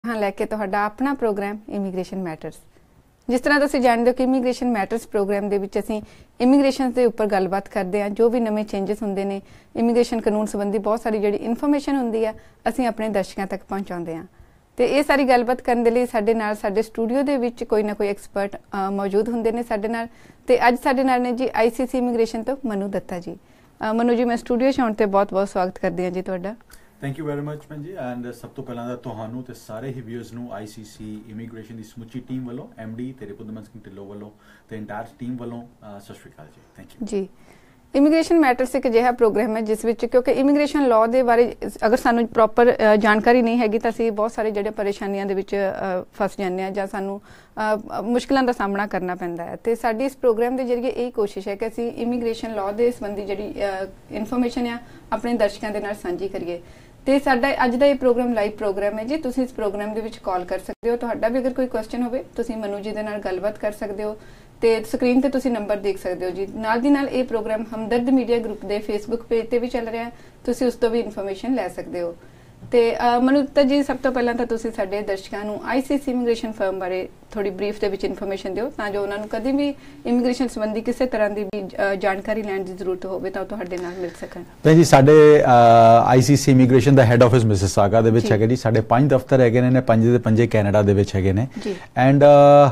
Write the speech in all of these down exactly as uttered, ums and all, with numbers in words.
हाँ लैके तुहाडा अपना प्रोग्राम इमीग्रेशन मैटर्स। जिस तरह तुसीं जाणदे हो कि इमीग्रेशन मैटर्स प्रोग्राम दे विच असीं इमीग्रेशन के उपर गलबात करते हैं। जो भी नवे चेंजिस होंदे ने इमीग्रेशन कानून संबंधी बहुत सारी जिहड़ी इन्फॉर्मेशन होंदी है असीं अपने दर्शकों तक पहुँचाते हैं। तो ये सारी गलबात करने लई साडे नाल साडे स्टूडियो दे विच कोई ना कोई एक्सपर्ट मौजूद होंदे ने साडे नाल। ते अज साडे नाल ने जी आई सी सी इमीग्रेशन तो मनु दत्ता जी। मनु जी मैं स्टूडियो च आउण ते बहुत बहुत स्वागत करदी हां जी तुहाडा। थैंक यू वेरी मच भैन जी। एंड सब तो पहला ਤੁਹਾਨੂੰ ਤੇ ਸਾਰੇ ਹੀ ਵਿਊਅਰਸ ਨੂੰ आई सी सी ਇਮੀਗ੍ਰੇਸ਼ਨ ਦੀ ਸਮੁੱਚੀ ਟੀਮ ਵੱਲੋਂ एम डी ਤੇ ਰਿਪੁਦਮਨ ਸਿੰਘ ਢਿੱਲੋਂ ਵੱਲੋਂ ਤੇ ਇੰਟਾਇਰ ਟੀਮ ਵੱਲੋਂ ਸਤਿ ਸ਼੍ਰੀ ਅਕਾਲ ਜੀ। ਥੈਂਕ ਯੂ ਜੀ। ਇਮੀਗ੍ਰੇਸ਼ਨ ਮੈਟਰਸ ਇੱਕ ਅਜਿਹਾ ਪ੍ਰੋਗਰਾਮ ਹੈ ਜਿਸ ਵਿੱਚ ਕਿਉਂਕਿ ਇਮੀਗ੍ਰੇਸ਼ਨ ਲਾਅ ਦੇ ਬਾਰੇ ਅਗਰ ਸਾਨੂੰ ਪ੍ਰੋਪਰ ਜਾਣਕਾਰੀ ਨਹੀਂ ਹੈਗੀ ਤਾਂ ਅਸੀਂ ਬਹੁਤ ਸਾਰੇ ਜਿਹੜੇ ਪਰੇਸ਼ਾਨੀਆਂ ਦੇ ਵਿੱਚ ਫਸ ਜਾਂਦੇ ਹਾਂ ਜਾਂ ਸਾਨੂੰ ਮੁਸ਼ਕਿਲਾਂ ਦਾ ਸਾਹਮਣਾ ਕਰਨਾ ਪੈਂਦਾ ਹੈ। ਤੇ ਸਾਡੀ ਇਸ ਪ੍ਰੋਗਰਾਮ ਦੇ ਜ਼ਰੀਏ ਇਹ ਕੋਸ਼ਿਸ਼ ਹੈ ਕਿ ਅਸੀਂ ਇਮੀਗ੍ਰੇਸ਼ਨ ਲਾਅ ਦੇ ਸੰਬੰਧੀ ਜਿਹੜੀ ਇਨਫੋਰਮੇਸ਼ਨ ਆ ਆਪਣੇ ਦਰਸ਼ਕਾਂ ਦੇ ਨਾਲ ਸਾਂਝੀ ਕਰੀਏ। ਤੇ ਸਾਡਾ ਅੱਜ ਦਾ ਇਹ ਪ੍ਰੋਗਰਾਮ ਲਾਈਵ ਪ੍ਰੋਗਰਾਮ ਹੈ ਜੀ। ਤੁਸੀਂ ਇਸ ਪ੍ਰੋਗਰਾਮ ਦੇ ਵਿੱਚ ਕਾਲ ਕਰ ਸਕਦੇ ਹੋ। ਤੁਹਾਡਾ ਵੀ ਅਗਰ ਕੋਈ ਕੁਐਸਚਨ ਹੋਵੇ ਤੁਸੀਂ ਮਨੂ ਜੀ ਦੇ ਨਾਲ ਗੱਲਬਾਤ ਕਰ ਸਕਦੇ ਹੋ। ਤੇ ਸਕਰੀਨ ਤੇ ਤੁਸੀਂ ਨੰਬਰ ਦੇਖ ਸਕਦੇ ਹੋ ਜੀ। ਨਾਲ ਦੀ ਨਾਲ ਇਹ ਪ੍ਰੋਗਰਾਮ ਹਮਦਰਦ ਮੀਡੀਆ ਗਰੁੱਪ ਦੇ ਫੇਸਬੁੱਕ ਪੇਜ ਤੇ ਵੀ ਚੱਲ ਰਿਹਾ ਹੈ, ਤੁਸੀਂ ਉਸ ਤੋਂ ਵੀ ਇਨਫੋਰਮੇਸ਼ਨ ਲੈ ਸਕਦੇ ਹੋ। ਤੇ ਮਨੂ ਦत्ता ਜੀ ਸਭ ਤੋਂ ਪਹਿਲਾਂ ਤਾਂ ਤੁਸੀਂ ਸਾਡੇ ਦਰਸ਼ਕਾਂ ਨੂੰ ਆਈ ਸੀ ਸੀ ਇਮੀਗ੍ਰੇਸ਼ਨ ਫਰਮ ਬਾਰੇ ਥੋੜੀ ਬਰੀਫ ਦੇ ਵਿੱਚ ਇਨਫੋਰਮੇਸ਼ਨ ਦਿਓ ਤਾਂ ਜੋ ਉਹਨਾਂ ਨੂੰ ਕਦੇ ਵੀ ਇਮੀਗ੍ਰੇਸ਼ਨ ਸੰਬੰਧੀ ਕਿਸੇ ਤਰ੍ਹਾਂ ਦੀ ਵੀ ਜਾਣਕਾਰੀ ਲੈਣ ਦੀ ਜ਼ਰੂਰਤ ਹੋਵੇ ਤਾਂ ਤੁਹਾਡੇ ਨਾਲ ਮਿਲ ਸਕਣ। ਭੈਣ ਜੀ ਸਾਡੇ ਆਈ ਸੀ ਸੀ ਇਮੀਗ੍ਰੇਸ਼ਨ ਦਾ ਹੈੱਡ ਆਫਿਸ ਮਿਸਿਸਾਗਾ ਦੇ ਵਿੱਚ ਹੈਗੇ ਜੀ। ਸਾਡੇ ਪੰਜ ਦਫ਼ਤਰ ਹੈਗੇ ਨੇ, ਪੰਜ ਦੇ ਪੰਜੇ ਕੈਨੇਡਾ ਦੇ ਵਿੱਚ ਹੈਗੇ ਨੇ। And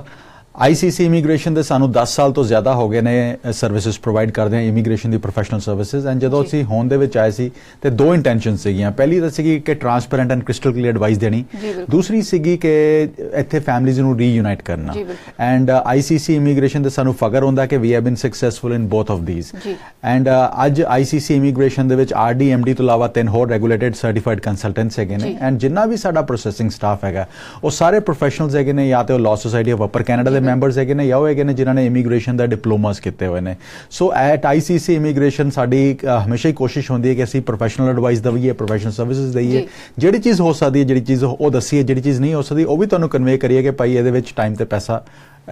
I C C immigration ਦੇ ਸਾਨੂੰ ਦਸ ਸਾਲ ਤੋਂ ਜ਼ਿਆਦਾ ਹੋ ਗਏ ਨੇ ਸਰਵਿਸਿਜ਼ ਪ੍ਰੋਵਾਈਡ ਕਰਦੇ ਹਾਂ ਇਮੀਗ੍ਰੇਸ਼ਨ ਦੀ ਪ੍ਰੋਫੈਸ਼ਨਲ ਸਰਵਿਸਿਜ਼। ਐਂਡ ਜਦੋਂ ਅਸੀਂ ਹੋਣ ਦੇ ਵਿੱਚ ਆਏ ਸੀ ਤੇ ਦੋ ਇੰਟੈਂਸ਼ਨ ਸੀਗੀਆਂ। ਪਹਿਲੀ ਤਾਂ ਸੀਗੀ ਕਿ transparent and crystal clear advice ਦੇਣੀ, ਦੂਸਰੀ ਸੀਗੀ ਕਿ ਇੱਥੇ ਫੈਮਿਲੀਜ਼ ਨੂੰ ਰੀਯੂਨਾਈਟ ਕਰਨਾ। And I C C immigration ਦੇ ਸਾਨੂੰ ਫਖਰ ਹੁੰਦਾ ਕਿ we have been successful in both of these. And ਅੱਜ ਆਈ ਸੀ ਸੀ ਇਮੀਗ੍ਰੇਸ਼ਨ ਦੇ ਵਿੱਚ ਆਰ ਡੀ ਐਮ ਡੀ ਤੋਂ ਇਲਾਵਾ ਤਿੰਨ ਹੋਰ ਰੈਗੂਲੇਟਡ ਸਰਟੀਫਾਈਡ ਕੰਸਲਟੈਂਟਸ ਹੈਗੇ ਨੇ। ਐਂਡ ਜਿੰਨਾ ਵੀ ਸਾਡਾ ਪ੍ਰੋਸੈਸਿੰਗ ਸਟਾਫ ਹੈਗਾ ਉਹ ਸਾਰੇ ਪ੍ਰੋਫੈਸ਼ਨਲਸ ਹੈਗੇ ਨੇ, ਜਾਂ ਤੇ ਉਹ Law Society of Upper Canada ਦੇ ਮੈਂਬਰਸ ਹੈਗੇ ਨੇ ਜਾਂ ਉਹ ਹੈਗੇ ਨੇ ਜਿਨ੍ਹਾਂ ਨੇ ਇਮੀਗ੍ਰੇਸ਼ਨ ਦਾ ਡਿਪਲੋਮਾਸ ਕੀਤੇ ਹੋਏ ਨੇ। So at I C C immigration ਸਾਡੀ ਹਮੇਸ਼ਾ ਹੀ ਕੋਸ਼ਿਸ਼ ਹੁੰਦੀ ਹੈ ਕਿ ਅਸੀਂ ਪ੍ਰੋਫੈਸ਼ਨਲ ਐਡਵਾਈਸ ਦਈਏ, ਪ੍ਰੋਫੈਸ਼ਨਲ ਸਰਵਿਸਿਜ਼ ਦਈਏ। ਜਿਹੜੀ ਚੀਜ਼ ਹੋ ਸਕਦੀ ਹੈ, ਜਿਹੜੀ ਚੀਜ਼ ਉਹ ਦੱਸੀਏ, ਜਿਹੜੀ ਚੀਜ਼ ਨਹੀਂ ਹੋ ਸਕਦੀ ਉਹ ਵੀ ਤੁਹਾਨੂੰ ਕਨਵੇ ਕਰੀਏ ਕਿ ਭਾਈ ਇਹਦੇ ਵਿੱਚ ਟਾਈਮ ਤੇ ਪੈਸਾ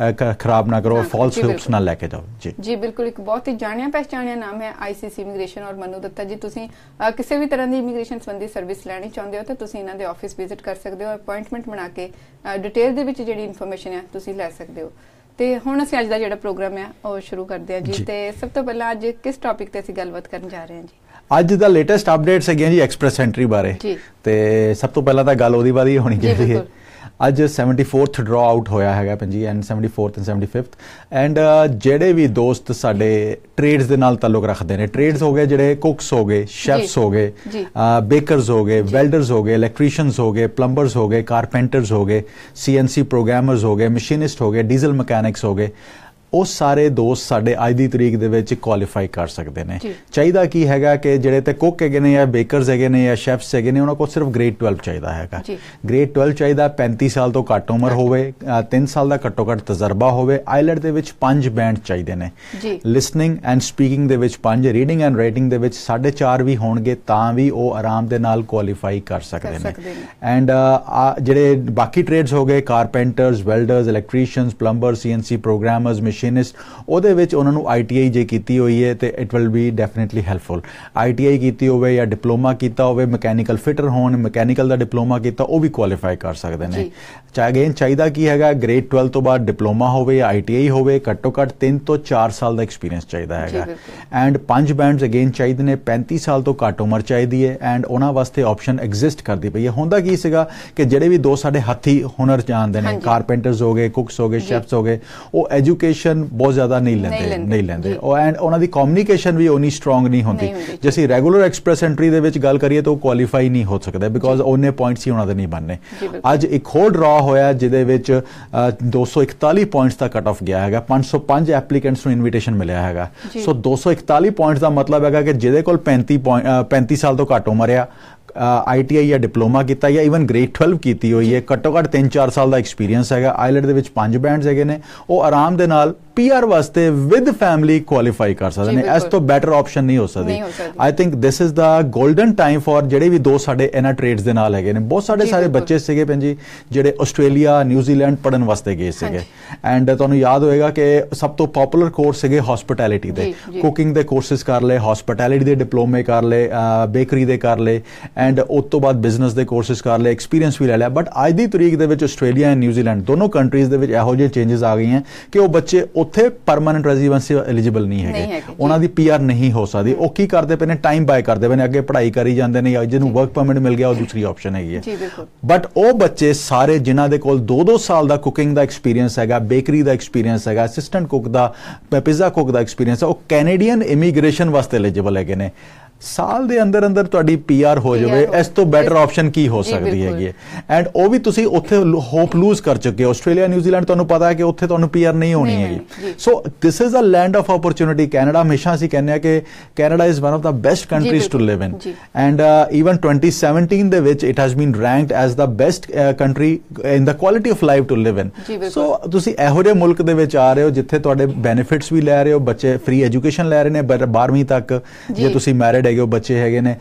ਖਰਾਬ ਨਾ ਕਰੋ, ਫਾਲਸ ਹੋਪਸ ਨਾ ਲੈ ਕੇ ਜਾਓ। ਜੀ ਜੀ ਬਿਲਕੁਲ। ਇੱਕ ਬਹੁਤ ਹੀ ਜਾਣਿਆ ਪਹਿਚਾਣਿਆ ਨਾਮ ਹੈ ਆਈ ਸੀ ਸੀ ਇਮੀਗ੍ਰੇਸ਼ਨ। ਔਰ ਮਨੂ ਦੱਤਾ ਜੀ ਤੁਸੀਂ ਕਿਸੇ ਵੀ ਤਰ੍ਹਾਂ ਦੀ ਇਮੀਗ੍ਰੇਸ਼ਨ ਸੰਬੰਧੀ ਸਰਵਿਸ ਲੈਣੀ ਚਾਹੁੰਦੇ ਹੋ ਤਾਂ ਤੁਸੀਂ ਇਹਨਾਂ ਦੇ ਆਫਿਸ ਵਿਜ਼ਿਟ ਕਰ ਸਕਦੇ ਹੋ। ਅਪਾਇੰਟਮੈਂਟ ਬਣਾ ਕੇ ਡਿਟੇਲ ਦੇ ਵਿੱਚ ਜਿਹੜੀ ਇਨਫੋਰਮੇਸ਼ਨ ਹੈ ਤੁਸੀਂ ਲੈ ਸਕਦੇ ਹੋ। ਤੇ ਹੁਣ ਅਸੀਂ ਅੱਜ ਦਾ ਜਿਹੜਾ ਪ੍ਰੋਗਰਾਮ ਹੈ ਉਹ ਸ਼ੁਰੂ ਕਰਦੇ ਹਾਂ ਜੀ। ਤੇ ਸਭ ਤੋਂ ਪਹਿਲਾਂ ਅੱਜ ਕਿਸ ਟੌਪਿਕ ਤੇ ਅਸੀਂ ਗੱਲਬਾਤ ਕਰਨ ਜਾ ਰਹੇ ਹਾਂ ਜੀ? ਅੱਜ ਦਾ ਲੇਟੈਸਟ ਅਪਡੇਟਸ ਹੈਗੀਆਂ ਜੀ ਐਕਸਪ੍ਰੈਸ ਐਂਟਰੀ ਬਾਰੇ। ਤੇ ਸਭ ਤੋਂ ਪਹਿਲਾਂ ਤਾਂ ਗੱਲ ਉਹਦੀ ਬਾਰੇ ਹੋਣੀ ਚਾਹੀਦੀ ਹੈ। ਅੱਜ ਸੈਵਨਟੀ ਫੋਰਥ ਡਰਾ ਆਊਟ ਹੋਇਆ ਹੈਗਾ ਪੰਜੀ and seventy fourth and seventy fifth. And ਜਿਹੜੇ ਵੀ ਦੋਸਤ ਸਾਡੇ ਟ੍ਰੇਡਸ ਦੇ ਨਾਲ ਤਾਲੁਕ ਰੱਖਦੇ ਨੇ, ਟ੍ਰੇਡਸ ਹੋ ਗਏ ਜਿਹੜੇ ਕੁਕਸ ਹੋ ਗਏ, ਸ਼ੈਫਸ ਹੋ ਗਏ, ਬੇਕਰਸ ਹੋ ਗਏ, ਵੈਲਡਰਸ ਹੋ ਗਏ, ਇਲੈਕਟ੍ਰੀਸ਼ੀਅਨਸ ਹੋ ਗਏ, ਪਲੰਬਰਸ ਹੋ ਗਏ, ਕਾਰਪੈਂਟਰਸ ਹੋ ਗਏ, ਸੀ ਐਨ ਸੀ ਪ੍ਰੋਗਰਾਮਰਸ ਹੋ ਗਏ, ਮਸ਼ੀਨਿਸਟ ਹੋ ਗਏ, ਡੀਜ਼ਲ ਮਕੈਨਿਕਸ ਹੋ ਗਏ, ਉਹ ਸਾਰੇ ਦੋਸਤ ਸਾਡੇ ਅੱਜ ਦੀ ਤਰੀਕ ਦੇ ਵਿੱਚ ਕੁਆਲੀਫਾਈ ਕਰ ਸਕਦੇ ਨੇ। ਚਾਹੀਦਾ ਕੀ ਹੈਗਾ ਕਿ ਜਿਹੜੇ ਤੇ ਕੁੱਕ ਹੈਗੇ ਨੇ ਜਾਂ ਬੇਕਰਸ ਹੈਗੇ ਨੇ ਜਾਂ ਸ਼ੈਫਸ ਹੈਗੇ ਨੇ ਉਹਨਾਂ ਕੋਲ ਸਿਰਫ ਗ੍ਰੇਡ ਟਵੈਲਵ ਚਾਹੀਦਾ ਹੈਗਾ। ਗ੍ਰੇਡ ਟਵੈਲਵ ਚਾਹੀਦਾ, ਪੈਂਤੀ ਸਾਲ ਤੋਂ ਘੱਟ ਉਮਰ ਹੋਵੇ, ਤਿੰਨ ਸਾਲ ਦਾ ਘੱਟੋ ਘੱਟ ਤਜਰਬਾ ਹੋਵੇ, ਆਈਲੈਟ ਦੇ ਵਿੱਚ ਪੰਜ ਬੈਂਡ ਚਾਹੀਦੇ ਨੇ, ਲਿਸਨਿੰਗ ਐਂਡ ਸਪੀਕਿੰਗ ਦੇ ਵਿੱਚ ਪੰਜ, ਰੀਡਿੰਗ ਐਂਡ ਰਾਈਟਿੰਗ ਦੇ ਵਿੱਚ ਸਾਢੇ ਚਾਰ ਵੀ ਹੋਣਗੇ ਤਾਂ ਵੀ ਉਹ ਆਰਾਮ ਦੇ ਨਾਲ ਕੁਆਲੀਫਾਈ ਕਰ ਸਕਦੇ ਨੇ। ਐਂਡ ਜਿਹੜੇ ਬਾਕੀ ਟ੍ਰੇਡਸ ਹੋ ਗਏ ਕਾਰਪੈਂਟਰਸ, ਵੈਲਡਰਸ, ਇਲੈਕਟ੍ਰੀਸ਼ੀਅਨਸ, ਪਲੰਬਰਸ, ਸੀ ਐਨ ਸੀ ਪ੍ਰੋਗਰਾਮਰਸ, ਮਸ਼ੀਨਿਸਟ, ਉਹਦੇ ਵਿੱਚ ਉਹਨਾਂ ਨੂੰ ਆਈ ਟੀ ਆਈ ਜੇ ਕੀਤੀ ਹੋਈ ਹੈ ਤੇ it will be definitely helpful. I T I ਕੀਤੀ ਹੋਵੇ ਜਾਂ ਡਿਪਲੋਮਾ ਕੀਤਾ ਹੋਵੇ, ਮਕੈਨੀਕਲ ਫਿਟਰ ਹੋਣ, ਮਕੈਨੀਕਲ ਦਾ ਡਿਪਲੋਮਾ ਕੀਤਾ, ਉਹ ਵੀ ਕੁਆਲੀਫਾਈ ਕਰ ਸਕਦੇ ਨੇ। ਅਗੇਨ ਚਾਹੀਦਾ ਕੀ ਹੈਗਾ, ਗ੍ਰੇਡ ਟਵੈਲਵ ਤੋਂ ਬਾਅਦ ਡਿਪਲੋਮਾ ਹੋਵੇ ਜਾਂ ਆਈ ਟੀ ਆਈ ਹੋਵੇ, ਘੱਟੋ ਘੱਟ ਤਿੰਨ ਤੋਂ ਚਾਰ ਸਾਲ ਦਾ ਐਕਸਪੀਰੀਅੰਸ ਚਾਹੀਦਾ ਹੈਗਾ। ਐਂਡ ਪੰਜ ਬੈਂਡਸ ਅਗੇਨ ਚਾਹੀਦੇ ਨੇ, ਪੈਂਤੀ ਸਾਲ ਤੋਂ ਘੱਟ ਉਮਰ ਚਾਹੀਦੀ ਹੈ। ਐਂਡ ਉਹਨਾਂ ਵਾਸਤੇ ਆਪਸ਼ਨ ਐਗਜ਼ਿਸਟ ਕਰਦੀ ਪਈ ਹੈ। ਹੁੰਦਾ ਕੀ ਸੀਗਾ ਕਿ ਜਿਹੜੇ ਵੀ ਦੋ ਸਾਡੇ ਹੱਥੀ ਹੁਨਰ ਜਾਣਦੇ ਨੇ, ਕਾਰਪੈਂਟਰਸ ਹੋ ਗਏ, ਕੁਕਸ ਹੋ ਗਏ, ਸ਼ੈਫਸ ਹੋ ਗਏ, ਉਹ ਐਜੂਕੇਸ਼ਨ ਬਹੁਤ ਜ਼ਿਆਦਾ ਨਹੀਂ ਲੈਂਦੇ ਨਹੀਂ ਲੈਂਦੇ ਉਹ ਐਂਡ ਉਹਨਾਂ ਦੀ ਕਮਿਊਨੀਕੇਸ਼ਨ ਵੀ ਉਨੀ ਸਟਰੋਂਗ ਨਹੀਂ ਹੁੰਦੀ। ਜੇ ਅਸੀਂ ਰੈਗੂਲਰ ਐਕਸਪ੍ਰੈਸ ਐਂਟਰੀ ਦੇ ਵਿੱਚ ਗੱਲ ਕਰੀਏ ਤਾਂ ਉਹ ਕੁਆਲੀਫਾਈ ਨਹੀਂ ਹੋ ਸਕਦਾ ਬਿਕੋਜ਼ ਉਹਨੇ ਪੁਆਇੰਟਸ ਹੀ ਉਹਨਾਂ ਦੇ ਨਹੀਂ ਬਣਨੇ। ਅੱਜ ਇੱਕ ਹੋਰ ਡਰਾ ਹੋਇਆ ਜਿਹਦੇ ਵਿੱਚ ਦੋ ਸੌ ਇਕਤਾਲੀ ਪੁਆਇੰਟਸ ਦਾ ਕੱਟ ਆਫ ਗਿਆ ਹੈਗਾ। ਪੰਜ ਸੌ ਪੰਜ ਐਪਲੀਕੈਂਟਸ ਨੂੰ ਇਨਵੀਟੇਸ਼ਨ ਮਿਲਿਆ ਹੈਗਾ। ਸੋ ਦੋ ਸੌ ਇਕਤਾਲੀ ਪੁਆਇੰਟਸ ਦਾ ਮਤਲਬ ਹੈਗਾ ਕਿ ਜਿਹਦੇ ਕੋਲ ਪੈਂਤੀ ਪੈਂਤੀ ਸਾਲ ਤੋਂ ਘੱਟ ਉਮਰ ਆ, ਆਈ ਟੀ ਆਈ ਜਾਂ ਡਿਪਲੋਮਾ ਕੀਤਾ ਜਾਂ ਈਵਨ ਗ੍ਰੇਡ ਟਵੈਲਵ ਕੀਤੀ ਹੋਈ ਹੈ, ਘੱਟੋ ਘੱਟ ਤਿੰਨ ਚਾਰ ਸਾਲ ਦਾ ਐਕਸਪੀਰੀਅੰਸ ਹੈਗਾ, ਆਈਲੈਟ ਦੇ ਵਿੱਚ ਪੰਜ ਬੈਂਡਸ ਹੈਗੇ ਨੇ, ਉਹ ਆਰਾਮ ਦੇ ਨਾਲ ਪੀ ਆਰ ਵਾਸਤੇ ਵਿਦ ਫੈਮਿਲੀ ਕੁਆਲੀਫਾਈ ਕਰ ਸਕਦੇ ਨੇ। ਇਸ ਤੋਂ ਬੈਟਰ ਆਪਸ਼ਨ ਨਹੀਂ ਹੋ ਸਕਦੀ। I think this is the golden time for ਜਿਹੜੇ ਵੀ ਦੋ ਸਾਡੇ ਇਹਨਾਂ ਟ੍ਰੇਡਸ ਦੇ ਨਾਲ ਹੈਗੇ ਨੇ। ਬਹੁਤ ਸਾਡੇ ਸਾਰੇ ਬੱਚੇ ਸੀਗੇ ਭੈਣ ਜੀ ਜਿਹੜੇ ਆਸਟ੍ਰੇਲੀਆ, ਨਿਊਜ਼ੀਲੈਂਡ ਪੜ੍ਹਨ ਵਾਸਤੇ ਗਏ ਸੀਗੇ। ਐਂਡ ਤੁਹਾਨੂੰ ਯਾਦ ਹੋਏਗਾ ਕਿ ਸਭ ਤੋਂ ਪਪੂਲਰ ਕੋਰਸ ਸੀਗੇ ਹੌਸਪਿਟੈਲਿਟੀ ਦੇ, ਕੁਕਿੰਗ ਦੇ ਕੋਰਸਿਸ ਕਰ ਲਏ, ਹੌਸਪਿਟੈਲਿਟੀ ਦੇ ਡਿਪਲੋਮੇ ਕਰ ਲਏ, ਬੇਕਰੀ ਦੇ ਕਰ ਲਏ। ਐਂਡ ਉਸ ਤੋਂ ਬਾਅਦ ਬਿਜ਼ਨਸ ਦੇ ਕੋਰਸਿਸ ਕਰ ਲਏ, ਐਕਸਪੀਰੀਅੰਸ ਵੀ ਲੈ ਲਿਆ। ਬਟ ਅੱਜ ਦੀ ਤਰੀਕ ਦੇ ਵਿੱਚ ਆਸਟ੍ਰੇਲੀਆ ਐਂਡ ਨਿਊਜ਼ੀਲੈਂਡ ਦੋਨੋਂ ਕੰਟਰੀਜ਼ ਦੇ ਵਿੱਚ ਇਹੋ ਜਿਹੇ ਚੇਂਜਸ ਆ ਗਈਆਂ ਕਿ ਉਹ ਬੱਚੇ ਉੱਥੇ ਪਰਮਾਨੈਂਟ ਰੈਜ਼ੀਡੈਂਸੀ ਐਲੀਜੀਬਲ ਨਹੀਂ ਹੈਗੇ, ਉਹਨਾਂ ਦੀ ਪੀ ਆਰ ਨਹੀਂ ਹੋ ਸਕਦੀ। ਉਹ ਕੀ ਕਰਦੇ ਪਏ ਨੇ, ਟਾਈਮ ਬਾਏ ਕਰਦੇ ਪਏ ਨੇ, ਅੱਗੇ ਪੜ੍ਹਾਈ ਕਰੀ ਜਾਂਦੇ ਨੇ, ਜਾਂ ਜਿਹਨੂੰ ਵਰਕ ਪਰਮਿਟ ਮਿਲ ਗਿਆ ਉਹ ਦੂਸਰੀ ਆਪਸ਼ਨ ਹੈਗੀ ਹੈ। ਬਟ ਉਹ ਬੱਚੇ ਸਾਰੇ ਜਿਨ੍ਹਾਂ ਦੇ ਕੋਲ ਦੋ ਦੋ ਸਾਲ ਦਾ ਕੁਕਿੰਗ ਦਾ ਐਕਸਪੀਰੀਅੰਸ ਹੈਗਾ, ਬੇਕਰੀ ਦਾ ਐਕਸਪੀਰੀਅੰਸ ਹੈਗਾ, ਅਸਿਸਟੈਂਟ ਕੁਕ ਦਾ, ਪਿਜ਼ਾ ਕੁਕ ਦਾ ਐਕਸਪੀਰੀਅੰਸ ਹੈ, ਉਹ ਕੈਨੇਡੀਅਨ ਇਮੀਗ੍ਰੇਸ਼ਨ ਵਾਸਤੇ ਐਲੀਜੀਬਲ ਹੈਗੇ ਨੇ। ਸਾਲ ਦੇ ਅੰਦਰ ਅੰਦਰ ਤੁਹਾਡੀ ਪੀ ਆਰ ਹੋ ਜਾਵੇ, ਇਸ ਤੋਂ ਬੈਟਰ ਆਪਸ਼ਨ ਕੀ ਹੋ ਸਕਦੀ ਹੈਗੀ ਹੈ। ਐਂਡ ਉਹ ਵੀ ਤੁਸੀਂ ਉੱਥੇ ਹੋਪ ਲੂਜ਼ ਕਰ ਚੁੱਕੇ ਹੋ। ਆਸਟ੍ਰੇਲੀਆ ਨਿਊਜ਼ੀਲੈਂਡ ਤੁਹਾਨੂੰ ਪਤਾ ਹੈ ਕਿ ਉੱਥੇ ਤੁਹਾਨੂੰ ਪੀ ਆਰ ਨਹੀਂ ਹੋਣੀ ਹੈਗੀ। So this is a land of opportunity. Canada ਹਮੇਸ਼ਾ ਅਸੀਂ ਕਹਿੰਦੇ ਹਾਂ ਕਿ Canada is one of the best countries to live in, and even twenty seventeen ਦੇ ਵਿੱਚ it has been ranked as the best country in the quality of life to live in. So ਤੁਸੀਂ ਇਹੋ ਜਿਹੇ ਮੁਲਕ ਦੇ ਵਿੱਚ ਆ ਰਹੇ ਹੋ ਜਿੱਥੇ ਤੁਹਾਡੇ ਬੈਨੀਫਿਟਸ ਵੀ ਲੈ ਰਹੇ ਹੋ, ਬੱਚੇ ਫ੍ਰੀ ਐਜੂਕੇਸ਼ਨ ਲੈ ਰਹੇ ਨੇ ਬਾਰਵੀਂ ਤੱਕ, ਜੇ ਤੁਸੀਂ ਮੈਰਿਡ ਹੈਗੇ ਹੋ, ਬੱਚੇ ਹੈਗੇ ਨੇ।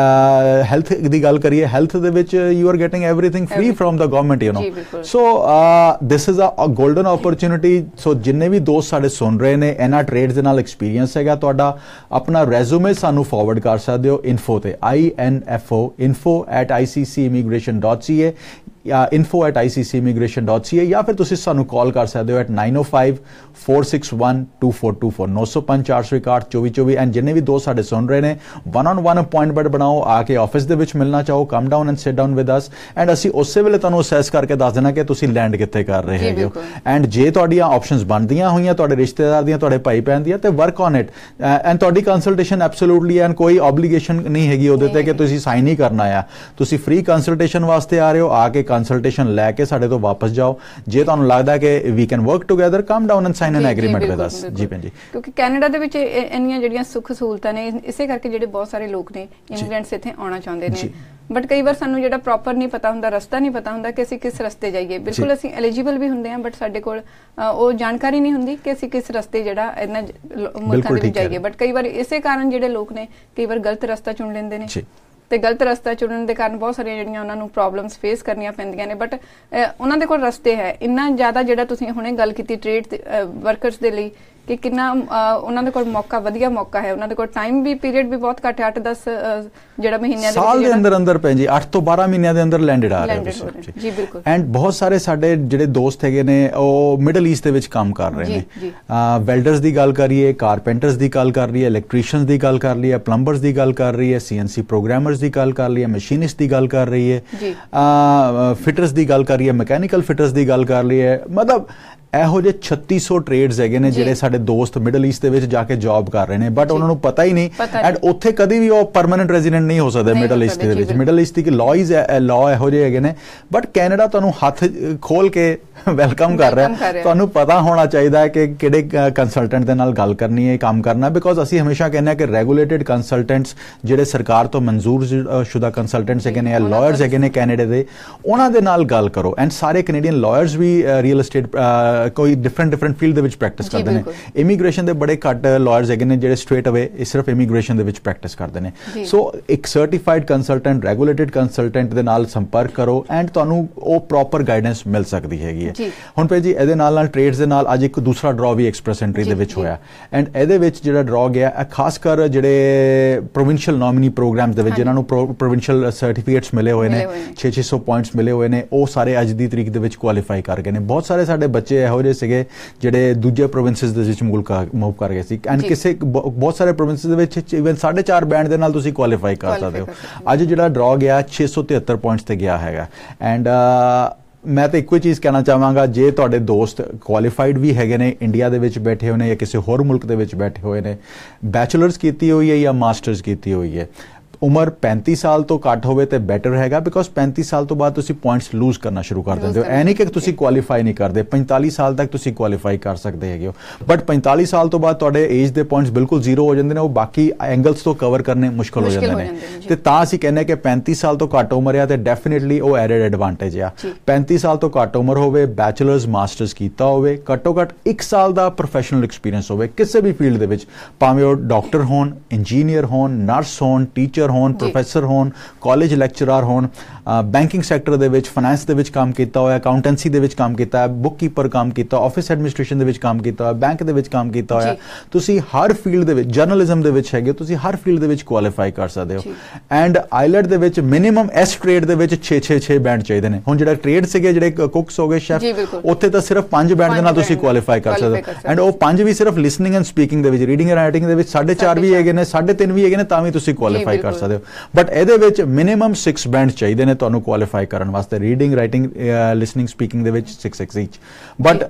ਹੈਲਥ ਦੀ ਗੱਲ ਕਰੀਏ, ਹੈਲਥ ਦੇ ਵਿੱਚ you are getting everything free from the government, you know. So this is a golden opportunity. So ਜਿੰਨੇ ਵੀ ਦੋਸਤ ਸਾਡੇ ਸੁਣ ਰਹੇ ਨੇ, ਇਹਨਾਂ ਟ੍ਰੇਡਸ ਦੇ ਨਾਲ ਐਕਸਪੀਰੀਅੰਸ ਹੈਗਾ ਤੁਹਾਡਾ, ਆਪਣਾ ਰੈਜ਼ੂਮੇ ਸਾਨੂੰ ਫਾਰਵਰਡ ਕਰ ਸਕਦੇ ਹੋ ਇਨਫੋ ਤੇ, I N F O info at I C C immigration dot C A ਜਾਂ info at I C C immigration dot C A, ਜਾਂ ਫਿਰ ਤੁਸੀਂ ਸਾਨੂੰ ਕਾਲ ਕਰ ਸਕਦੇ ਹੋ at nine oh five four six one two four two four nine oh five four six one two four two four। And ਜਿੰਨੇ ਵੀ ਦੋਸਤ ਸਾਡੇ ਸੁਣ ਰਹੇ ਨੇ, ਵਨ ਔਨ ਵਨ ਅਪਾਇੰਟਮੈਂਟ ਬਣਾਓ, ਆ ਕੇ ਆਫਿਸ ਦੇ ਵਿੱਚ ਮਿਲਣਾ ਚਾਹੋ, come down and sit down with us, and ਅਸੀਂ ਉਸੇ ਵੇਲੇ ਤੁਹਾਨੂੰ ਅਸੈਸ ਕਰਕੇ ਦੱਸ ਦੇਣਾ ਕਿ ਤੁਸੀਂ ਲੈਂਡ ਕਿੱਥੇ ਕਰ ਰਹੇ ਹੈਗੇ ਹੋ। ਐਂਡ ਜੇ ਤੁਹਾਡੀਆਂ ਆਪਸ਼ਨਸ ਬਣਦੀਆਂ ਹੋਈਆਂ, ਤੁਹਾਡੇ ਰਿਸ਼ਤੇਦਾਰ ਦੀਆਂ, ਤੁਹਾਡੇ ਭਾਈ ਭੈਣ ਦੀਆਂ, ਤੇ ਵਰਕ ਔਨ ਇਟ। ਐਂਡ ਤੁਹਾਡੀ ਕੰਸਲਟੇਸ਼ਨ ਐਬਸੋਲੂਟਲੀ, ਐਂਡ ਕੋਈ ਆਬਲੀਗੇਸ਼ਨ ਨਹੀਂ ਹੈਗੀ ਉਹਦੇ ਤੇ ਕਿ ਤੁਸੀਂ ਸਾਈਨ ਹੀ ਕਰਨਾ ਆ। ਤੁਸੀਂ ਫ੍ਰੀ ਕੰਸਲਟੇਸ਼ਨ ਵਾਸਤੇ ਆ ਰਹੇ ਹੋ, ਆ ਕੇ ਕੰਸਲਟੇਸ਼ਨ ਲੈ ਕੇ ਸਾਡੇ ਤੋਂ ਵਾਪਸ ਜਾਓ। ਜੇ ਤੁਹਾਨੂੰ ਲੱਗਦਾ ਕਿ we can work together, come down and sign an agreement with us. ਜੀ ਭੈਣ ਜੀ, ਕਿਉਂਕਿ ਕੈਨੇਡਾ ਦੇ ਵਿੱਚ ਇੰਨੀਆਂ ਜਿਹੜੀਆਂ ਸੁੱਖ ਸਹੂਲਤਾਂ ਨੇ, ਇਸੇ ਕਰਕੇ ਜਿਹੜੇ ਬਹੁਤ ਸਾਰੇ ਲੋਕ ਨੇ ਇਮੀਗ੍ਰੈਂਟਸ ਇੱਥੇ ਆਉਣਾ ਚਾਹੁੰਦੇ ਨੇ। ਬਟ ਕਈ ਵਾਰ ਸਾਨੂੰ ਜਿਹੜਾ ਪ੍ਰੋਪਰ ਨਹੀਂ ਪਤਾ ਹੁੰਦਾ, ਰਸਤਾ ਨਹੀਂ ਪਤਾ ਹੁੰਦਾ ਕਿ ਅਸੀਂ ਕਿਸ ਰਸਤੇ ਜਾਈਏ। ਬਿਲਕੁਲ ਅਸੀਂ ਐਲੀਜੀਬਲ ਵੀ ਹੁੰਦੇ ਹਾਂ, ਬਟ ਸਾਡੇ ਕੋਲ ਉਹ ਜਾਣਕਾਰੀ ਨਹੀਂ ਹੁੰਦੀ ਕਿ ਅਸੀਂ ਕਿਸ ਰਸਤੇ ਜਿਹੜਾ ਇਹਨਾਂ ਮੁਲਕਾਂ ਦੇ ਵਿੱਚ ਜਾਈਏ। ਬਟ ਕਈ ਵਾਰ ਇਸੇ ਕਾਰਨ ਜਿਹੜੇ ਲੋਕ ਨੇ ਕਈ ਵਾਰ ਗਲਤ ਰਸਤਾ ਚੁਣ ਲੈਂਦੇ ਨੇ, ਤੇ ਗਲਤ ਰਸਤਾ ਚੁਣਨ ਦੇ ਕਾਰਨ ਬਹੁਤ ਸਾਰੀਆਂ ਜਿਹੜੀਆਂ ਉਹਨਾਂ ਨੂੰ ਪ੍ਰੋਬਲਮਸ ਫੇਸ ਕਰਨੀਆਂ ਪੈਂਦੀਆਂ ਨੇ। ਬਟ ਉਹਨਾਂ ਦੇ ਕੋਲ ਰਸਤੇ ਹੈ। ਇੰਨਾ ਜ਼ਿਆਦਾ ਜਿਹੜਾ ਤੁਸੀਂ ਹੁਣੇ ਗੱਲ ਕੀਤੀ ਟ੍ਰੇਡ ਵਰਕਰਸ ਦੇ ਲਈ, ਕਿ ਕਿੰਨਾ ਉਹਨਾਂ ਦੇ ਕੋਲ ਮੌਕਾ, ਵਧੀਆ ਮੌਕਾ ਹੈ। ਉਹਨਾਂ ਦੇ ਕੋਲ ਟਾਈਮ ਵੀ ਪੀਰੀਅਡ ਵੀ ਬਹੁਤ ਘੱਟ ਹੈ, ਅੱਠ ਦਸ ਜਿਹੜਾ ਮਹੀਨਿਆਂ ਦੇ ਸਾਲ ਦੇ ਅੰਦਰ ਅੰਦਰ ਭੈਣ ਜੀ, ਅੱਠ ਤੋਂ ਬਾਰਾਂ ਮਹੀਨਿਆਂ ਦੇ ਅੰਦਰ ਲੈਂਡਡ ਆ ਰਹੇ ਜੀ। ਬਿਲਕੁਲ। ਐਂਡ ਬਹੁਤ ਸਾਰੇ ਸਾਡੇ ਜਿਹੜੇ ਦੋਸਤ ਹੈਗੇ ਨੇ ਉਹ ਮਿਡਲ ਈਸਟ ਦੇ ਵਿੱਚ ਕੰਮ ਕਰ ਰਹੇ ਨੇ। ਵੈਲਡਰਸ ਦੀ ਗੱਲ ਕਰੀਏ, ਕਾਰਪੈਂਟਰਸ ਦੀ ਗੱਲ ਕਰ ਰਹੀ ਹੈ, ਇਲੈਕਟ੍ਰੀਸ਼ੀਅਨਸ ਦੀ ਗੱਲ ਕਰ ਰਹੀ ਹੈ, ਪਲੰਬਰਸ ਦੀ ਗੱਲ ਕਰ ਰਹੀ ਹੈ, ਸੀ ਐਨ ਸੀ ਪ੍ਰੋਗਰਾਮਰਸ ਦੀ ਗੱਲ ਕਰ ਰਹੀ ਹੈ, ਮਸ਼ੀਨਿਸਟ ਦੀ ਗੱਲ ਕਰ ਰਹੀ ਹੈ, ਫਿਟਰਸ ਦੀ ਗੱਲ ਕਰ ਰਹੀ ਹੈ, ਮਕੈਨੀਕਲ ਫਿਟਰਸ ਦੀ ਗੱਲ ਕਰ ਰਹੀ ਹੈ। ਮਤਲਬ ਇਹੋ ਜਿਹੇ ਛੱਤੀ ਸੌ ਟ੍ਰੇਡਸ ਹੈਗੇ ਨੇ ਜਿਹੜੇ ਸਾਡੇ ਦੋਸਤ ਮਿਡਲ ਈਸਟ ਦੇ ਵਿੱਚ ਜਾ ਕੇ ਜੌਬ ਕਰ ਰਹੇ ਨੇ, ਬਟ ਉਹਨਾਂ ਨੂੰ ਪਤਾ ਹੀ ਨਹੀਂ। ਐਂਡ ਉੱਥੇ ਕਦੀ ਵੀ ਉਹ ਪਰਮਾਨੈਂਟ ਰੈਜ਼ੀਡੈਂਟ ਨਹੀਂ ਹੋ ਸਕਦੇ ਮਿਡਲ ਈਸਟ ਦੇ ਵਿੱਚ। ਮਿਡਲ ਈਸਟ ਦੀ ਲਾਜ਼ ਲਾਅ ਇਹੋ ਜਿਹੇ ਹੈਗੇ ਨੇ, ਬਟ ਕੈਨੇਡਾ ਤੁਹਾਨੂੰ ਹੱਥ ਖੋਲ ਕੇ ਵੈਲਕਮ ਕਰ ਰਿਹਾ। ਤੁਹਾਨੂੰ ਪਤਾ ਹੋਣਾ ਚਾਹੀਦਾ ਹੈ ਕਿ ਕਿਹੜੇ ਕੰਸਲਟੈਂਟ ਦੇ ਨਾਲ ਗੱਲ ਕਰਨੀ ਹੈ, ਕੰਮ ਕਰਨਾ। ਬਿਕੋਜ਼ ਅਸੀਂ ਹਮੇਸ਼ਾ ਕਹਿੰਦੇ ਹਾਂ ਕਿ ਰੈਗੂਲੇਟਡ ਕੰਸਲਟੈਂਟਸ, ਜਿਹੜੇ ਸਰਕਾਰ ਤੋਂ ਮਨਜ਼ੂਰ ਸ਼ੁਦਾ ਕੰਸਲਟੈਂਟਸ ਹੈਗੇ ਨੇ, ਲਾਇਰਸ ਹੈਗੇ ਨੇ ਕੈਨੇਡਾ ਦੇ, ਉਹਨਾਂ ਦੇ ਨਾਲ ਗੱਲ ਕਰੋ। ਐਂਡ ਸਾਰੇ ਕੈਨੇਡੀਅਨ ਲਾਇਰਸ ਵੀ ਰੀਅਲ ਐਸਟੇਟ ਕੋਈ ਡਿਫਰੈਂਟ ਡਿਫਰੈਂਟ ਫੀਲਡ ਦੇ ਵਿੱਚ ਪ੍ਰੈਕਟਿਸ ਕਰਦੇ ਨੇ। ਇਮੀਗ੍ਰੇਸ਼ਨ ਦੇ ਬੜੇ ਘੱਟ ਲਾਇਰਸ ਹੈਗੇ ਨੇ ਜਿਹੜੇ ਸਟ੍ਰੇਟ ਅਵੇ ਸਿਰਫ ਇਮੀਗ੍ਰੇਸ਼ਨ ਦੇ ਵਿੱਚ ਪ੍ਰੈਕਟਿਸ ਕਰਦੇ ਨੇ। ਸੋ ਇੱਕ ਸਰਟੀਫਾਈਡ ਕੰਸਲਟੈਂਟ, ਰੈਗੂਲੇਟਡ ਕੰਸਲਟੈਂਟ ਦੇ ਨਾਲ ਸੰਪਰਕ ਕਰੋ, ਐਂਡ ਤੁਹਾਨੂੰ ਉਹ ਪ੍ਰੋਪਰ ਗਾਈਡੈਂਸ ਮਿਲ ਸਕਦੀ ਹੈਗੀ ਹੈ। ਹੁਣ ਭਾਈ ਜੀ, ਇਹਦੇ ਨਾਲ ਨਾਲ ਟ੍ਰੇਡਸ ਦੇ ਨਾਲ ਅੱਜ ਇੱਕ ਦੂਸਰਾ ਡਰਾ ਵੀ ਐਕਸਪ੍ਰੈਸ ਐਂਟਰੀ ਦੇ ਵਿੱਚ ਹੋਇਆ। ਐਂਡ ਇਹਦੇ ਵਿੱਚ ਜਿਹੜਾ ਡਰਾ ਗਿਆ, ਇਹ ਖਾਸ ਕਰ ਜਿਹੜੇ ਪ੍ਰੋਵਿੰਸ਼ੀਅਲ ਨੋਮੀਨੀ ਪ੍ਰੋਗਰਾਮਸ ਦੇ ਵਿੱਚ ਜਿਨ੍ਹਾਂ ਨੂੰ ਪ੍ਰੋਵਿੰਸ਼ੀਅਲ ਸਰਟੀਫਿਕੇਟਸ ਮਿਲੇ ਹੋਏ ਨੇ, ਛੇ ਛੇ ਸੌ ਪੁਆਇੰਟਸ ਮਿਲੇ ਹੋਏ ਨੇ, ਉਹ ਸਾਰੇ ਅੱਜ ਦੀ ਤਰੀਕ ਦੇ ਵਿੱਚ ਕੁਆਲੀਫਾਈ ਕਰ ਗਏ ਨੇ। ਬਹੁਤ ਸਾਰੇ ਸਾਡੇ ਬੱਚੇ ਇਹੋ ਜਿਹੇ ਸੀਗੇ ਜਿਹੜੇ ਦੂਜੇ ਪ੍ਰੋਵਿੰਸਿਸ ਦੇ ਵਿੱਚ ਮੂਵ ਕਰ ਗਏ ਸੀ। ਐਂਡ ਕਿਸੇ ਬਹੁਤ ਸਾਰੇ ਪ੍ਰੋਵਿੰਸਿਸ ਦੇ ਵਿੱਚ ਇਵਨ ਸਾਢੇ ਚਾਰ ਬੈਂਡ ਦੇ ਨਾਲ ਤੁਸੀਂ ਕੁਆਲੀਫਾਈ ਕਰ ਸਕਦੇ ਹੋ। ਅੱਜ ਜਿਹੜਾ ਡਰਾ ਗਿਆ ਛੇ ਸੌ ਤਿਹੱਤਰ ਪੁਆਇੰਟਸ ਤੇ ਗਿਆ ਹੈਗਾ। ਐਂਡ ਮੈਂ ਤਾਂ ਇੱਕੋ ਹੀ ਚੀਜ਼ ਕਹਿਣਾ ਚਾਹਾਂਗਾ, ਜੇ ਤੁਹਾਡੇ ਦੋਸਤ ਕੁਆਲੀਫਾਈਡ ਵੀ ਹੈਗੇ ਨੇ, ਇੰਡੀਆ ਦੇ ਵਿੱਚ ਬੈਠੇ ਹੋਏ ਨੇ ਜਾਂ ਕਿਸੇ ਹੋਰ ਮੁਲਕ ਦੇ ਵਿੱਚ ਬੈਠੇ ਹੋਏ ਨੇ, ਬੈਚਲਰਸ ਕੀਤੀ ਹੋਈ ਹੈ ਜਾਂ ਮਾਸਟਰਸ ਕੀਤੀ ਹੋਈ ਹੈ, ਉਮਰ ਪੈਂਤੀ ਸਾਲ ਤੋਂ ਘੱਟ ਹੋਵੇ ਤੇ ਬੈਟਰ ਹੈਗਾ। ਬਿਕੋਜ਼ ਪੈਂਤੀ ਸਾਲ ਤੋਂ ਬਾਅਦ ਤੁਸੀਂ ਪੁਆਇੰਟਸ ਲੂਜ਼ ਕਰਨਾ ਸ਼ੁਰੂ ਕਰ ਦਿੰਦੇ ਹੋ। ਐ ਨਹੀਂ ਕਿ ਤੁਸੀਂ ਕੁਆਲੀਫਾਈ ਨਹੀਂ ਕਰਦੇ, ਪੰਤਾਲੀ ਸਾਲ ਤੱਕ ਤੁਸੀਂ ਕੁਆਲੀਫਾਈ ਕਰ ਸਕਦੇ ਹੈਗੇ ਹੋ, ਬਟ ਪੰਤਾਲੀ ਸਾਲ ਤੋਂ ਬਾਅਦ ਤੁਹਾਡੇ ਏਜ ਦੇ ਪੁਆਇੰਟਸ ਬਿਲਕੁਲ ਜ਼ੀਰੋ ਹੋ ਜਾਂਦੇ ਨੇ। ਉਹ ਬਾਕੀ ਐਂਗਲਸ ਤੋਂ ਕਵਰ ਕਰਨੇ ਮੁਸ਼ਕਲ ਹੋ ਜਾਂਦੇ ਨੇ। ਤੇ ਤਾਂ ਅਸੀਂ ਕਹਿੰਦੇ ਕਿ ਪੈਂਤੀ ਸਾਲ ਤੋਂ ਘੱਟ ਉਮਰ ਆ ਤੇ ਡੈਫੀਨਿਟਲੀ ਉਹ ਐਡਡ ਐਡਵਾਂਟੇਜ ਆ। ਪੈਂਤੀ ਸਾਲ ਤੋਂ ਘੱਟ ਉਮਰ ਹੋਵੇ, ਬੈਚਲਰਸ ਮਾਸਟਰਸ ਕੀਤਾ ਹੋਵੇ, ਘੱਟੋ ਘੱਟ ਇੱਕ ਸਾਲ ਦਾ ਪ੍ਰੋਫੈਸ਼ਨਲ ਐਕਸਪੀਰੀਅੰਸ ਹੋਵੇ ਕਿਸੇ ਵੀ ਫੀਲਡ ਦੇ ਵਿੱਚ, ਭਾਵੇਂ ਉਹ ਡਾਕਟਰ ਹੋਣ, ਇੰਜੀਨੀਅਰ ਹੋਣ, ਨਰਸ ਹੋਣ, ਟੀਚਰ ਟੀਚਰ ਹੋਣ, ਪ੍ਰੋਫੈਸਰ ਹੋਣ, ਕਾਲਜ ਲੈਕਚਰਰ ਹੋਣ, ਬੈਂਕਿੰਗ ਸੈਕਟਰ ਦੇ ਵਿੱਚ, ਫਾਈਨੈਂਸ ਦੇ ਵਿੱਚ ਕੰਮ ਕੀਤਾ ਹੋਇਆ, ਅਕਾਊਂਟੈਂਸੀ ਦੇ ਵਿੱਚ ਕੰਮ ਕੀਤਾ ਹੈ, ਬੁੱਕ ਕੀਪਰ ਕੰਮ ਕੀਤਾ, ਆਫਿਸ ਐਡਮਿਨਿਸਟ੍ਰੇਸ਼ਨ ਦੇ ਵਿੱਚ ਕੰਮ ਕੀਤਾ ਹੋਇਆ, ਬੈਂਕ ਦੇ ਵਿੱਚ ਕੰਮ ਕੀਤਾ ਹੋਇਆ, ਤੁਸੀਂ ਹਰ ਫੀਲਡ ਦੇ ਵਿੱਚ, ਜਰਨਲਿਜ਼ਮ ਦੇ ਵਿੱਚ ਹੈਗੇ, ਤੁਸੀਂ ਹਰ ਫੀਲਡ ਦੇ ਵਿੱਚ ਕੁਆਲੀਫਾਈ ਕਰ ਸਕਦੇ ਹੋ। ਐਂਡ ਆਈਲੈਟ ਦੇ ਵਿੱਚ ਮਿਨੀਮਮ ਐਸ ਟ੍ਰੇਡ ਦੇ ਵਿੱਚ ਛੇ ਛੇ ਛੇ ਬੈਂਡ ਚਾਹੀਦੇ ਨੇ। ਹੁਣ ਜਿਹੜਾ ਟ੍ਰੇਡ ਸੀਗੇ, ਜਿਹੜੇ ਕੁਕਸ ਹੋ ਗਏ, ਸ਼ੈਫ, ਉੱਥੇ ਤਾਂ ਸਿਰਫ ਪੰਜ ਬੈਂਡ ਦੇ ਨਾਲ ਤੁਸੀਂ ਕੁਆਲੀਫਾਈ ਕਰ ਸਕਦੇ ਹੋ। ਐਂਡ ਉਹ ਪੰਜ ਵੀ ਸਿਰਫ ਲਿਸਨਿੰਗ ਐਂਡ ਸਪੀਕਿੰਗ ਦੇ ਵਿੱਚ, ਰੀਡਿੰਗ ਐਂਡ ਰਾਈਟਿੰਗ ਦੇ ਵਿੱਚ ਸਾਢੇ ਚਾਰ ਵੀ ਹੈਗੇ ਨੇ, ਸਾਢੇ ਤਿੰਨ ਵੀ ਹੈਗੇ ਨੇ, ਤਾਂ ਵੀ ਤੁਸੀਂ ਕੁਆਲੀਫਾਈ ਕਰ ਸਕਦੇ ਹੋ। ਬਟ ਇਹਦੇ ਵਿੱਚ ਮਿਨੀਮਮ ਸਿਕਸ ਬੈਂਡ ਚਾਹੀਦੇ ਨੇ ਤੁਹਾਨੂੰ ਕੁਆਲੀਫਾਈ ਕਰਨ ਵਾਸਤੇ, ਰੀਡਿੰਗ, ਰਾਈਟਿੰਗ, ਲਿਸਨਿੰਗ, ਸਪੀਕਿੰਗ ਦੇ ਵਿੱਚ ਸਿਕਸ ਸਿਕਸ ਈਚ। ਬਟ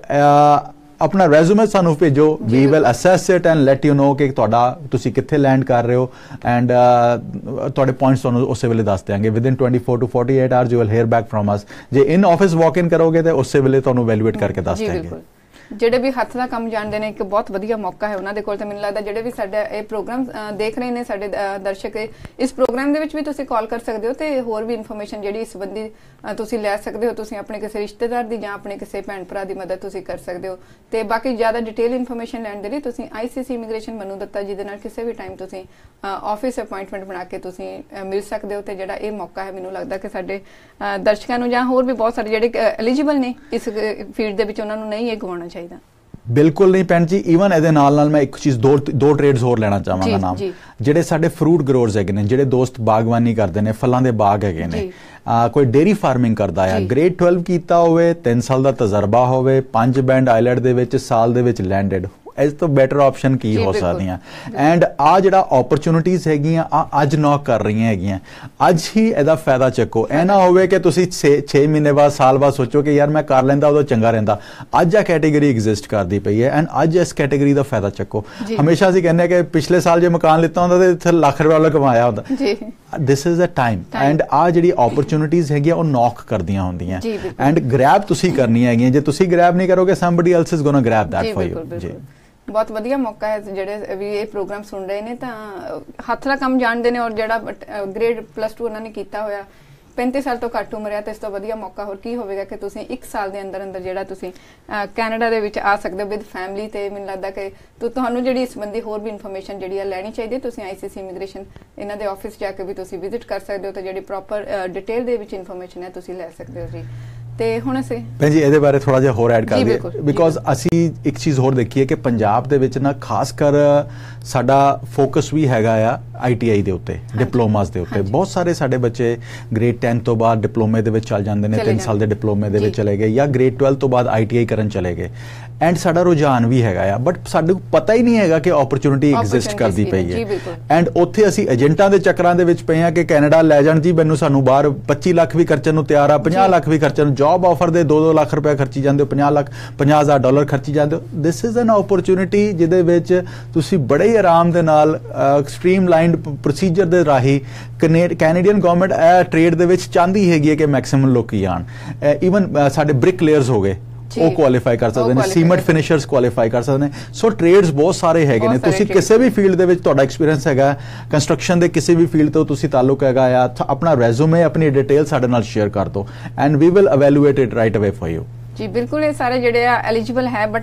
ਆਪਣਾ ਰੈਜ਼ੂਮੇ ਸਾਨੂੰ ਭੇਜੋ, we will assess it and let you know ਕਿ ਤੁਹਾਡਾ ਤੁਸੀਂ ਕਿੱਥੇ ਲੈਂਡ ਕਰ ਰਹੇ ਹੋ। ਐਂਡ ਤੁਹਾਡੇ ਪੁਆਇੰਟਸ ਤੁਹਾਨੂੰ ਉਸੇ ਵੇਲੇ ਦੱਸ ਦਿਆਂਗੇ। Within twenty four to forty eight hours you will hear back from us. ਜੇ ਇਨ ਆਫਿਸ ਵਾਕ ਇਨ ਕਰੋਗੇ ਤਾਂ ਉਸੇ ਵੇਲੇ ਤੁਹਾਨੂੰ ਵੈਲੂਏਟ ਕਰਕੇ ਦੱਸ ਦਿਆਂਗੇ। ਜਿਹੜੇ ਵੀ ਹੱਥ ਦਾ ਕੰਮ ਜਾਣਦੇ ਨੇ, ਇੱਕ ਬਹੁਤ ਵਧੀਆ ਮੌਕਾ ਹੈ ਉਹਨਾਂ ਦੇ ਕੋਲ। ਤਾਂ ਮੈਨੂੰ ਲੱਗਦਾ ਜਿਹੜੇ ਵੀ ਸਾਡਾ ਇਹ ਪ੍ਰੋਗਰਾਮ ਦੇਖ ਰਹੇ ਨੇ, ਸਾਡੇ ਦਰਸ਼ਕ, ਇਸ ਪ੍ਰੋਗਰਾਮ ਦੇ ਵਿੱਚ ਵੀ ਤੁਸੀਂ ਕਾਲ ਕਰ ਸਕਦੇ ਹੋ ਤੇ ਹੋਰ ਵੀ ਇਨਫੋਰਮੇਸ਼ਨ ਜਿਹੜੀ ਇਸ ਸੰਬੰਧੀ ਤੁਸੀਂ ਲੈ ਸਕਦੇ ਹੋ। ਤੁਸੀਂ ਆਪਣੇ ਕਿਸੇ ਰਿਸ਼ਤੇਦਾਰ ਦੀ ਜਾਂ ਆਪਣੇ ਕਿਸੇ ਭੈਣ ਭਰਾ ਦੀ ਮਦਦ ਤੁਸੀਂ ਕਰ ਸਕਦੇ ਹੋ। ਤੇ ਬਾਕੀ ਜ਼ਿਆਦਾ ਡਿਟੇਲ ਇਨਫੋਰਮੇਸ਼ਨ ਲੈਣ ਦੇ ਲਈ ਤੁਸੀਂ ਆਈਸੀਸੀ ਇਮੀਗ੍ਰੇਸ਼ਨ ਮਨੂ ਦੱਤਾ ਜੀ ਦੇ ਨਾਲ ਕਿਸੇ ਵੀ ਟਾਈਮ ਤੁਸੀਂ ਆਫਿਸ ਅਪਾਇੰਟਮੈਂਟ ਬਣਾ ਕੇ ਤੁਸੀਂ ਮਿਲ ਸਕਦੇ ਹੋ। ਤੇ ਜਿਹੜਾ ਇਹ ਮੌਕਾ ਹੈ, ਮੈਨੂੰ ਲੱਗਦਾ ਕਿ ਸਾਡੇ ਦਰਸ਼ਕਾਂ ਨੂੰ ਜਾਂ ਹੋਰ ਵੀ ਬਹੁਤ ਸਾਰੇ ਜਿਹੜੇ ਐਲੀਜੀਬਲ ਨੇ ਇਸ ਫੀਲਡ ਦੇ ਵਿੱਚ, ਉਹਨਾਂ ਨੂੰ ਨਹੀਂ ਇਹ ਗਵਾਉਣਾ ਚਾਹੀਦਾ। ਬਿਲਕੁਲ ਨਹੀਂ ਭੈਣ ਜੀ। ਈਵਨ ਇਹਦੇ ਨਾਲ ਨਾਲ ਮੈਂ ਇੱਕ ਚੀਜ਼ ਦੋ ਦੋ ਟ੍ਰੇਡਸ ਹੋਰ ਲੈਣਾ ਚਾਹਾਂਗਾ ਨਾਮ। ਜਿਹੜੇ ਸਾਡੇ ਫਰੂਟ ਗਰੋਰਸ ਹੈਗੇ ਨੇ, ਜਿਹੜੇ ਦੋਸਤ ਬਾਗਬਾਨੀ ਕਰਦੇ ਨੇ, ਫਲਾਂ ਦੇ ਬਾਗ ਹੈਗੇ ਨੇ, ਕੋਈ ਡੇਰੀ ਫਾਰਮਿੰਗ ਕਰਦਾ ਆ, ਗ੍ਰੇਡ ਟਵੈਲਵ ਕੀਤਾ ਹੋਵੇ, ਤਿੰਨ ਸਾਲ ਦਾ ਤਜਰਬਾ ਹੋਵੇ, ਪੰਜ ਬੈਂਡ ਆਈਲੈਟ ਦੇ ਵਿੱਚ, ਸਾਲ ਦੇ ਵਿੱਚ ਲੈਂਡਡ, ਇਸ ਤੋਂ ਬੈਟਰ ਆਪਸ਼ਨ ਕੀ ਹੋ ਸਕਦੀਆਂ। ਐਂਡ ਆ ਜਿਹੜਾ ਓਪਰਚੁਨਿਟੀਜ਼ ਹੈਗੀਆਂ ਆ ਅੱਜ ਨੌਕ ਕਰ ਰਹੀਆਂ ਹੈਗੀਆਂ, ਅੱਜ ਹੀ ਇਹਦਾ ਫਾਇਦਾ ਚੱਕੋ। ਇਹ ਨਾ ਹੋਵੇ ਕਿ ਤੁਸੀਂ ਛੇ ਮਹੀਨੇ ਬਾਅਦ, ਸਾਲ ਬਾਅਦ ਸੋਚੋ ਕਿ ਯਾਰ ਮੈਂ ਕਰ ਲੈਂਦਾ ਉਦੋਂ ਚੰਗਾ ਰਹਿੰਦਾ। ਅੱਜ ਆ ਕੈਟੇਗਰੀ ਐਗਜ਼ਿਸਟ ਕਰਦੀ ਪਈ ਹੈ ਐਂਡ ਅੱਜ ਇਸ ਕੈਟੇਗਰੀ ਦਾ ਫਾਇਦਾ ਚੱਕੋ। ਹਮੇਸ਼ਾ ਅਸੀਂ ਕਹਿੰਦੇ ਕਿ ਪਿਛਲੇ ਸਾਲ ਜੇ ਮਕਾਨ ਲਿੱਤਾ ਹੁੰਦਾ ਤੇ ਇੱਥੇ ਲੱਖ ਰੁਪਏ ਵਾਲਾ ਕਮਾਇਆ ਹੁੰਦਾ। This is a time and ਆ ਜਿਹੜੀ ਓਪਰਚੁਨਿਟੀਜ਼ ਹੈਗੀਆਂ ਉਹ ਨੌਕ ਕਰਦੀਆਂ ਹੁੰਦੀਆਂ ਐਂਡ ਗ੍ਰੈਬ ਤੁਸੀਂ ਕਰਨੀ ਹੈਗੀਆਂ। ਜੇ ਤੁਸੀਂ ਗ੍ਰੈਬ ਨਹੀਂ ਕਰੋਗੇ, somebody else is gonna grab that for you. ਜੀ, ਬਹੁਤ ਵਧੀਆ ਮੌਕਾ ਹੈ। ਜਿਹੜੇ ਵੀ ਇਹ ਪ੍ਰੋਗਰਾਮ ਸੁਣ ਰਹੇ ਨੇ ਤਾਂ ਹੱਥ ਦਾ ਕੰਮ ਜਾਣਦੇ ਨੇ ਔਰ ਜਿਹੜਾ ਗ੍ਰੇਡ ਪਲੱਸ ਟੂ ਉਹਨਾਂ ਨੇ ਕੀਤਾ ਹੋਇਆ, ਪੈਂਤੀ ਸਾਲ ਤੋਂ ਘੱਟ ਉਮਰ ਹੈ, ਤੇ ਇਸ ਤੋਂ ਵਧੀਆ ਮੌਕਾ ਹੋਰ ਕੀ ਹੋਵੇਗਾ ਕਿ ਤੁਸੀਂ ਇੱਕ ਸਾਲ ਦੇ ਅੰਦਰ ਅੰਦਰ ਜਿਹੜਾ ਤੁਸੀਂ ਕੈਨੇਡਾ ਦੇ ਵਿੱਚ ਆ ਸਕਦੇ ਹੋ ਵਿਦ ਫੈਮਿਲੀ। ਤੇ ਮੈਨੂੰ ਲੱਗਦਾ ਕਿ ਤੁਹਾਨੂੰ ਜਿਹੜੀ ਇਸ ਸੰਬੰਧੀ ਹੋਰ ਵੀ ਇਨਫੋਰਮੇਸ਼ਨ ਜਿਹੜੀ ਆ ਲੈਣੀ ਚਾਹੀਦੀ ਹੈ। ਤੁਸੀਂ ਆਈਸੀਸੀ ਇਮੀਗ੍ਰੇਸ਼ਨ ਇਹਨਾਂ ਦੇ ਆਫਿਸ ਜਾ ਕੇ ਵੀ ਤੁਸੀਂ ਵਿਜ਼ਿਟ ਕਰ ਸਕਦੇ ਹੋ ਤੇ ਜਿਹੜੀ ਪ੍ਰੋਪਰ ਡਿਟੇਲ ਦੇ ਵਿੱਚ ਇਨਫੋਰਮੇਸ਼ਨ ਹੈ ਤੁਸੀਂ ਲੈ ਸਕਦੇ ਹੋ ਜੀ। ਤੇ ਹੁਣ ਅਸੀਂ ਭੈਣ ਜੀ ਇਹਦੇ ਬਾਰੇ ਥੋੜਾ ਜਿਹਾ ਹੋਰ ਐਡ ਕਰ ਦਈਏ, ਬਿਕੋਜ਼ ਅਸੀਂ ਇੱਕ ਚੀਜ਼ ਹੋਰ ਦੇਖੀਏ ਕਿ ਪੰਜਾਬ ਦੇ ਵਿੱਚ ਨਾ ਖਾਸ ਕਰ ਸਾਡਾ ਫੋਕਸ ਵੀ ਹੈਗਾ ਆ ਆਈ ਟੀ ਆਈ ਦੇ ਉੱਤੇ, ਡਿਪਲੋਮਾਸ ਦੇ ਉੱਤੇ। ਬਹੁਤ ਸਾਰੇ ਸਾਡੇ ਬੱਚੇ ਗ੍ਰੇਡ ਟੈਨ ਤੋਂ ਬਾਅਦ ਡਿਪਲੋਮੇ ਦੇ ਵਿੱਚ ਚੱਲ ਜਾਂਦੇ ਨੇ, ਤਿੰਨ ਸਾਲ ਦੇ ਡਿਪਲੋਮੇ ਦੇ ਵਿੱਚ ਚਲੇ ਗਏ, ਜਾਂ ਗ੍ਰੇਡ ਟਵੈਲਵ ਤੋਂ ਬਾਅਦ ਆਈ ਟੀ ਆਈ ਕਰਨ ਚਲੇ ਗਏ। ਐਂਡ ਸਾਡਾ ਰੁਝਾਨ ਵੀ ਹੈਗਾ ਆ, ਬਟ ਸਾਨੂੰ ਪਤਾ ਹੀ ਨਹੀਂ ਹੈਗਾ ਕਿ ਓਪਰਚੁਨਿਟੀ ਐਗਜ਼ਿਸਟ ਕਰਦੀ ਪਈ ਹੈ। ਐਂਡ ਉੱਥੇ ਅਸੀਂ ਏਜੰਟਾਂ ਦੇ ਚੱਕਰਾਂ ਦੇ ਵਿੱਚ ਪਏ ਹਾਂ ਕਿ ਕੈਨੇਡਾ ਲੈ ਜਾਣ ਜੀ ਮੈਨੂੰ, ਸਾਨੂੰ ਬਾਹਰ ਪੱਚੀ ਲੱਖ ਵੀ ਖਰਚਣ ਨੂੰ ਤਿਆਰ ਆ, ਪੰਜਾਹ ਲੱਖ ਵੀ ਖਰਚਣ ਨੂੰ, ਜੌਬ ਆਫਰ ਦੇ ਦੋ ਦੋ ਲੱਖ ਰੁਪਏ ਖਰਚੀ ਜਾਂਦੇ ਹੋ, ਪੰਜਾਹ ਲੱਖ ਪੰਜਾਹ ਹਜ਼ਾਰ ਡਾਲਰ ਖਰਚੀ ਜਾਂਦੇ ਹੋ। ਦਿਸ ਇਜ਼ ਐਨ ਓਪਰਚੁਨਿਟੀ ਜਿਹਦੇ ਵਿੱਚ ਤੁਸੀਂ ਬੜੇ ਹੀ ਆਰਾਮ ਦੇ ਨਾਲ ਸਟ੍ਰੀਮਲਾਈਨਡ ਪ੍ਰੋਸੀਜਰ ਦੇ ਰਾਹੀਂ ਕੈਨੇਡੀਅਨ ਗਵਰਨਮੈਂਟ ਇਹ ਟ੍ਰੇਡ ਦੇ ਵਿੱਚ ਚਾਹੁੰਦੀ ਹੈਗੀ ਹੈ ਕਿ ਮੈਕਸਿਮਮ ਲੋਕੀ ਆਣ। ਈਵਨ ਸਾਡੇ ਬ੍ਰਿਕ ਲੇਅਰਸ ਹੋ ਗਏ, ਉਹ ਕੁਆਲੀਫਾਈ ਕਰ ਸਕਦੇ ਨੇ, ਸੀਮੈਂਟ ਫਿਨਿਸ਼ਰਸ ਕੁਆਲੀਫਾਈ ਕਰ ਸਕਦੇ ਨੇ। ਸੋ ਟ੍ਰੇਡਸ ਬਹੁਤ ਸਾਰੇ ਹੈਗੇ ਨੇ। ਤੁਸੀਂ ਕਿਸੇ ਵੀ ਫੀਲਡ ਦੇ ਵਿੱਚ ਤੁਹਾਡਾ ਐਕਸਪੀਰੀਅੰਸ ਹੈਗਾ, ਕੰਸਟਰਕਸ਼ਨ ਦੇ ਕਿਸੇ ਵੀ ਫੀਲਡ ਤੋਂ ਤੁਸੀਂ ਤਾਲੁਕ ਹੈਗਾ ਆ, ਆਪਣਾ ਰੈਜ਼ੂਮੇ, ਆਪਣੀ ਡਿਟੇਲ ਸਾਡੇ ਨਾਲ ਸ਼ੇਅਰ ਕਰ ਦਿਓ and we will evaluate it right away for you. ਜੀ ਬਿਲਕੁਲ, ਇਹ ਸਾਰੇ ਜਿਹੜੇ ਆ ਐਲੀਜੀਬਲ ਹੈ, ਬਟ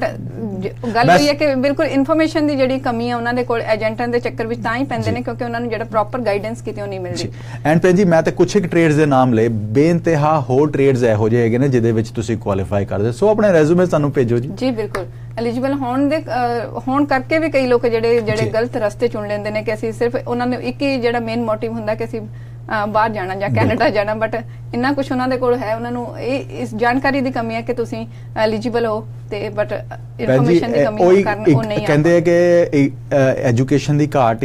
ਗੱਲ ਹੋਈ ਹੈ ਕਿ ਬਿਲਕੁਲ ਇਨਫੋਰਮੇਸ਼ਨ ਦੀ ਜਿਹੜੀ ਕਮੀ ਹੈ ਉਹਨਾਂ ਦੇ ਕੋਲ ਏਜੰਟਾਂ ਦੇ ਚੱਕਰ ਵਿੱਚ ਤਾਂ ਹੀ ਪੈਂਦੇ ਨੇ ਕਿਉਂਕਿ ਉਹਨਾਂ ਨੂੰ ਜਿਹੜਾ ਪ੍ਰੋਪਰ ਗਾਈਡੈਂਸ ਕਿਤੇ ਨਹੀਂ ਮਿਲਦੀ। ਐਂਡ ਭੈਣ ਜੀ ਮੈਂ ਤਾਂ ਕੁਛ ਇੱਕ ਟ੍ਰੇਡਸ ਦੇ ਨਾਮ ਲਏ, ਬੇਇੰਤਹਾ ਹੋਰ ਟ੍ਰੇਡਸ ਇਹੋ ਜਿਹੇ ਹੈਗੇ ਨੇ ਜਿਹਦੇ ਵਿੱਚ ਤੁਸੀਂ ਕੁਆਲੀਫਾਈ ਕਰਦੇ। ਸੋ ਆਪਣੇ ਰੈਜ਼ੂਮੇ ਸਾਨੂੰ ਭੇਜੋ ਜੀ। ਜੀ ਬਿਲਕੁਲ, ਐਲੀਜੀਬਲ ਹੋਣ ਦੇ ਹੋਣ ਕਰਕੇ ਵੀ ਕਈ ਲੋਕ ਜਿਹੜੇ ਜਿਹੜੇ ਗਲਤ ਰਸਤੇ ਚੁਣ ਲੈਂਦੇ ਨੇ ਕਿ ਅਸੀਂ ਸਿਰਫ ਉਹਨਾਂ ਨੇ ਇੱਕ ਹੀ ਜਿਹੜਾ ਮੇਨ ਮੋਟਿਵ ਹੁੰਦਾ ਕਿ ਅਸੀਂ ਬਾਹਰ ਜਾਣਾ ਜਾਂ ਕੈਨੇਡਾ ਜਾਣਾ, ਬਟ ਇੰਨਾ ਕੁਛ ਉਹਨਾਂ ਦੇ ਕੋਲ ਹੈ, ਉਹਨਾਂ ਨੂੰ ਇਹ ਇਸ ਜਾਣਕਾਰੀ ਦੀ ਕਮੀ ਹੈ ਕਿ ਤੁਸੀਂ ਐਲੀਜੀਬਲ ਹੋ ਤੇ ਬਟ ਇਨਫੋਰਮੇਸ਼ਨ ਦੀ ਕਮੀ ਕਾਰਨ ਉਹ ਨਹੀਂ ਆ। ਕਹਿੰਦੇ ਆ ਕਿ ਐਜੂਕੇਸ਼ਨ ਦੀ ਘਾਟ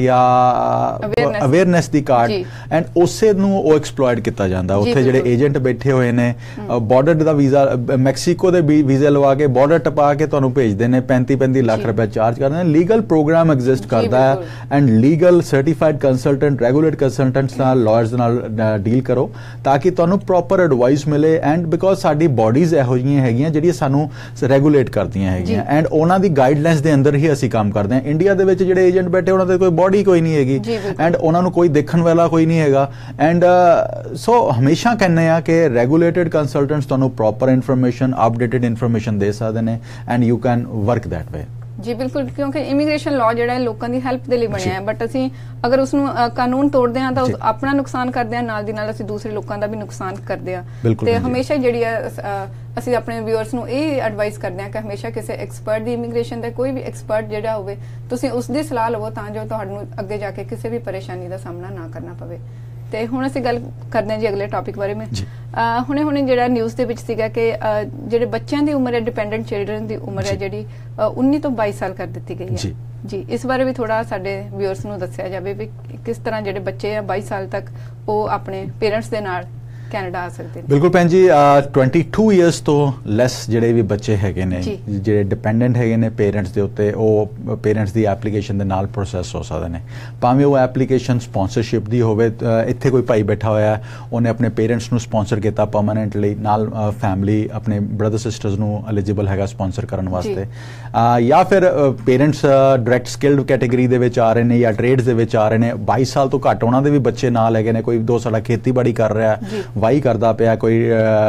ਜਾਂ ਅਵੇਅਰਨੈਸ ਦੀ ਘਾਟ, ਐਂਡ ਉਸੇ ਨੂੰ ਉਹ ਐਕਸਪਲੋਇਟ ਕੀਤਾ ਜਾਂਦਾ। ਉੱਥੇ ਜਿਹੜੇ ਏਜੰਟ ਬੈਠੇ ਹੋਏ ਨੇ, ਬਾਰਡਰ ਦਾ ਵੀਜ਼ਾ, ਮੈਕਸੀਕੋ ਦੇ ਵੀਜ਼ੇ ਲਵਾ ਕੇ ਬਾਰਡਰ ਟਪਾ ਕੇ ਤੁਹਾਨੂੰ ਭੇਜਦੇ ਨੇ, ਪੈਂਤੀ ਪੈਂਤੀ ਲੱਖ ਰੁਪਏ ਚਾਰਜ ਕਰਦੇ ਨੇ। ਲੀਗਲ ਪ੍ਰੋਗਰਾਮ ਐਗਜ਼ਿਸਟ ਕਰਦਾ ਹੈ and legal certified consultant, regulated consultants ਨਾਲ, ਲਾਇਰਸ ਨਾਲ ਡੀਲ ਕਰੋ ਤਾਂ ਕਿ ਤੁਹਾਨੂੰ ਪ੍ਰੋਪਰ ਐਡਵਾਈਸ ਮਿਲੇ। ਐਂਡ ਬਿਕੋਜ਼ ਸਾਡੀ ਬੋਡੀਜ਼ ਇਹੋ ਜਿਹੀਆਂ ਹੈਗੀਆਂ ਜਿਹੜੀਆਂ ਸਾਨੂੰ ਰੈਗੂਲੇਟ ਕਰਦੀਆਂ ਹੈਗੀਆਂ ਐਂਡ ਉਹਨਾਂ ਦੀ ਗਾਈਡਲਾਈਨਸ ਦੇ ਅੰਦਰ ਹੀ ਅਸੀਂ ਕੰਮ ਕਰਦੇ ਹਾਂ। ਇੰਡੀਆ ਦੇ ਵਿੱਚ ਜਿਹੜੇ ਏਜੰਟ ਬੈਠੇ ਉਹਨਾਂ ਦੇ ਕੋਈ ਬੋਡੀ ਕੋਈ ਨਹੀਂ ਹੈਗੀ ਐਂਡ ਉਹਨਾਂ ਨੂੰ ਕੋਈ ਦੇਖਣ ਵਾਲਾ ਕੋਈ ਨਹੀਂ ਹੈਗਾ। ਐਂਡ ਸੋ ਹਮੇਸ਼ਾ ਕਹਿੰਦੇ ਆ ਕਿ ਰੈਗੂਲੇਟਡ ਕੰਸਲਟੈਂਟਸ ਤੁਹਾਨੂੰ ਪ੍ਰੋਪਰ ਇਨਫੋਰਮੇਸ਼ਨ, ਅਪਡੇਟਡ ਇਨਫੋਰਮੇਸ਼ਨ ਦੇ ਸਕਦੇ ਨੇ and you can work that way. ਜੀ ਬਿਲਕੁਲ, ਕਿਉਂਕਿ ਇਮੀਗ੍ਰੇਸ਼ਨ ਲਾਅ ਜਿਹੜਾ ਹੈ ਲੋਕਾਂ ਦੀ ਹੈਲਪ ਦੇ ਲਈ ਬਣਿਆ ਹੈ, ਬਟ ਅਸੀਂ ਅਗਰ ਉਸ ਨੂੰ ਕਾਨੂੰਨ ਤੋੜਦੇ ਹਾਂ ਤਾਂ ਆਪਣਾ ਨੁਕਸਾਨ ਕਰਦੇ ਹਾਂ, ਨਾਲ ਦੀ ਨਾਲ ਅਸੀਂ ਦੂਸਰੇ ਲੋਕਾਂ ਦਾ ਵੀ ਨੁਕਸਾਨ ਕਰਦੇ ਹਾਂ। ਤੇ ਹਮੇਸ਼ਾ ਜਿਹੜੀ ਹੈ ਅਸੀਂ ਆਪਣੇ ਵਿਊਅਰਸ ਨੂੰ ਇਹ ਐਡਵਾਈਸ ਕਰਦੇ ਹਾਂ ਕਿ ਹਮੇਸ਼ਾ ਕਿਸੇ ਐਕਸਪਰਟ ਦੀ, ਇਮੀਗ੍ਰੇਸ਼ਨ ਦਾ ਕੋਈ ਵੀ ਐਕਸਪਰਟ ਜਿਹੜਾ ਹੋਵੇ, ਤੁਸੀਂ ਉਸ ਦੀ ਸਲਾਹ ਲਵੋ ਤਾਂ ਜੋ ਤੁਹਾਨੂੰ ਅੱਗੇ ਜਾ ਕੇ ਕਿਸੇ ਵੀ ਪਰੇਸ਼ਾਨੀ ਦਾ ਸਾਹਮਣਾ ਨਾ ਕਰਨਾ ਪਵੇ। ਤੇ ਹੁਣ ਅਸੀਂ ਗੱਲ ਕਰਦੇ ਹਾਂ ਜੀ ਅਗਲੇ ਟੌਪਿਕ ਬਾਰੇ। ਮੈਂ ਹੁਣੇ ਹੁਣੇ ਜਿਹੜਾ ਨਿਊਜ਼ ਦੇ ਵਿੱਚ ਸੀਗਾ ਕਿ ਜਿਹੜੇ ਬੱਚਿਆਂ ਦੀ ਉਮਰ ਹੈ, ਡਿਪੈਂਡੈਂਟ ਚਿਲਡਰਨ ਦੀ ਉਮਰ ਹੈ ਜਿਹੜੀ ਉੱਨੀ ਤੋਂ ਬਾਈ ਸਾਲ ਕਰ ਦਿੱਤੀ ਗਈ ਹੈ ਜੀ। ਇਸ ਬਾਰੇ ਵੀ ਥੋੜਾ ਸਾਡੇ ਵਿਊਅਰਸ ਨੂੰ ਦੱਸਿਆ ਜਾਵੇ ਵੀ ਕਿਸ ਤਰ੍ਹਾਂ ਜਿਹੜੇ ਬੱਚੇ ਆ ਬਾਈ ਸਾਲ ਤੱਕ ਉਹ ਆਪਣੇ ਪੇਰੈਂਟਸ ਦੇ ਨਾਲ ਕੈਨੇਡਾ ਆ ਸਕਦੇ ਨੇ। ਬਿਲਕੁਲ ਭੈਣ ਜੀ, ਬਾਈ ਇਅਰਸ ਤੋਂ ਲੈਸ ਜਿਹੜੇ ਵੀ ਬੱਚੇ ਹੈਗੇ ਨੇ ਜਿਹੜੇ ਡਿਪੈਂਡੈਂਟ ਹੈਗੇ ਨੇ ਪੇਰੈਂਟਸ ਦੇ ਉੱਤੇ, ਉਹ ਪੇਰੈਂਟਸ ਦੀ ਐਪਲੀਕੇਸ਼ਨ ਦੇ ਨਾਲ ਪ੍ਰੋਸੈਸ ਹੋ ਸਕਦੇ ਨੇ, ਭਾਵੇਂ ਉਹ ਐਪਲੀਕੇਸ਼ਨ ਸਪਾਂਸਰਸ਼ਿਪ ਦੀ ਹੋਵੇ। ਇੱਥੇ ਕੋਈ ਭਾਈ ਬੈਠਾ ਹੋਇਆ, ਉਹਨੇ ਆਪਣੇ ਪੇਰੈਂਟਸ ਨੂੰ ਸਪਾਂਸਰ ਕੀਤਾ ਪਰਮਾਨੈਂਟਲੀ, ਨਾਲ ਫੈਮਿਲੀ ਆਪਣੇ ਬ੍ਰਦਰ ਸਿਸਟਰਸ ਨੂੰ ਐਲੀਜੀਬਲ ਹੈਗਾ ਸਪਾਂਸਰ ਕਰਨ ਵਾਸਤੇ, ਜਾਂ ਫਿਰ ਪੇਰੈਂਟਸ ਡਾਇਰੈਕਟ ਸਕਿਲਡ ਕੈਟੇਗਰੀ ਦੇ ਵਿੱਚ ਆ ਰਹੇ ਨੇ ਜਾਂ ਟ੍ਰੇਡਸ ਦੇ ਵਿੱਚ ਆ ਰਹੇ ਨੇ, ਬਾਈ ਸਾਲ ਤੋਂ ਘੱਟ ਉਹਨਾਂ ਦੇ ਵੀ ਬੱਚੇ ਨਾਲ ਹੈਗੇ ਨੇ। ਕੋਈ ਦੋ ਸਾਡਾ ਖੇਤੀਬਾੜੀ ਕਰ ਰਿਹਾ, ਵਾਈ ਕਰਦਾ ਪਿਆ, ਕੋਈ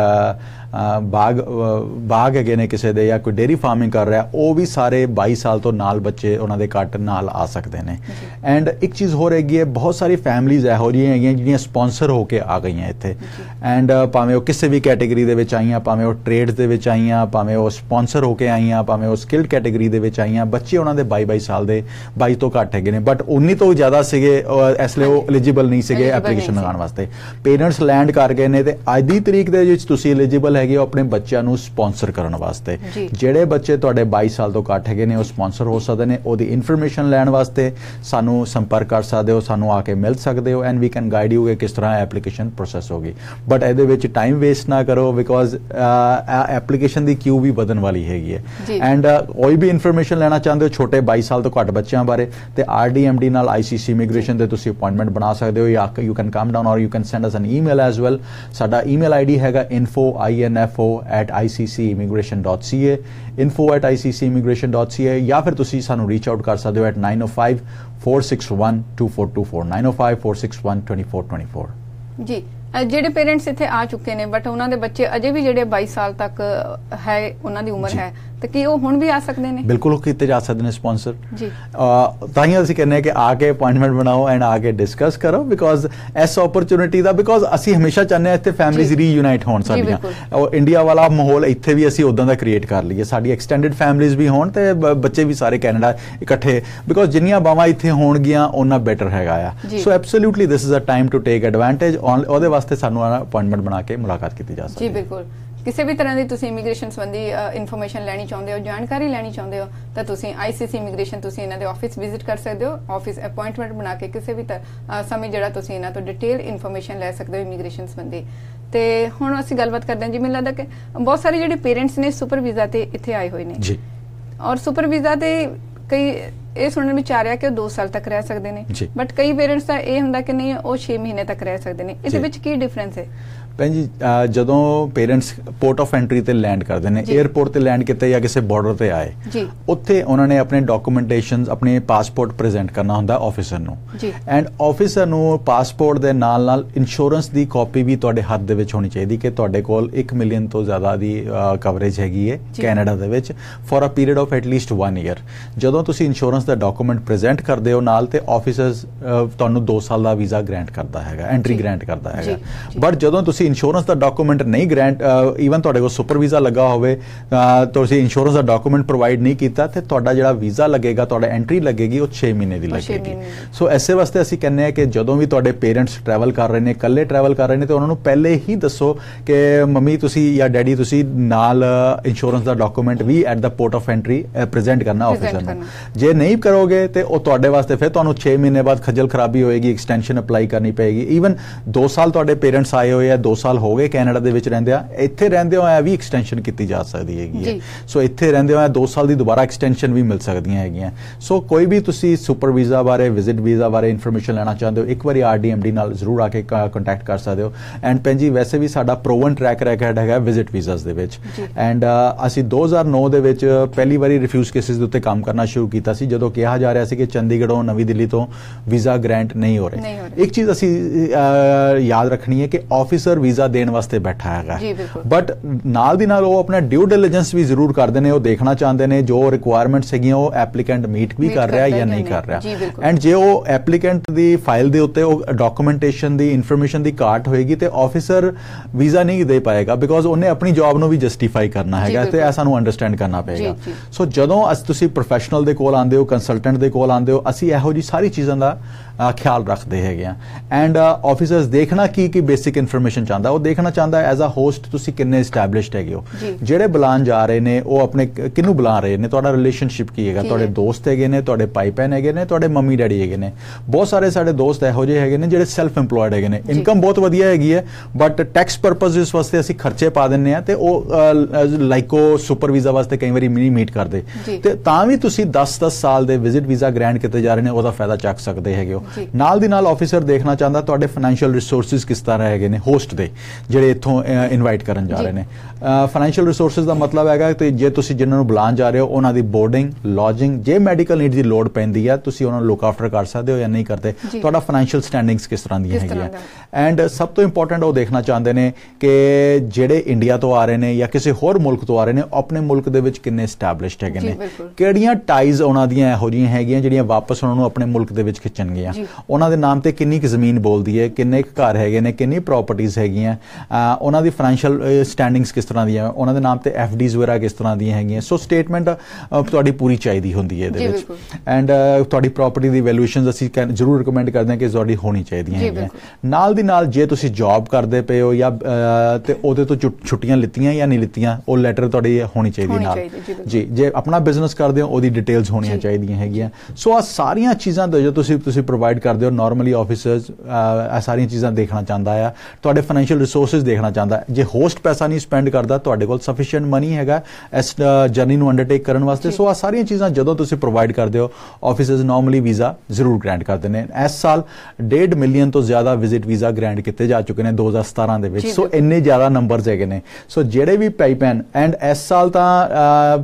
ਬਾਗ ਬਾਗ ਹੈਗੇ ਨੇ ਕਿਸੇ ਦੇ, ਜਾਂ ਕੋਈ ਡੇਅਰੀ ਫਾਰਮਿੰਗ ਕਰ ਰਿਹਾ, ਉਹ ਵੀ ਸਾਰੇ ਬਾਈ ਸਾਲ ਤੋਂ ਨਾਲ ਬੱਚੇ ਉਹਨਾਂ ਦੇ ਘੱਟ ਨਾਲ ਆ ਸਕਦੇ ਨੇ। ਐਂਡ ਇੱਕ ਚੀਜ਼ ਹੋਰ ਹੈਗੀ ਹੈ, ਬਹੁਤ ਸਾਰੀ ਫੈਮਲੀਜ਼ ਇਹੋ ਜਿਹੀਆਂ ਹੈਗੀਆਂ ਜਿਹੜੀਆਂ ਸਪਾਂਸਰ ਹੋ ਕੇ ਆ ਗਈਆਂ ਇੱਥੇ, ਐਂਡ ਭਾਵੇਂ ਉਹ ਕਿਸੇ ਵੀ ਕੈਟੇਗਰੀ ਦੇ ਵਿੱਚ ਆਈਆਂ, ਭਾਵੇਂ ਉਹ ਟ੍ਰੇਡਸ ਦੇ ਵਿੱਚ ਆਈਆਂ, ਭਾਵੇਂ ਉਹ ਸਪਾਂਸਰ ਹੋ ਕੇ ਆਈਆਂ, ਭਾਵੇਂ ਉਹ ਸਕਿਲਡ ਕੈਟੇਗਰੀ ਦੇ ਵਿੱਚ ਆਈਆਂ, ਬੱਚੇ ਉਹਨਾਂ ਦੇ ਬਾਈ ਬਾਈ ਸਾਲ ਦੇ, ਬਾਈ ਤੋਂ ਘੱਟ ਹੈਗੇ ਨੇ, ਬਟ ਉੱਨੀ ਤੋਂ ਜ਼ਿਆਦਾ ਸੀਗੇ, ਇਸ ਲਈ ਉਹ ਐਲੀਜੀਬਲ ਨਹੀਂ ਸੀਗੇ ਐਪਲੀਕੇਸ਼ਨ ਲਗਾਉਣ ਵਾਸਤੇ। ਪੇਰੈਂਟਸ ਲੈਂਡ ਕਰ ਗਏ ਨੇ ਤੇ ਅੱਜ ਦੀ ਤਰੀਕ ਦੇ ਵਿੱਚ ਤੁਸੀਂ ਐਲੀਜੀਬਲ ਹੈਗੇ ਹੋ ਆਪਣੇ ਬੱਚਿਆਂ ਨੂੰ ਸਪਾਂਸਰ ਕਰਨ ਵਾਸਤੇ। ਜਿਹੜੇ ਬੱਚੇ ਤੁਹਾਡੇ ਬਾਈ ਸਾਲ ਤੋਂ ਘੱਟ ਹੈਗੇ ਨੇ ਉਹ ਸਪਾਂਸਰ ਹੋ ਸਕਦੇ ਨੇ। ਉਹਦੀ ਇਨਫੋਰਮੇਸ਼ਨ ਲੈਣ ਵਾਸਤੇ ਸਾਨੂੰ ਸੰਪਰਕ ਕਰ ਸਕਦੇ ਹੋ, ਸਾਨੂੰ ਆ ਕੇ ਮਿਲ ਸਕਦੇ ਹੋ, and we can guide you ਕਿ ਕਿਸ ਤਰ੍ਹਾਂ ਐਪਲੀਕੇਸ਼ਨ ਪ੍ਰੋਸੈਸ ਹੋਗੀ। ਬਟ ਇਹਦੇ ਵਿੱਚ ਟਾਈਮ ਵੇਸਟ ਨਾ ਕਰੋ, ਬਿਕੋਜ਼ ਐਪਲੀਕੇਸ਼ਨ ਦੀ ਕਿਊ ਵੀ ਵਧਣ ਵਾਲੀ ਹੈਗੀ ਹੈ। ਐਂਡ ਕੋਈ ਵੀ ਇਨਫੋਰਮੇਸ਼ਨ ਲੈਣਾ ਚਾਹੁੰਦੇ ਹੋ ਛੋਟੇ ਬਾਈ ਸਾਲ ਤੋਂ ਘੱਟ ਬੱਚਿਆਂ ਬਾਰੇ, ਤੇ ਆਰ ਡੀ ਐਮ ਡੀ ਨਾਲ ਆਈਸੀਸੀ ਇਮੀਗ੍ਰੇਸ਼ਨ ਤੇ ਤੁਸੀਂ ਅਪਾਇੰਟਮੈਂਟ ਬਣਾ ਸਕਦੇ ਹੋ, ਜਾਂ you can come down or you can send us an email as well. ਸਾਡਾ ਈਮੇਲ ਆਈਡੀ ਹੈਗਾ info info at i c c immigration dot c a, info at i c c immigration dot c a, ਜਾਂ ਫਿਰ ਤੁਸੀਂ ਸਾਨੂੰ reach out ਕਰ ਸਕਦੇ ਹੋ at nine oh five four six one two four two four nine oh five four six one two four two four। ਜੀ ਜਿਹੜੇ parents ਇੱਥੇ ਆ ਚੁੱਕੇ ਨੇ ਬਟ ਉਹਨਾਂ ਦੇ ਬੱਚੇ ਅਜੇ ਵੀ ਜਿਹੜੇ ਬਾਈ ਸਾਲ ਤੱਕ ਹੈ ਉਹਨਾਂ ਦੀ ਉਮਰ ਹੈ, ਤਾਂ ਕੀ ਉਹ ਹੁਣ ਵੀ ਆ ਸਕਦੇ ਨੇ? ਬਿਲਕੁਲ ਕੀਤੇ ਜਾ ਸਕਦੇ ਨੇ ਸਪਾਂਸਰ ਜੀ। ਤਾਂ ਹੀ ਅਸੀਂ ਕਹਿੰਦੇ ਹਾਂ ਕਿ ਆ ਕੇ ਅਪਾਇੰਟਮੈਂਟ ਬਣਾਓ ਐਂਡ ਆ ਕੇ ਡਿਸਕਸ ਕਰੋ, ਬਿਕੋਜ਼ ਇਸ ਓਪਰਚੁਨਿਟੀ ਦਾ, ਬਿਕੋਜ਼ ਅਸੀਂ ਹਮੇਸ਼ਾ ਚਾਹੁੰਦੇ ਹਾਂ ਇੱਥੇ ਫੈਮਿਲੀਜ਼ ਰੀਯੂਨਾਈਟ ਹੋਣ ਸਾਡੀਆਂ, ਔਰ ਇੰਡੀਆ ਵਾਲਾ ਮਾਹੌਲ ਇੱਥੇ ਵੀ ਅਸੀਂ ਉਦਾਂ ਦਾ ਕ੍ਰੀਏਟ ਕਰ ਲਈਏ, ਸਾਡੀ ਐਕਸਟੈਂਡਡ ਫੈਮਿਲੀਜ਼ ਵੀ ਹੋਣ ਤੇ ਬੱਚੇ ਵੀ ਸਾਰੇ ਕੈਨੇਡਾ ਇਕੱਠੇ, ਬਿਕੋਜ਼ ਜਿੰਨੀਆਂ ਬਾਵਾਂ ਇੱਥੇ ਹੋਣਗੀਆਂ ਉਹਨਾਂ ਬੈਟਰ ਹੈਗਾ ਆ। So absolutely this is a time to take advantage. ਉਹਦੇ ਵਾਸਤੇ ਸਾਨੂੰ ਅਪਾਇੰਟਮੈਂਟ ਬਣਾ ਕੇ ਮੁਲਾਕਾਤ ਕੀਤੀ ਜਾ ਸਕਦੀ ਹੈ। ਜੀ ਬਿਲਕੁਲ। ਕਿਸੇ ਵੀ ਤਰ੍ਹਾਂ ਦੀ ਤੁਸੀਂ ਇਮੀਗ੍ਰੇਸ਼ਨ ਸੰਬੰਧੀ ਇਨਫੋਰਮੇਸ਼ਨ ਲੈਣੀ ਚਾਹੁੰਦੇ ਹੋ, ਜਾਣਕਾਰੀ ਲੈਣੀ ਚਾਹੁੰਦੇ ਹੋ, ਤਾਂ ਤੁਸੀਂ ਆਈਸੀਸੀ ਇਮੀਗ੍ਰੇਸ਼ਨ ਤੁਸੀਂ ਇਹਨਾਂ ਦੇ ਆਫਿਸ ਵਿਜ਼ਿਟ ਕਰ ਸਕਦੇ ਹੋ। ਆਫਿਸ ਅਪਾਇੰਟਮੈਂਟ ਬਣਾ ਕੇ ਕਿਸੇ ਵੀ ਸਮੇਂ ਜਿਹੜਾ ਤੁਸੀਂ ਇਹਨਾਂ ਤੋਂ ਡਿਟੇਲ ਇਨਫੋਰਮੇਸ਼ਨ ਲੈ ਸਕਦੇ ਹੋ ਇਮੀਗ੍ਰੇਸ਼ਨ ਸੰਬੰਧੀ। ਤੇ ਹੁਣ ਅਸੀਂ ਗੱਲਬਾਤ ਕਰਦੇ ਹਾਂ ਜੀ, ਮੈਨੂੰ ਲੱਗਦਾ ਕਿ ਬਹੁਤ ਸਾਰੇ ਜਿਹੜੇ ਪੇਰੈਂਟਸ ਨੇ ਸੁਪਰ ਵੀਜ਼ਾ ਤੇ ਇੱਥੇ ਆਏ ਹੋਏ ਨੇ ਜੀ, ਔਰ ਸੁਪਰ ਵੀਜ਼ਾ ਤੇ ਕਈ ਇਹ ਸੁਣਨ ਵਿੱਚ ਆ ਰਿਹਾ ਕਿ ਉਹ ਦੋ ਸਾਲ ਤੱਕ ਰਹਿ ਸਕਦੇ ਨੇ, ਬਟ ਕਈ ਪੇਰੈਂਟਸ ਦਾ ਇਹ ਹੁੰਦਾ ਕਿ ਨਹੀਂ ਉਹ ਛੇ ਮਹੀਨੇ ਤੱਕ ਰਹਿ ਸਕਦੇ ਨੇ। ਇਹਦੇ ਵਿੱਚ ਕੀ ਡਿਫਰੈਂਸ ਹੈ? ਭੈਣ ਜੀ, ਜਦੋਂ ਪੇਰੈਂਟਸ ਪੋਰਟ ਆਫ ਐਂਟਰੀ ਤੇ ਲੈਂਡ ਕਰਦੇ ਨੇ, 에ਅਰਪੋਰਟ ਤੇ ਲੈਂਡ ਕੀਤੇ ਜਾਂ ਕਿਸੇ ਬਾਰਡਰ ਤੇ ਆਏ, ਉੱਥੇ ਉਹਨਾਂ ਨੇ ਆਪਣੇ ਡਾਕੂਮੈਂਟੇਸ਼ਨਸ, ਆਪਣੇ ਪਾਸਪੋਰਟ ਪ੍ਰੈਜ਼ੈਂਟ ਕਰਨਾ ਹੁੰਦਾ ਆਫਿਸਰ ਨੂੰ, ਐਂਡ ਆਫਿਸਰ ਨੂੰ ਪਾਸਪੋਰਟ ਦੇ ਨਾਲ ਨਾਲ ਇੰਸ਼ੋਰੈਂਸ ਦੀ ਕਾਪੀ ਵੀ ਤੁਹਾਡੇ ਹੱਥ ਦੇ ਵਿੱਚ ਹੋਣੀ ਚਾਹੀਦੀ ਕਿ ਤੁਹਾਡੇ ਕੋਲ ਇੱਕ ਮਿਲੀਅਨ ਤੋਂ ਜ਼ਿਆਦਾ ਦੀ ਕਵਰੇਜ ਹੈਗੀ ਹੈ ਕੈਨੇਡਾ ਦੇ ਵਿੱਚ for a period of at least one year. ਜਦੋਂ ਤੁਸੀਂ ਇੰਸ਼ੋਰੈਂਸ ਦਾ ਡਾਕੂਮੈਂਟ ਪ੍ਰੈਜ਼ੈਂਟ ਕਰਦੇ ਹੋ ਨਾਲ, ਤੇ ਆਫਿਸਰਸ ਤੁਹਾਨੂੰ ਦੋ ਸਾਲ ਦਾ ਵੀਜ਼ਾ ਗ੍ਰਾਂਟ ਕਰਦਾ ਹੈਗਾ, ਐਂਟਰੀ ਗ੍ਰਾਂਟ ਕਰਦਾ ਹੈਗਾ। ਬਟ ਜਦੋਂ ਤੁਸੀਂ ਇੰਸ਼ੋਰੈਂਸ ਦਾ ਡਾਕੂਮੈਂਟ ਨਹੀਂ ਗ੍ਰਾਂਟ, ਈਵਨ ਤੁਹਾਡੇ ਕੋਲ ਸੁਪਰ ਵੀਜ਼ਾ ਲੱਗਾ ਹੋਵੇ, ਤੁਸੀਂ ਇੰਸ਼ੋਰੈਂਸ ਦਾ ਡਾਕੂਮੈਂਟ ਪ੍ਰੋਵਾਈਡ ਨਹੀਂ ਕੀਤਾ, ਤੇ ਤੁਹਾਡਾ ਜਿਹੜਾ ਵੀਜ਼ਾ ਲੱਗੇਗਾ, ਤੁਹਾਡਾ ਐਂਟਰੀ ਲੱਗੇਗੀ, ਉਹ ਛੇ ਮਹੀਨੇ ਦੀ ਲੱਗੇਗੀ। ਸੋ ਐਸੇ ਵਾਸਤੇ ਅਸੀਂ ਕਹਿੰਦੇ ਹਾਂ ਕਿ ਜਦੋਂ ਵੀ ਤੁਹਾਡੇ ਪੇਰੈਂਟਸ ਟਰੈਵਲ ਕਰ ਰਹੇ ਨੇ, ਇਕੱਲੇ ਟਰੈਵਲ ਕਰ ਰਹੇ ਨੇ, ਤੇ ਉਹਨਾਂ ਨੂੰ ਪਹਿਲੇ ਹੀ ਦੱਸੋ ਕਿ ਮੰਮੀ ਤੁਸੀਂ ਜਾਂ ਡੈਡੀ ਤੁਸੀਂ ਨਾਲ ਇੰਸ਼ੋਰੈਂਸ ਦਾ ਡਾਕੂਮੈਂਟ ਵੀ at the port of entry present ਕਰਨਾ ਆਫਿਸਰ ਨੂੰ। ਜੇ ਨਹੀਂ ਕਰੋਗੇ ਤੇ ਉਹ ਤੁਹਾਡੇ ਵਾਸਤੇ ਫਿਰ ਤੁਹਾਨੂੰ ਛੇ ਮਹੀਨੇ ਬਾਅਦ ਖੱਜਲ ਖਰਾਬੀ ਹੋਏਗੀ, ਐਕਸਟੈਂਸ਼ਨ ਅਪਲਾਈ ਕਰਨੀ ਪਏਗੀ। ਈਵਨ ਦੋ ਸਾਲ ਤੁਹਾਡੇ ਪੇਰੈਂਟਸ ਆਏ ਹੋਏ ਆ, ਦੋ ਸਾਲ ਹੋ ਗਏ ਕੈਨੇਡਾ ਦੇ ਵਿੱਚ ਰਹਿੰਦੇ ਆ, ਇੱਥੇ ਰਹਿੰਦੇ ਹੋਇਆ ਵੀ ਐਕਸਟੈਂਸ਼ਨ ਕੀਤੀ ਜਾ ਸਕਦੀ ਹੈਗੀ ਹੈ। ਸੋ ਇੱਥੇ ਰਹਿੰਦੇ ਹੋਇਆ ਦੋ ਸਾਲ ਦੀ ਦੁਬਾਰਾ ਐਕਸਟੈਂਸ਼ਨ ਵੀ ਮਿਲ ਸਕਦੀਆਂ ਹੈਗੀਆਂ। ਸੋ ਕੋਈ ਵੀ ਤੁਸੀਂ ਸੁਪਰ ਵੀਜ਼ਾ ਬਾਰੇ, ਵਿਜ਼ਿਟ ਵੀਜ਼ਾ ਬਾਰੇ ਇਨਫੋਰਮੇਸ਼ਨ ਲੈਣਾ ਚਾਹੁੰਦੇ ਹੋ, ਇੱਕ ਵਾਰੀ ਆਰ ਡੀ ਐਮ ਡੀ ਨਾਲ ਜ਼ਰੂਰ ਆ ਕੇ ਕੰਟੈਕਟ ਕਰ ਸਕਦੇ ਹੋ। ਐਂਡ ਭੈਣ ਜੀ, ਵੈਸੇ ਵੀ ਸਾਡਾ ਪ੍ਰੋਵਨ ਟਰੈਕ ਰੈਕਡ ਹੈਗਾ ਵਿਜ਼ਿਟ ਵੀਜ਼ਾਸ ਦੇ ਵਿੱਚ, ਐਂਡ ਅਸੀਂ ਦੋ ਹਜ਼ਾਰ ਨੌ ਦੇ ਵਿੱਚ ਪਹਿਲੀ ਵਾਰੀ ਰਿਫਿਊਜ਼ ਕੇਸਿਸ ਦੇ ਉੱਤੇ ਕੰਮ ਕਰਨਾ ਸ਼ੁਰੂ ਕੀਤਾ ਸੀ, ਜਦੋਂ ਕਿਹਾ ਜਾ ਰਿਹਾ ਸੀ ਕਿ ਚੰਡੀਗੜ੍ਹੋਂ, ਨਵੀਂ ਦਿੱਲੀ ਤੋਂ ਵੀਜ਼ਾ ਗ੍ਰਾਂਟ ਨਹੀਂ ਹੋ ਰਹੇ। ਇੱਕ ਚੀਜ਼ ਅਸੀਂ ਯਾਦ ਰੱਖਣੀ ਹੈ ਕਿ ਆਫਿਸਰ ਵੀਜ਼ਾ ਦੇਣ ਵਾਸਤੇ ਬੈਠਾ ਹੈਗਾ, ਬਟ ਨਾਲ ਦੀ ਨਾਲ ਉਹ ਆਪਣਾ ਡਿਊ ਡਿਲੀਜੈਂਸ ਵੀ ਜ਼ਰੂਰ ਕਰਦੇ ਨੇ। ਉਹ ਦੇਖਣਾ ਚਾਹੁੰਦੇ ਨੇ ਜੋ ਰਿਕੁਆਇਰਮੈਂਟਸ ਹੈਗੀਆਂ ਉਹ ਐਪਲੀਕੈਂਟ ਮੀਟ ਵੀ ਕਰ ਰਿਹਾ ਜਾਂ ਨਹੀਂ ਕਰ ਰਿਹਾ। ਐਂਡ ਜੇ ਉਹ ਐਪਲੀਕੈਂਟ ਦੀ ਫਾਈਲ ਦੇ ਉੱਤੇ ਉਹ ਡਾਕੂਮੈਂਟੇਸ਼ਨ ਦੀ ਇਨਫੋਰਮੇਸ਼ਨ ਦੀ ਘਾਟ ਹੋਏਗੀ ਤੇ ਆਫਿਸਰ ਵੀਜ਼ਾ ਨਹੀਂ ਦੇ ਪਾਏਗਾ, ਬਿਕੋਜ਼ ਉਹਨੇ ਆਪਣੀ ਜੌਬ ਨੂੰ ਵੀ ਜਸਟੀਫਾਈ ਕਰਨਾ ਹੈਗਾ ਤੇ ਇਹ ਸਾਨੂੰ ਅੰਡਰਸਟੈਂਡ ਕਰਨਾ ਪਏਗਾ। ਸੋ ਜਦੋਂ ਅਸੀਂ ਤੁਸੀਂ ਪ੍ਰੋਫੈਸ਼ਨਲ ਦੇ ਕੋਲ ਆਉਂਦੇ ਹੋ, ਕੰਸਲਟੈਂਟ ਦੇ ਕੋਲ ਆਉਂਦੇ ਹੋ, ਅਸੀਂ ਇਹੋ ਜਿਹੀ ਸਾਰੀ ਚੀਜ਼ਾਂ ਦਾ ਖਿਆਲ ਰੱਖਦੇ ਹੈਗੇ ਆ। ਐਂਡ ਆਫਿਸਰਸ ਦੇਖਣਾ ਕੀ ਕੀ ਬੇਸਿਕ ਇਨਫੋਰਮੇਸ਼ਨ ਚਾਹੁੰਦਾ, ਉਹ ਦੇਖਣਾ ਚਾਹੁੰਦਾ ਐਜ਼ ਅ ਹੋਸਟ ਤੁਸੀਂ ਕਿੰਨੇ ਐਸਟੈਬਲਿਸ਼ਡ ਹੈਗੇ ਹੋ, ਜਿਹੜੇ ਬੁਲਾਉਣ ਜਾ ਰਹੇ ਨੇ ਉਹ ਆਪਣੇ ਕਿਹਨੂੰ ਬੁਲਾ ਰਹੇ ਨੇ, ਤੁਹਾਡਾ ਰਿਲੇਸ਼ਨਸ਼ਿਪ ਕੀ ਹੈਗਾ, ਤੁਹਾਡੇ ਦੋਸਤ ਹੈਗੇ ਨੇ, ਤੁਹਾਡੇ ਭਾਈ ਭੈਣ ਹੈਗੇ ਨੇ, ਤੁਹਾਡੇ ਮੰਮੀ ਡੈਡੀ ਹੈਗੇ ਨੇ। ਬਹੁਤ ਸਾਰੇ ਸਾਡੇ ਦੋਸਤ ਇਹੋ ਜਿਹੇ ਹੈਗੇ ਨੇ ਜਿਹੜੇ ਸੈਲਫ ਇੰਪਲੋਇਡ ਹੈਗੇ ਨੇ, ਇਨਕਮ ਬਹੁਤ ਵਧੀਆ ਹੈਗੀ ਹੈ, ਬਟ ਟੈਕਸ ਪਰਪਸਿਸ ਵਾਸਤੇ ਅਸੀਂ ਖਰਚੇ ਪਾ ਦਿੰਦੇ ਆ ਤੇ ਉਹ ਲਾਈਕ ਉਹ ਸੁਪਰ ਵੀਜ਼ਾ ਵਾਸਤੇ ਕਈ ਵਾਰੀ ਨਹੀਂ ਮੀਟ ਕਰਦੇ, ਤੇ ਤਾਂ ਵੀ ਤੁਸੀਂ ਦਸ ਦਸ ਸਾਲ ਦੇ ਵਿਜ਼ਿਟ ਵੀਜ਼ਾ ਗ੍ਰੈਂਟ ਕੀਤੇ ਜਾ ਰਹੇ ਨੇ, ਉਹਦਾ ਫਾਇਦਾ ਚੱਕ ਸਕਦੇ ਹੈਗੇ ਹੋ। ਨਾਲ ਦੀ ਨਾਲ ਆਫਿਸਰ ਦੇਖਣਾ ਚਾਹੁੰਦਾ ਤੁਹਾਡੇ ਫਾਈਨੈਂਸ਼ੀਅਲ ਰਿਸੋਰਸਿਸ ਕਿਸ ਤਰ੍ਹਾਂ ਹੈਗੇ ਨੇ ਹੋਸਟ ਦੇ, ਜਿਹੜੇ ਇੱਥੋਂ ਇਨਵਾਈਟ ਕਰਨ ਜਾ ਰਹੇ ਨੇ। ਫਾਈਨੈਂਸ਼ੀਅਲ ਰਿਸੋਰਸਿਸ ਦਾ ਮਤਲਬ ਹੈਗਾ ਕਿ ਜੇ ਤੁਸੀਂ ਜਿਨ੍ਹਾਂ ਨੂੰ ਬੁਲਾਉਣ ਜਾ ਰਹੇ ਹੋ ਉਹਨਾਂ ਦੀ ਬੋਰਡਿੰਗ, ਲੌਜਿੰਗ, ਜੇ ਮੈਡੀਕਲ ਨੀਡ ਦੀ ਲੋੜ ਪੈਂਦੀ ਹੈ ਤੁਸੀਂ ਉਹਨਾਂ ਨੂੰ ਲੁੱਕ ਆਫਟਰ ਕਰ ਸਕਦੇ ਹੋ ਜਾਂ ਨਹੀਂ ਕਰਦੇ, ਤੁਹਾਡਾ ਫਾਈਨੈਂਸ਼ੀਅਲ ਸਟੈਂਡਿੰਗਸ ਕਿਸ ਤਰ੍ਹਾਂ ਦੀਆਂ ਹੈਗੀਆਂ। ਐਂਡ ਸਭ ਤੋਂ ਇੰਪੋਰਟੈਂਟ ਉਹ ਦੇਖਣਾ ਚਾਹੁੰਦੇ ਨੇ ਕਿ ਜਿਹੜੇ ਇੰਡੀਆ ਤੋਂ ਆ ਰਹੇ ਨੇ ਜਾਂ ਕਿਸੇ ਹੋਰ ਮੁਲਕ ਤੋਂ ਆ ਰਹੇ ਨੇ, ਆਪਣੇ ਮੁਲਕ ਦੇ ਵਿੱਚ ਕਿੰਨੇ ਐਸਟੈਬਲਿਸ਼ਡ ਹੈਗੇ ਨੇ, ਕਿਹੜੀਆਂ ਟਾਈਜ਼ ਉਹਨਾਂ ਦੀਆਂ ਇਹੋ ਜਿਹੀਆਂ ਹੈਗੀਆਂ ਜਿਹੜੀਆਂ ਵਾਪਸ ਉਹਨਾਂ ਨੂੰ ਆਪਣੇ ਮੁਲਕ ਦੇ ਵਿੱਚ ਖਿੱਚਣਗੀਆਂ, ਉਹਨਾਂ ਦੇ ਨਾਮ ਤੇ ਕਿੰਨੀ ਕੁ ਜ਼ਮੀਨ ਬੋਲਦੀ ਹੈ, ਕਿੰਨੇ ਕੁ ਘਰ ਹੈਗੇ ਨੇ, ਕਿੰਨੀ ਪ੍ਰਾਪਰਟੀਜ਼ ਹੈਗੀਆਂ, ਉਹਨਾਂ ਦੀ ਫਾਈਨੈਂਸ਼ੀਅਲ ਸਟੈਂਡਿੰਗਸ ਕਿਸ ਤਰ੍ਹਾਂ ਦੀਆਂ, ਉਹਨਾਂ ਦੇ ਨਾਮ ਤੇ ਐਫ ਡੀਜ਼ ਵਗੈਰਾ ਕਿਸ ਤਰ੍ਹਾਂ ਦੀਆਂ ਹੈਗੀਆਂ। ਸੋ ਸਟੇਟਮੈਂਟ ਤੁਹਾਡੀ ਪੂਰੀ ਚਾਹੀਦੀ ਹੁੰਦੀ ਹੈ ਇਹਦੇ ਵਿੱਚ। ਐਂਡ ਤੁਹਾਡੀ ਪ੍ਰਾਪਰਟੀ ਦੀ ਵੈਲੂਏਸ਼ਨਸ ਅਸੀਂ ਜ਼ਰੂਰ ਰਿਕਮੈਂਡ ਕਰਦੇ ਹਾਂ ਕਿ ਤੁਹਾਡੀ ਹੋਣੀ ਚਾਹੀਦੀਆਂ ਹੈਗੀਆਂ। ਨਾਲ ਦੀ ਨਾਲ ਜੇ ਤੁਸੀਂ ਜੌਬ ਕਰਦੇ ਪਏ ਹੋ ਜਾਂ ਤੇ ਉਹਦੇ ਤੋਂ ਛੁੱਟੀਆਂ ਲਿੱਤੀਆਂ ਜਾਂ ਨਹੀਂ ਲਿੱਤੀਆਂ, ਉਹ ਲੈਟਰ ਤੁਹਾਡੀ ਹੋਣੀ ਚਾਹੀਦੀ ਨਾਲ ਜੀ। ਜੇ ਆਪਣਾ ਬਿਜ਼ਨਸ ਕਰਦੇ ਹੋ ਉਹਦੀ ਡਿਟੇਲਸ ਹੋਣੀਆਂ ਚਾਹੀਦੀਆਂ ਹੈਗੀਆਂ। ਸੋ ਆ ਸਾਰੀਆਂ ਚੀਜ਼ਾਂ ਜੋ ਤੁਸੀਂ ਤੁਸੀਂ ਪ੍ਰੋਵਾਈਡ ਕਰਦੇ ਹੋ, ਨਾਰਮਲੀ ਆਫਿਸਰਸ ਇਹ ਸਾਰੀਆਂ ਚੀਜ਼ਾਂ ਦੇਖਣਾ ਚਾਹੁੰਦਾ ਆ, ਤੁਹਾਡੇ ਫਾਈਨੈਂਸ਼ੀਅਲ ਰਿਸੋਰਸਿਸ ਦੇਖਣਾ ਚਾਹੁੰਦਾ। ਜੇ ਹੋਸਟ ਪੈਸਾ ਨਹੀਂ ਸਪੈਂਡ ਕਰਦਾ, ਤੁਹਾਡੇ ਕੋਲ ਸਫੀਸ਼ੀਐਂਟ ਮਨੀ ਹੈਗਾ ਇਸ ਜਰਨੀ ਨੂੰ ਅੰਡਰਟੇਕ ਕਰਨ ਵਾਸਤੇ। ਸੋ ਆ ਸਾਰੀਆਂ ਚੀਜ਼ਾਂ ਜਦੋਂ ਤੁਸੀਂ ਪ੍ਰੋਵਾਈਡ ਕਰਦੇ ਹੋ, ਆਫਿਸਰਸ ਨਾਰਮਲੀ ਵੀਜ਼ਾ ਜ਼ਰੂਰ ਗ੍ਰੈਂਟ ਕਰਦੇ ਨੇ। ਇਸ ਸਾਲ ਡੇਢ ਮਿਲੀਅਨ ਤੋਂ ਜ਼ਿਆਦਾ ਵਿਜ਼ਿਟ ਵੀਜ਼ਾ ਗ੍ਰੈਂਟ ਕੀਤੇ ਜਾ ਚੁੱਕੇ ਨੇ ਦੋ ਹਜ਼ਾਰ ਸਤਾਰਾਂ ਦੇ ਵਿੱਚ। ਸੋ ਇੰਨੇ ਜ਼ਿਆਦਾ ਨੰਬਰਸ ਹੈਗੇ ਨੇ। ਸੋ ਜਿਹੜੇ ਵੀ ਭਾਈ ਭੈਣ, ਐਂਡ ਇਸ ਸਾਲ ਤਾਂ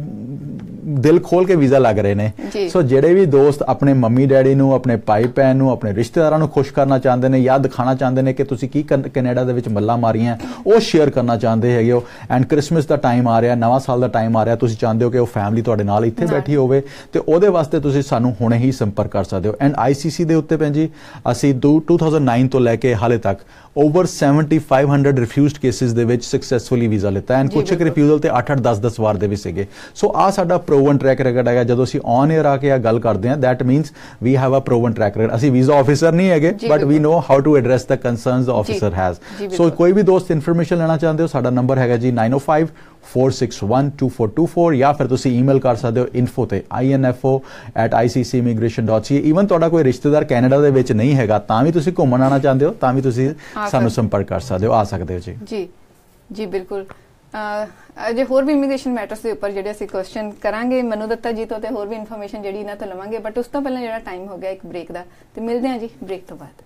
ਦਿਲ ਖੋਲ ਕੇ ਵੀਜ਼ਾ ਲੱਗ ਰਹੇ ਨੇ। ਸੋ ਜਿਹੜੇ ਵੀ ਦੋਸਤ ਆਪਣੇ ਮੰਮੀ ਡੈਡੀ ਨੂੰ, ਆਪਣੇ ਭਾਈ ਭੈਣ ਨੂੰ, ਆਪਣੇ ਰਿਸ਼ਤੇਦਾਰਾਂ ਨੂੰ ਖੁਸ਼ ਕਰਨਾ ਚਾਹੁੰਦੇ ਨੇ ਜਾਂ ਦਿਖਾਣਾ ਚਾਹੁੰਦੇ ਨੇ ਕਿ ਤੁਸੀਂ ਕੀ ਕੈਨੇਡਾ ਦੇ ਵਿੱਚ ਮੱਲਾਂ ਮਾਰੀਆਂ, ਉਹ ਸ਼ੇਅਰ ਕਰਨਾ ਚਾਹੁੰਦੇ ਹੈਗੇ ਹੋ। ਐਂਡ ਕ੍ਰਿਸਮਸ ਦਾ ਟਾਈਮ ਆ ਰਿਹਾ, ਨਵਾਂ ਸਾਲ ਦਾ ਟਾਈਮ ਆ ਰਿਹਾ, ਤੁਸੀਂ ਚਾਹੁੰਦੇ ਹੋ ਕਿ ਉਹ ਫੈਮਿਲੀ ਤੁਹਾਡੇ ਨਾਲ ਇੱਥੇ ਬੈਠੀ ਹੋਵੇ, ਤੇ ਉਹਦੇ ਵਾਸਤੇ ਤੁਸੀਂ ਸਾਨੂੰ ਹੁਣੇ ਹੀ ਸੰਪਰਕ ਕਰ ਸਕਦੇ ਹੋ। ਐਂਡ ਆਈਸੀਸੀ ਦੇ ਉੱਤੇ ਭੈਣ ਜੀ ਅਸੀਂ ਦੋ ਹਜ਼ਾਰ ਨੌ ਤੋਂ ਲੈ ਕੇ ਹਾਲੇ ਤੱਕ over seventy five hundred refused cases ਦੇ ਵਿੱਚ ਸਕਸੈਸਫੁਲੀ ਵੀਜ਼ਾ ਲਿੱਤਾ। ਐਂਡ ਕੁਝ ਇੱਕ ਰਿਫਿਊਜ਼ਲ ਤੇ ਅੱਠ ਅੱਠ ਦਸ ਦਸ ਵਾਰ ਦੇ ਵੀ ਸੀਗੇ। ਸੋ ਆ ਸਾਡਾ ਪ੍ਰੂਵਨ ਟਰੈਕ ਰੈਕਡ ਹੈਗਾ। ਜਦੋਂ ਅਸੀਂ ਔਨ 에ਅਰ ਆ ਕੇ ਆ ਗੱਲ ਕਰਦੇ ਹਾਂ, that means we have a proven track record. ਅਸੀਂ ਵੀਜ਼ਾ ਆਫਿਸਰ ਨਹੀਂ ਹੈਗੇ, but we know how to address the concerns the officer has. So ਕੋਈ ਵੀ ਦੋਸਤ ਇਨਫੋਰਮੇਸ਼ਨ ਲੈਣਾ ਚਾਹੁੰਦੇ ਹੋ, ਸਾਡਾ ਨੰਬਰ ਹੈਗਾ ਜੀ nine O five four six one two four two four, ਜਾਂ ਫਿਰ ਤੁਸੀਂ ਈਮੇਲ ਕਰ ਸਕਦੇ ਹੋ info ਤੇ info at i c c immigration dot c a। Even ਤੁਹਾਡਾ ਕੋਈ ਰਿਸ਼ਤੇਦਾਰ ਕੈਨੇਡਾ ਦੇ ਵਿੱਚ ਨਹੀਂ ਹੈਗਾ, ਤਾਂ ਵੀ ਤੁਸੀਂ ਘੁੰਮਣ ਆਉਣਾ ਚਾਹੁੰਦੇ ਹੋ, ਤਾਂ ਵੀ ਤੁਸੀਂ ਸਾਨੂੰ ਸੰਪਰਕ ਕਰ ਸਕਦੇ ਹੋ, ਆ ਸਕਦੇ ਹੋ ਜੀ। ਜੀ ਜੀ ਬਿਲਕੁਲ। ਅਜੇ ਹੋਰ ਵੀ ਇਮੀਗ੍ਰੇਸ਼ਨ ਮੈਟਰਸ ਦੇ ਉੱਪਰ ਜਿਹੜੇ ਅਸੀਂ ਕੁਐਸਚਨ ਕਰਾਂਗੇ ਮਨੂ ਦੱਤਾ ਜੀ ਤੋਂ, ਤੇ ਹੋਰ ਵੀ ਇਨਫੋਰਮੇਸ਼ਨ ਜਿਹੜੀ ਇਹਨਾਂ ਤੋਂ ਲਵਾਂਗੇ, ਬਟ ਉਸ ਤੋਂ ਪਹਿਲਾਂ ਜਿਹੜਾ ਟਾਈਮ ਹੋ ਗਿਆ ਇੱਕ ਬ੍ਰੇਕ ਦਾ, ਤੇ ਮਿਲਦੇ ਹਾਂ ਜੀ ਬ੍ਰੇਕ ਤੋਂ ਬਾਅਦ।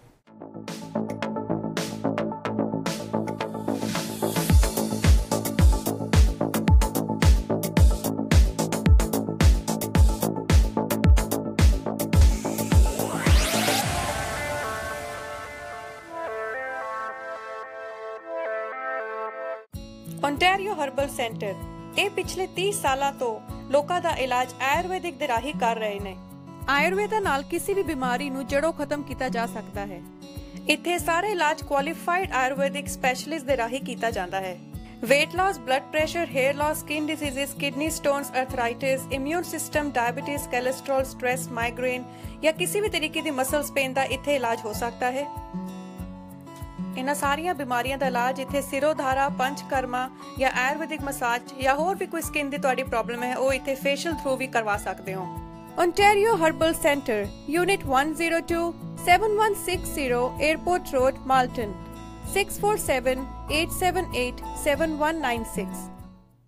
ਓਨਟਾਰੀਓ ਹਰਬਲ ਸੈਂਟਰ ਇਹ ਪਿਛਲੇ तीस ਸਾਲਾਂ ਤੋਂ ਲੋਕਾਂ ਦਾ ਇਲਾਜ ਆਯੁਰਵੈਦਿਕ ਦੇ ਰਾਹੀਂ ਕਰ ਰਹੇ ਨੇ। ਆਯੁਰਵੇਦਾ ਨਾਲ ਕਿਸੇ ਵੀ ਬਿਮਾਰੀ ਨੂੰ ਜੜੋਂ ਖਤਮ ਕੀਤਾ ਜਾ ਸਕਦਾ ਹੈ। ਇੱਥੇ ਸਾਰੇ ਇਲਾਜ ਕੁਆਲੀਫਾਈਡ ਆਯੁਰਵੈਦਿਕ ਸਪੈਸ਼ਲਿਸਟ ਦੇ ਰਾਹੀਂ ਕੀਤਾ ਜਾਂਦਾ ਹੈ। weight loss, blood pressure, hair loss, skin diseases, kidney stones, arthritis, immune system, diabetes, cholesterol, stress, migraine ਜਾਂ ਕਿਸੇ ਵੀ ਤਰੀਕੇ ਦੀ ਮਸਲਸ ਪੇਨ ਦਾ ਇੱਥੇ ਇਲਾਜ ਹੋ ਸਕਦਾ ਹੈ। ਇਹਨਾਂ ਸਾਰੀਆਂ ਬਿਮਾਰੀਆਂ ਦਾ ਇਲਾਜ ਇੱਥੇ ਸਿਰੋਧਾਰਾ, ਪੰਚਕਰਮਾ ਜਾਂ ਆਯੁਰਵੈਦਿਕ ਮਸਾਜ ਜਾਂ ਹੋਰ ਵੀ ਕੋਈ ਸਕਿਨ ਦੀ ਤੁਹਾਡੀ ਪ੍ਰੋਬਲਮ ਹੈ, ਉਹ ਇੱਥੇ ਫੇਸ਼ੀਅਲ ਥਰੂ ਵੀ ਕਰਵਾ ਸਕਦੇ ਹੋ। Ontario herbal centre, unit one oh two, seven one six zero airport road, Malton, six four seven, eight seven eight, seven one nine six।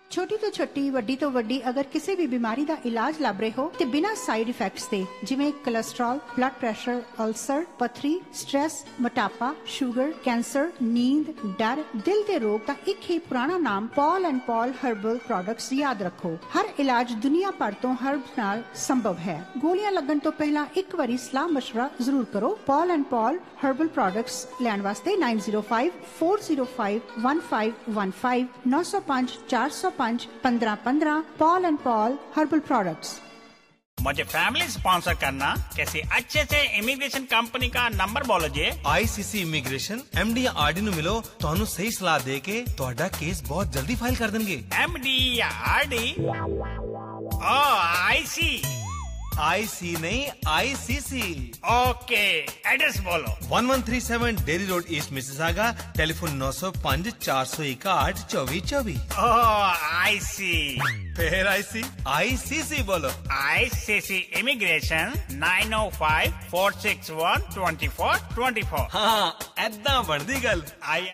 ਛੋਟੀ ਤੋਂ ਛੋਟੀ ਵੱਡੀ ਤੋਂ ਵੱਡੀ ਅਗਰ ਕਿਸੇ ਵੀ ਬਿਮਾਰੀ ਦਾ ਇਲਾਜ ਲੱਭ ਰਹੇ ਹੋ ਤੇ ਬਿਨਾਂ ਸਾਈਡ ਇਫੈਕਟਸ ਦੇ, ਜਿਵੇਂ ਕੋਲੇਸਟ੍ਰੋਲ, ਬਲੱਡ ਪ੍ਰੈਸ਼ਰ, ਅਲਸਰ, ਪਥਰੀ, ਸਟ੍ਰੈਸ, ਮੋਟਾਪਾ, ਸ਼ੂਗਰ, ਕੈਂਸਰ, ਨੀਂਦ, ਡਰ, ਦਿਲ ਦੇ ਰੋਗ, ਤਾਂ ਇੱਕ ਹੀ ਪੁਰਾਣਾ ਨਾਮ Paul and Paul herbal products ਯਾਦ ਰੱਖੋ। ਹਰ ਇਲਾਜ ਦੁਨੀਆ ਭਰ ਤੋਂ ਹਰਬਸ ਨਾਲ ਸੰਭਵ ਹੈ। ਗੋਲੀਆਂ ਲੱਗਣ ਤੋਂ ਪਹਿਲਾਂ ਇੱਕ ਵਾਰੀ ਸਲਾਹ ਮਸ਼ਵਰਾ ਜ਼ਰੂਰ ਕਰੋ। Paul and Paul herbal products ਲੈਣ ਵਾਸਤੇ nine zero five four zero five one five one five nine zero five four zero five पंद्रह पंद्रह Paul and Paul herbal products. मुझे फैमिली स्पॉन्सर करना कैसी अच्छे से इमिग्रेशन कंपनी का नंबर बोलो जी। आईसीसी इमिग्रेशन एमडी या आरडी नु मिलो, ਤੁਹਾਨੂੰ ਸਹੀ ਸਲਾਹ ਦੇ ਕੇ ਤੁਹਾਡਾ ਕੇਸ ਬਹੁਤ ਜਲਦੀ ਫਾਈਲ ਕਰ ਦੇਣਗੇ। एमडी या RD? Oh I see. IC नहीं आईसीसी। ओके, एड्रेस बोलो। one one three seven Derry road east Mississauga, telephone नौ सौ पाँच चार सौ इकआठ चौबीस चौबीस। ओ आई सी। फिर आईसी आईसीसी बोलो। ICC immigration nine oh five four six one two four two four। हाँ, ऐदा बढ़दी गल। आई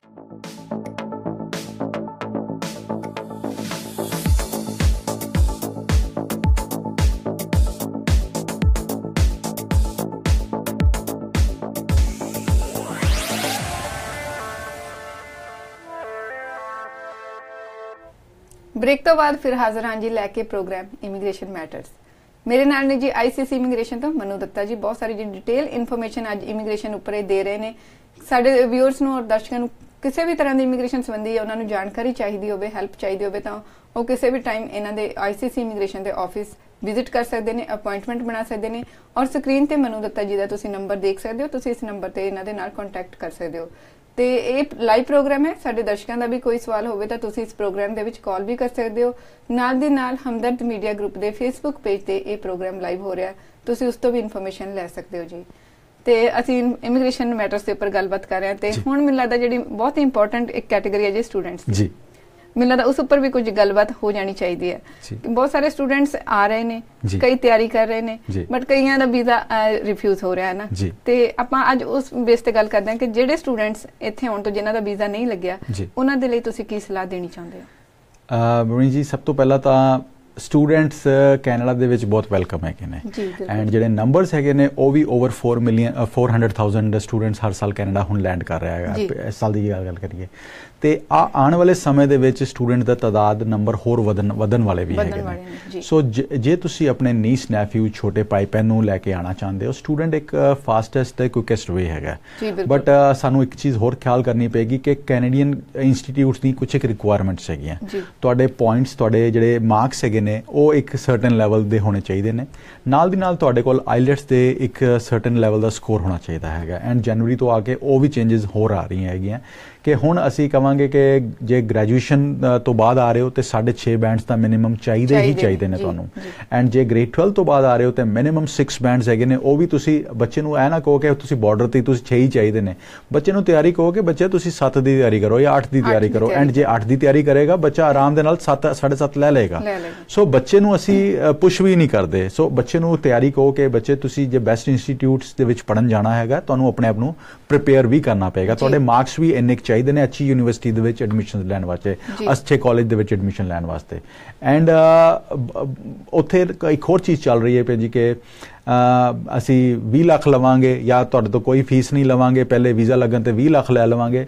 ब्रेक तो बाद फिर हाजिर हाँ जी लैके प्रोग्राम इमीग्रेशन मैटर्स। मेरे नाल ने जी आईसीसी इमीग्रेशन तो मनु दत्ता जी बहुत सारी जी डिटेल इन्फॉर्मेशन अज इमीग्रेशन उपर दे रहे ने। साडे व्यूअर्स नूं और दर्शकों नूं किसी भी तरह की इमीग्रेशन संबंधी उन्हां नूं जानकारी चाहिए होवे, हेल्प चाहिए होवे तां ओह किसी भी टाइम इन्हां दे आईसीसी इमीग्रेशन के ऑफिस विजिट कर सकते हैं, अपॉइंटमेंट बना सकते हैं और स्क्रीन ते मनु दत्ता जी का तुसीं नंबर देख सकते हो। तुसीं इस नंबर ते इन्हां दे नाल कॉन्टैक्ट कर सकते हो। ਤੇ ਇਹ ਲਾਈਵ ਪ੍ਰੋਗਰਾਮ ਹੈ। ਸਾਡੇ ਦਰਸ਼ਕਾਂ ਦਾ ਵੀ ਕੋਈ ਸਵਾਲ ਹੋਵੇ ਤਾਂ ਤੁਸੀਂ ਇਸ ਪ੍ਰੋਗਰਾਮ ਦੇ ਵਿੱਚ ਕਾਲ ਵੀ ਕਰ ਸਕਦੇ ਹੋ। ਨਾਲ ਦੀ ਨਾਲ ਹਮਦਰਦ ਮੀਡੀਆ ਗਰੁੱਪ ਦੇ ਫੇਸਬੁੱਕ ਪੇਜ ਤੇ ਇਹ ਪ੍ਰੋਗਰਾਮ ਲਾਈਵ ਹੋ ਰਿਹਾ, ਤੁਸੀਂ ਉਸ ਤੋਂ ਵੀ ਇਨਫੋਰਮੇਸ਼ਨ ਲੈ ਸਕਦੇ ਹੋ ਜੀ। ਤੇ ਅਸੀਂ ਇਮੀਗ੍ਰੇਸ਼ਨ ਮੈਟਰਸ ਦੇ ਉੱਪਰ ਗੱਲਬਾਤ ਕਰ ਰਹੇ ਹਾਂ ਤੇ ਹੁਣ ਮੈਨੂੰ ਲੱਗਦਾ ਜਿਹੜੀ ਬਹੁਤ ਇੰਪੋਰਟੈਂਟ ਇੱਕ ਕੈਟਾਗਰੀ ਹੈ ਜੀ ਸਟੂਡੈਂਟਸ ਦੀ। ਮੈਨੂੰ ਲੱਗਦਾ ਉਸ ਉੱਪਰ ਵੀ ਕੁਝ ਗੱਲਬਾਤ ਹੋ ਜਾਣੀ ਚਾਹੀਦੀ ਹੈ। ਬਹੁਤ ਸਾਰੇ ਸਟੂਡੈਂਟਸ ਆ ਰਹੇ ਨੇ, ਕਈ ਤਿਆਰੀ ਕਰ ਰਹੇ ਨੇ, ਬਟ ਕਈਆਂ ਦਾ ਵੀਜ਼ਾ ਰਿਫਿਊਜ਼ ਹੋ ਰਿਹਾ ਹੈ ਨਾ। ਤੇ ਆਪਾਂ ਅੱਜ ਉਸ ਬੇਸ ਤੇ ਗੱਲ ਕਰਦੇ ਹਾਂ ਕਿ ਜਿਹੜੇ ਸਟੂਡੈਂਟਸ ਇੱਥੇ ਆਉਣ ਤੋਂ ਜਿਨ੍ਹਾਂ ਦਾ ਵੀਜ਼ਾ ਨਹੀਂ ਲੱਗਿਆ, ਉਹਨਾਂ ਦੇ ਲਈ ਤੁਸੀਂ ਕੀ ਸਲਾਹ ਦੇਣੀ ਚਾਹੁੰਦੇ ਹੋ? ਬਰੁਣੀ ਜੀ, ਸਭ ਤੋਂ ਪਹਿਲਾਂ ਤਾਂ ਸਟੂਡੈਂਟਸ ਕੈਨੇਡਾ ਦੇ ਵਿੱਚ ਬਹੁਤ ਵੈਲਕਮ ਹੈਗੇ ਨੇ ਐਂਡ ਜਿਹੜੇ ਨੰਬਰਸ ਹੈਗੇ ਨੇ ਉਹ ਵੀ over four million four hundred thousand students ਹਰ ਸਾਲ ਕੈਨੇਡਾ ਹੁਣ ਲੈਂਡ ਕਰ ਰਿਹਾ ਹੈਗਾ। ਇਸ ਸਾਲ ਦੀ ਗੱਲ ਕਰੀਏ ਤੇ ਆ ਆਉਣ ਵਾਲੇ ਸਮੇਂ ਦੇ ਵਿੱਚ ਸਟੂਡੈਂਟ ਦਾ ਤਾਦਾਦ ਨੰਬਰ ਹੋਰ ਵਧਣ ਵਧਣ ਵਾਲੇ ਵੀ ਹੈਗੇ ਨੇ। ਸੋ ਜੇ ਤੁਸੀਂ ਆਪਣੇ ਨੀਸ ਨੈਫਿਊ ਛੋਟੇ ਭਾਈ ਭੈਣ ਨੂੰ ਲੈ ਕੇ ਆਉਣਾ ਚਾਹੁੰਦੇ ਹੋ, ਸਟੂਡੈਂਟ ਇੱਕ ਫਾਸਟੈਸਟ ਤੇ ਕੁਇਕੈਸਟ ਵੇ ਹੈਗਾ। ਬਟ ਸਾਨੂੰ ਇੱਕ ਚੀਜ਼ ਹੋਰ ਖਿਆਲ ਕਰਨੀ ਪਏਗੀ ਕਿ ਕੈਨੇਡੀਅਨ ਇੰਸਟੀਟਿਊਟਸ ਦੀ ਕੁਝ ਇੱਕ ਰਿਕੁਆਇਰਮੈਂਟਸ ਹੈਗੀਆਂ। ਤੁਹਾਡੇ ਪੁਆਇੰਟਸ, ਤੁਹਾਡੇ ਜਿਹੜੇ ਮਾਰਕਸ ਹੈਗੇ ਨੇ ਉਹ ਇੱਕ ਸਰਟਨ ਲੈਵਲ ਦੇ ਹੋਣੇ ਚਾਹੀਦੇ ਨੇ। ਨਾਲ ਦੀ ਨਾਲ ਤੁਹਾਡੇ ਕੋਲ ਆਈਲੈਟਸ ਦੇ ਇੱਕ ਸਰਟਨ ਲੈਵਲ ਦਾ ਸਕੋਰ ਹੋਣਾ ਚਾਹੀਦਾ ਹੈਗਾ। ਐਂਡ ਜਨਵਰੀ ਤੋਂ ਆ ਕੇ ਉਹ ਵੀ ਚੇਂਜਸ ਹੋਰ ਆ ਰਹੀਆਂ ਹੈਗੀਆਂ ਕਿ ਹੁਣ ਅਸੀਂ ਕਵਾਂਗੇ ਕਿ ਜੇ ਗ੍ਰੈਜੂਏਸ਼ਨ ਤੋਂ ਬਾਅਦ ਆ ਰਹੇ ਹੋ ਤੇ ਸਾਢੇ ਛੇ ਬੈਂਡਸ ਤਾਂ ਮਿਨੀਮਮ ਚਾਹੀਦੇ ਹੀ ਚਾਹੀਦੇ ਨੇ ਤੁਹਾਨੂੰ। ਐਂਡ ਜੇ ਗ੍ਰੇਡ twelve ਤੋਂ ਬਾਅਦ ਆ ਰਹੇ ਹੋ ਤੇ ਮਿਨੀਮਮ six ਬੈਂਡਸ ਹੈਗੇ ਨੇ। ਉਹ ਵੀ ਤੁਸੀਂ ਬੱਚੇ ਨੂੰ ਐ ਨਾ ਕਹੋ ਕਿ ਤੁਸੀਂ ਬਾਰਡਰ ਤੇ ਤੁਸੀਂ ਛੇ ਹੀ ਚਾਹੀਦੇ ਨੇ। ਬੱਚੇ ਨੂੰ ਤਿਆਰੀ ਕਹੋ ਕਿ ਬੱਚੇ ਤੁਸੀਂ ਸੱਤ ਦੀ ਤਿਆਰੀ ਕਰੋ ਜਾਂ ਅੱਠ ਦੀ ਤਿਆਰੀ ਕਰੋ। ਐਂਡ ਜੇ ਅੱਠ ਦੀ ਤਿਆਰੀ ਕਰੇਗਾ ਬੱਚਾ ਆਰਾਮ ਦੇ ਨਾਲ ਸੱਤ ਸਾਢੇ ਸੱਤ ਲੈ ਲਏਗਾ। ਸੋ ਬੱਚੇ ਨੂੰ ਅਸੀਂ ਪੁਸ਼ ਵੀ ਨਹੀਂ ਕਰਦੇ। ਸੋ ਬੱਚੇ ਨੂੰ ਤਿਆਰੀ ਕਹੋ ਕਿ ਬੱਚੇ ਤੁਸੀਂ ਜੇ ਬੈਸਟ ਇੰਸਟੀਟਿਊਟਸ ਦੇ ਵਿੱਚ ਪੜ੍ਹਨ ਜਾਣਾ ਹੈਗਾ, ਤੁਹਾਨੂੰ ਆਪਣੇ ਆਪ ਨੂੰ ਪ੍ਰੀਪੇਅਰ ਵੀ ਕਰਨਾ ਪਏਗਾ। ਤੁਹਾਡੇ ਮਾਰਕਸ ਵੀ ਇੰਨੇ ਚਾਹੀਦੇ ਨੇ ਅੱਛੀ ਯੂਨੀਵਰਸਿਟੀ ਦੇ ਵਿੱਚ ਐਡਮਿਸ਼ਨ ਲੈਣ ਵਾਸਤੇ, ਅੱਛੇ ਕਾਲਜ ਦੇ ਵਿੱਚ ਐਡਮਿਸ਼ਨ ਲੈਣ ਵਾਸਤੇ। ਐਂਡ ਉੱਥੇ ਇੱਕ ਹੋਰ ਚੀਜ਼ ਚੱਲ ਰਹੀ ਹੈ ਭੈਣ ਜੀ ਕਿ ਅਸੀਂ ਵੀਹ ਲੱਖ ਲਵਾਂਗੇ ਜਾਂ ਤੁਹਾਡੇ ਤੋਂ ਕੋਈ ਫੀਸ ਨਹੀਂ ਲਵਾਂਗੇ, ਪਹਿਲੇ ਵੀਜ਼ਾ ਲੱਗਣ ਤੇ ਵੀਹ ਲੱਖ ਲੈ ਲਵਾਂਗੇ।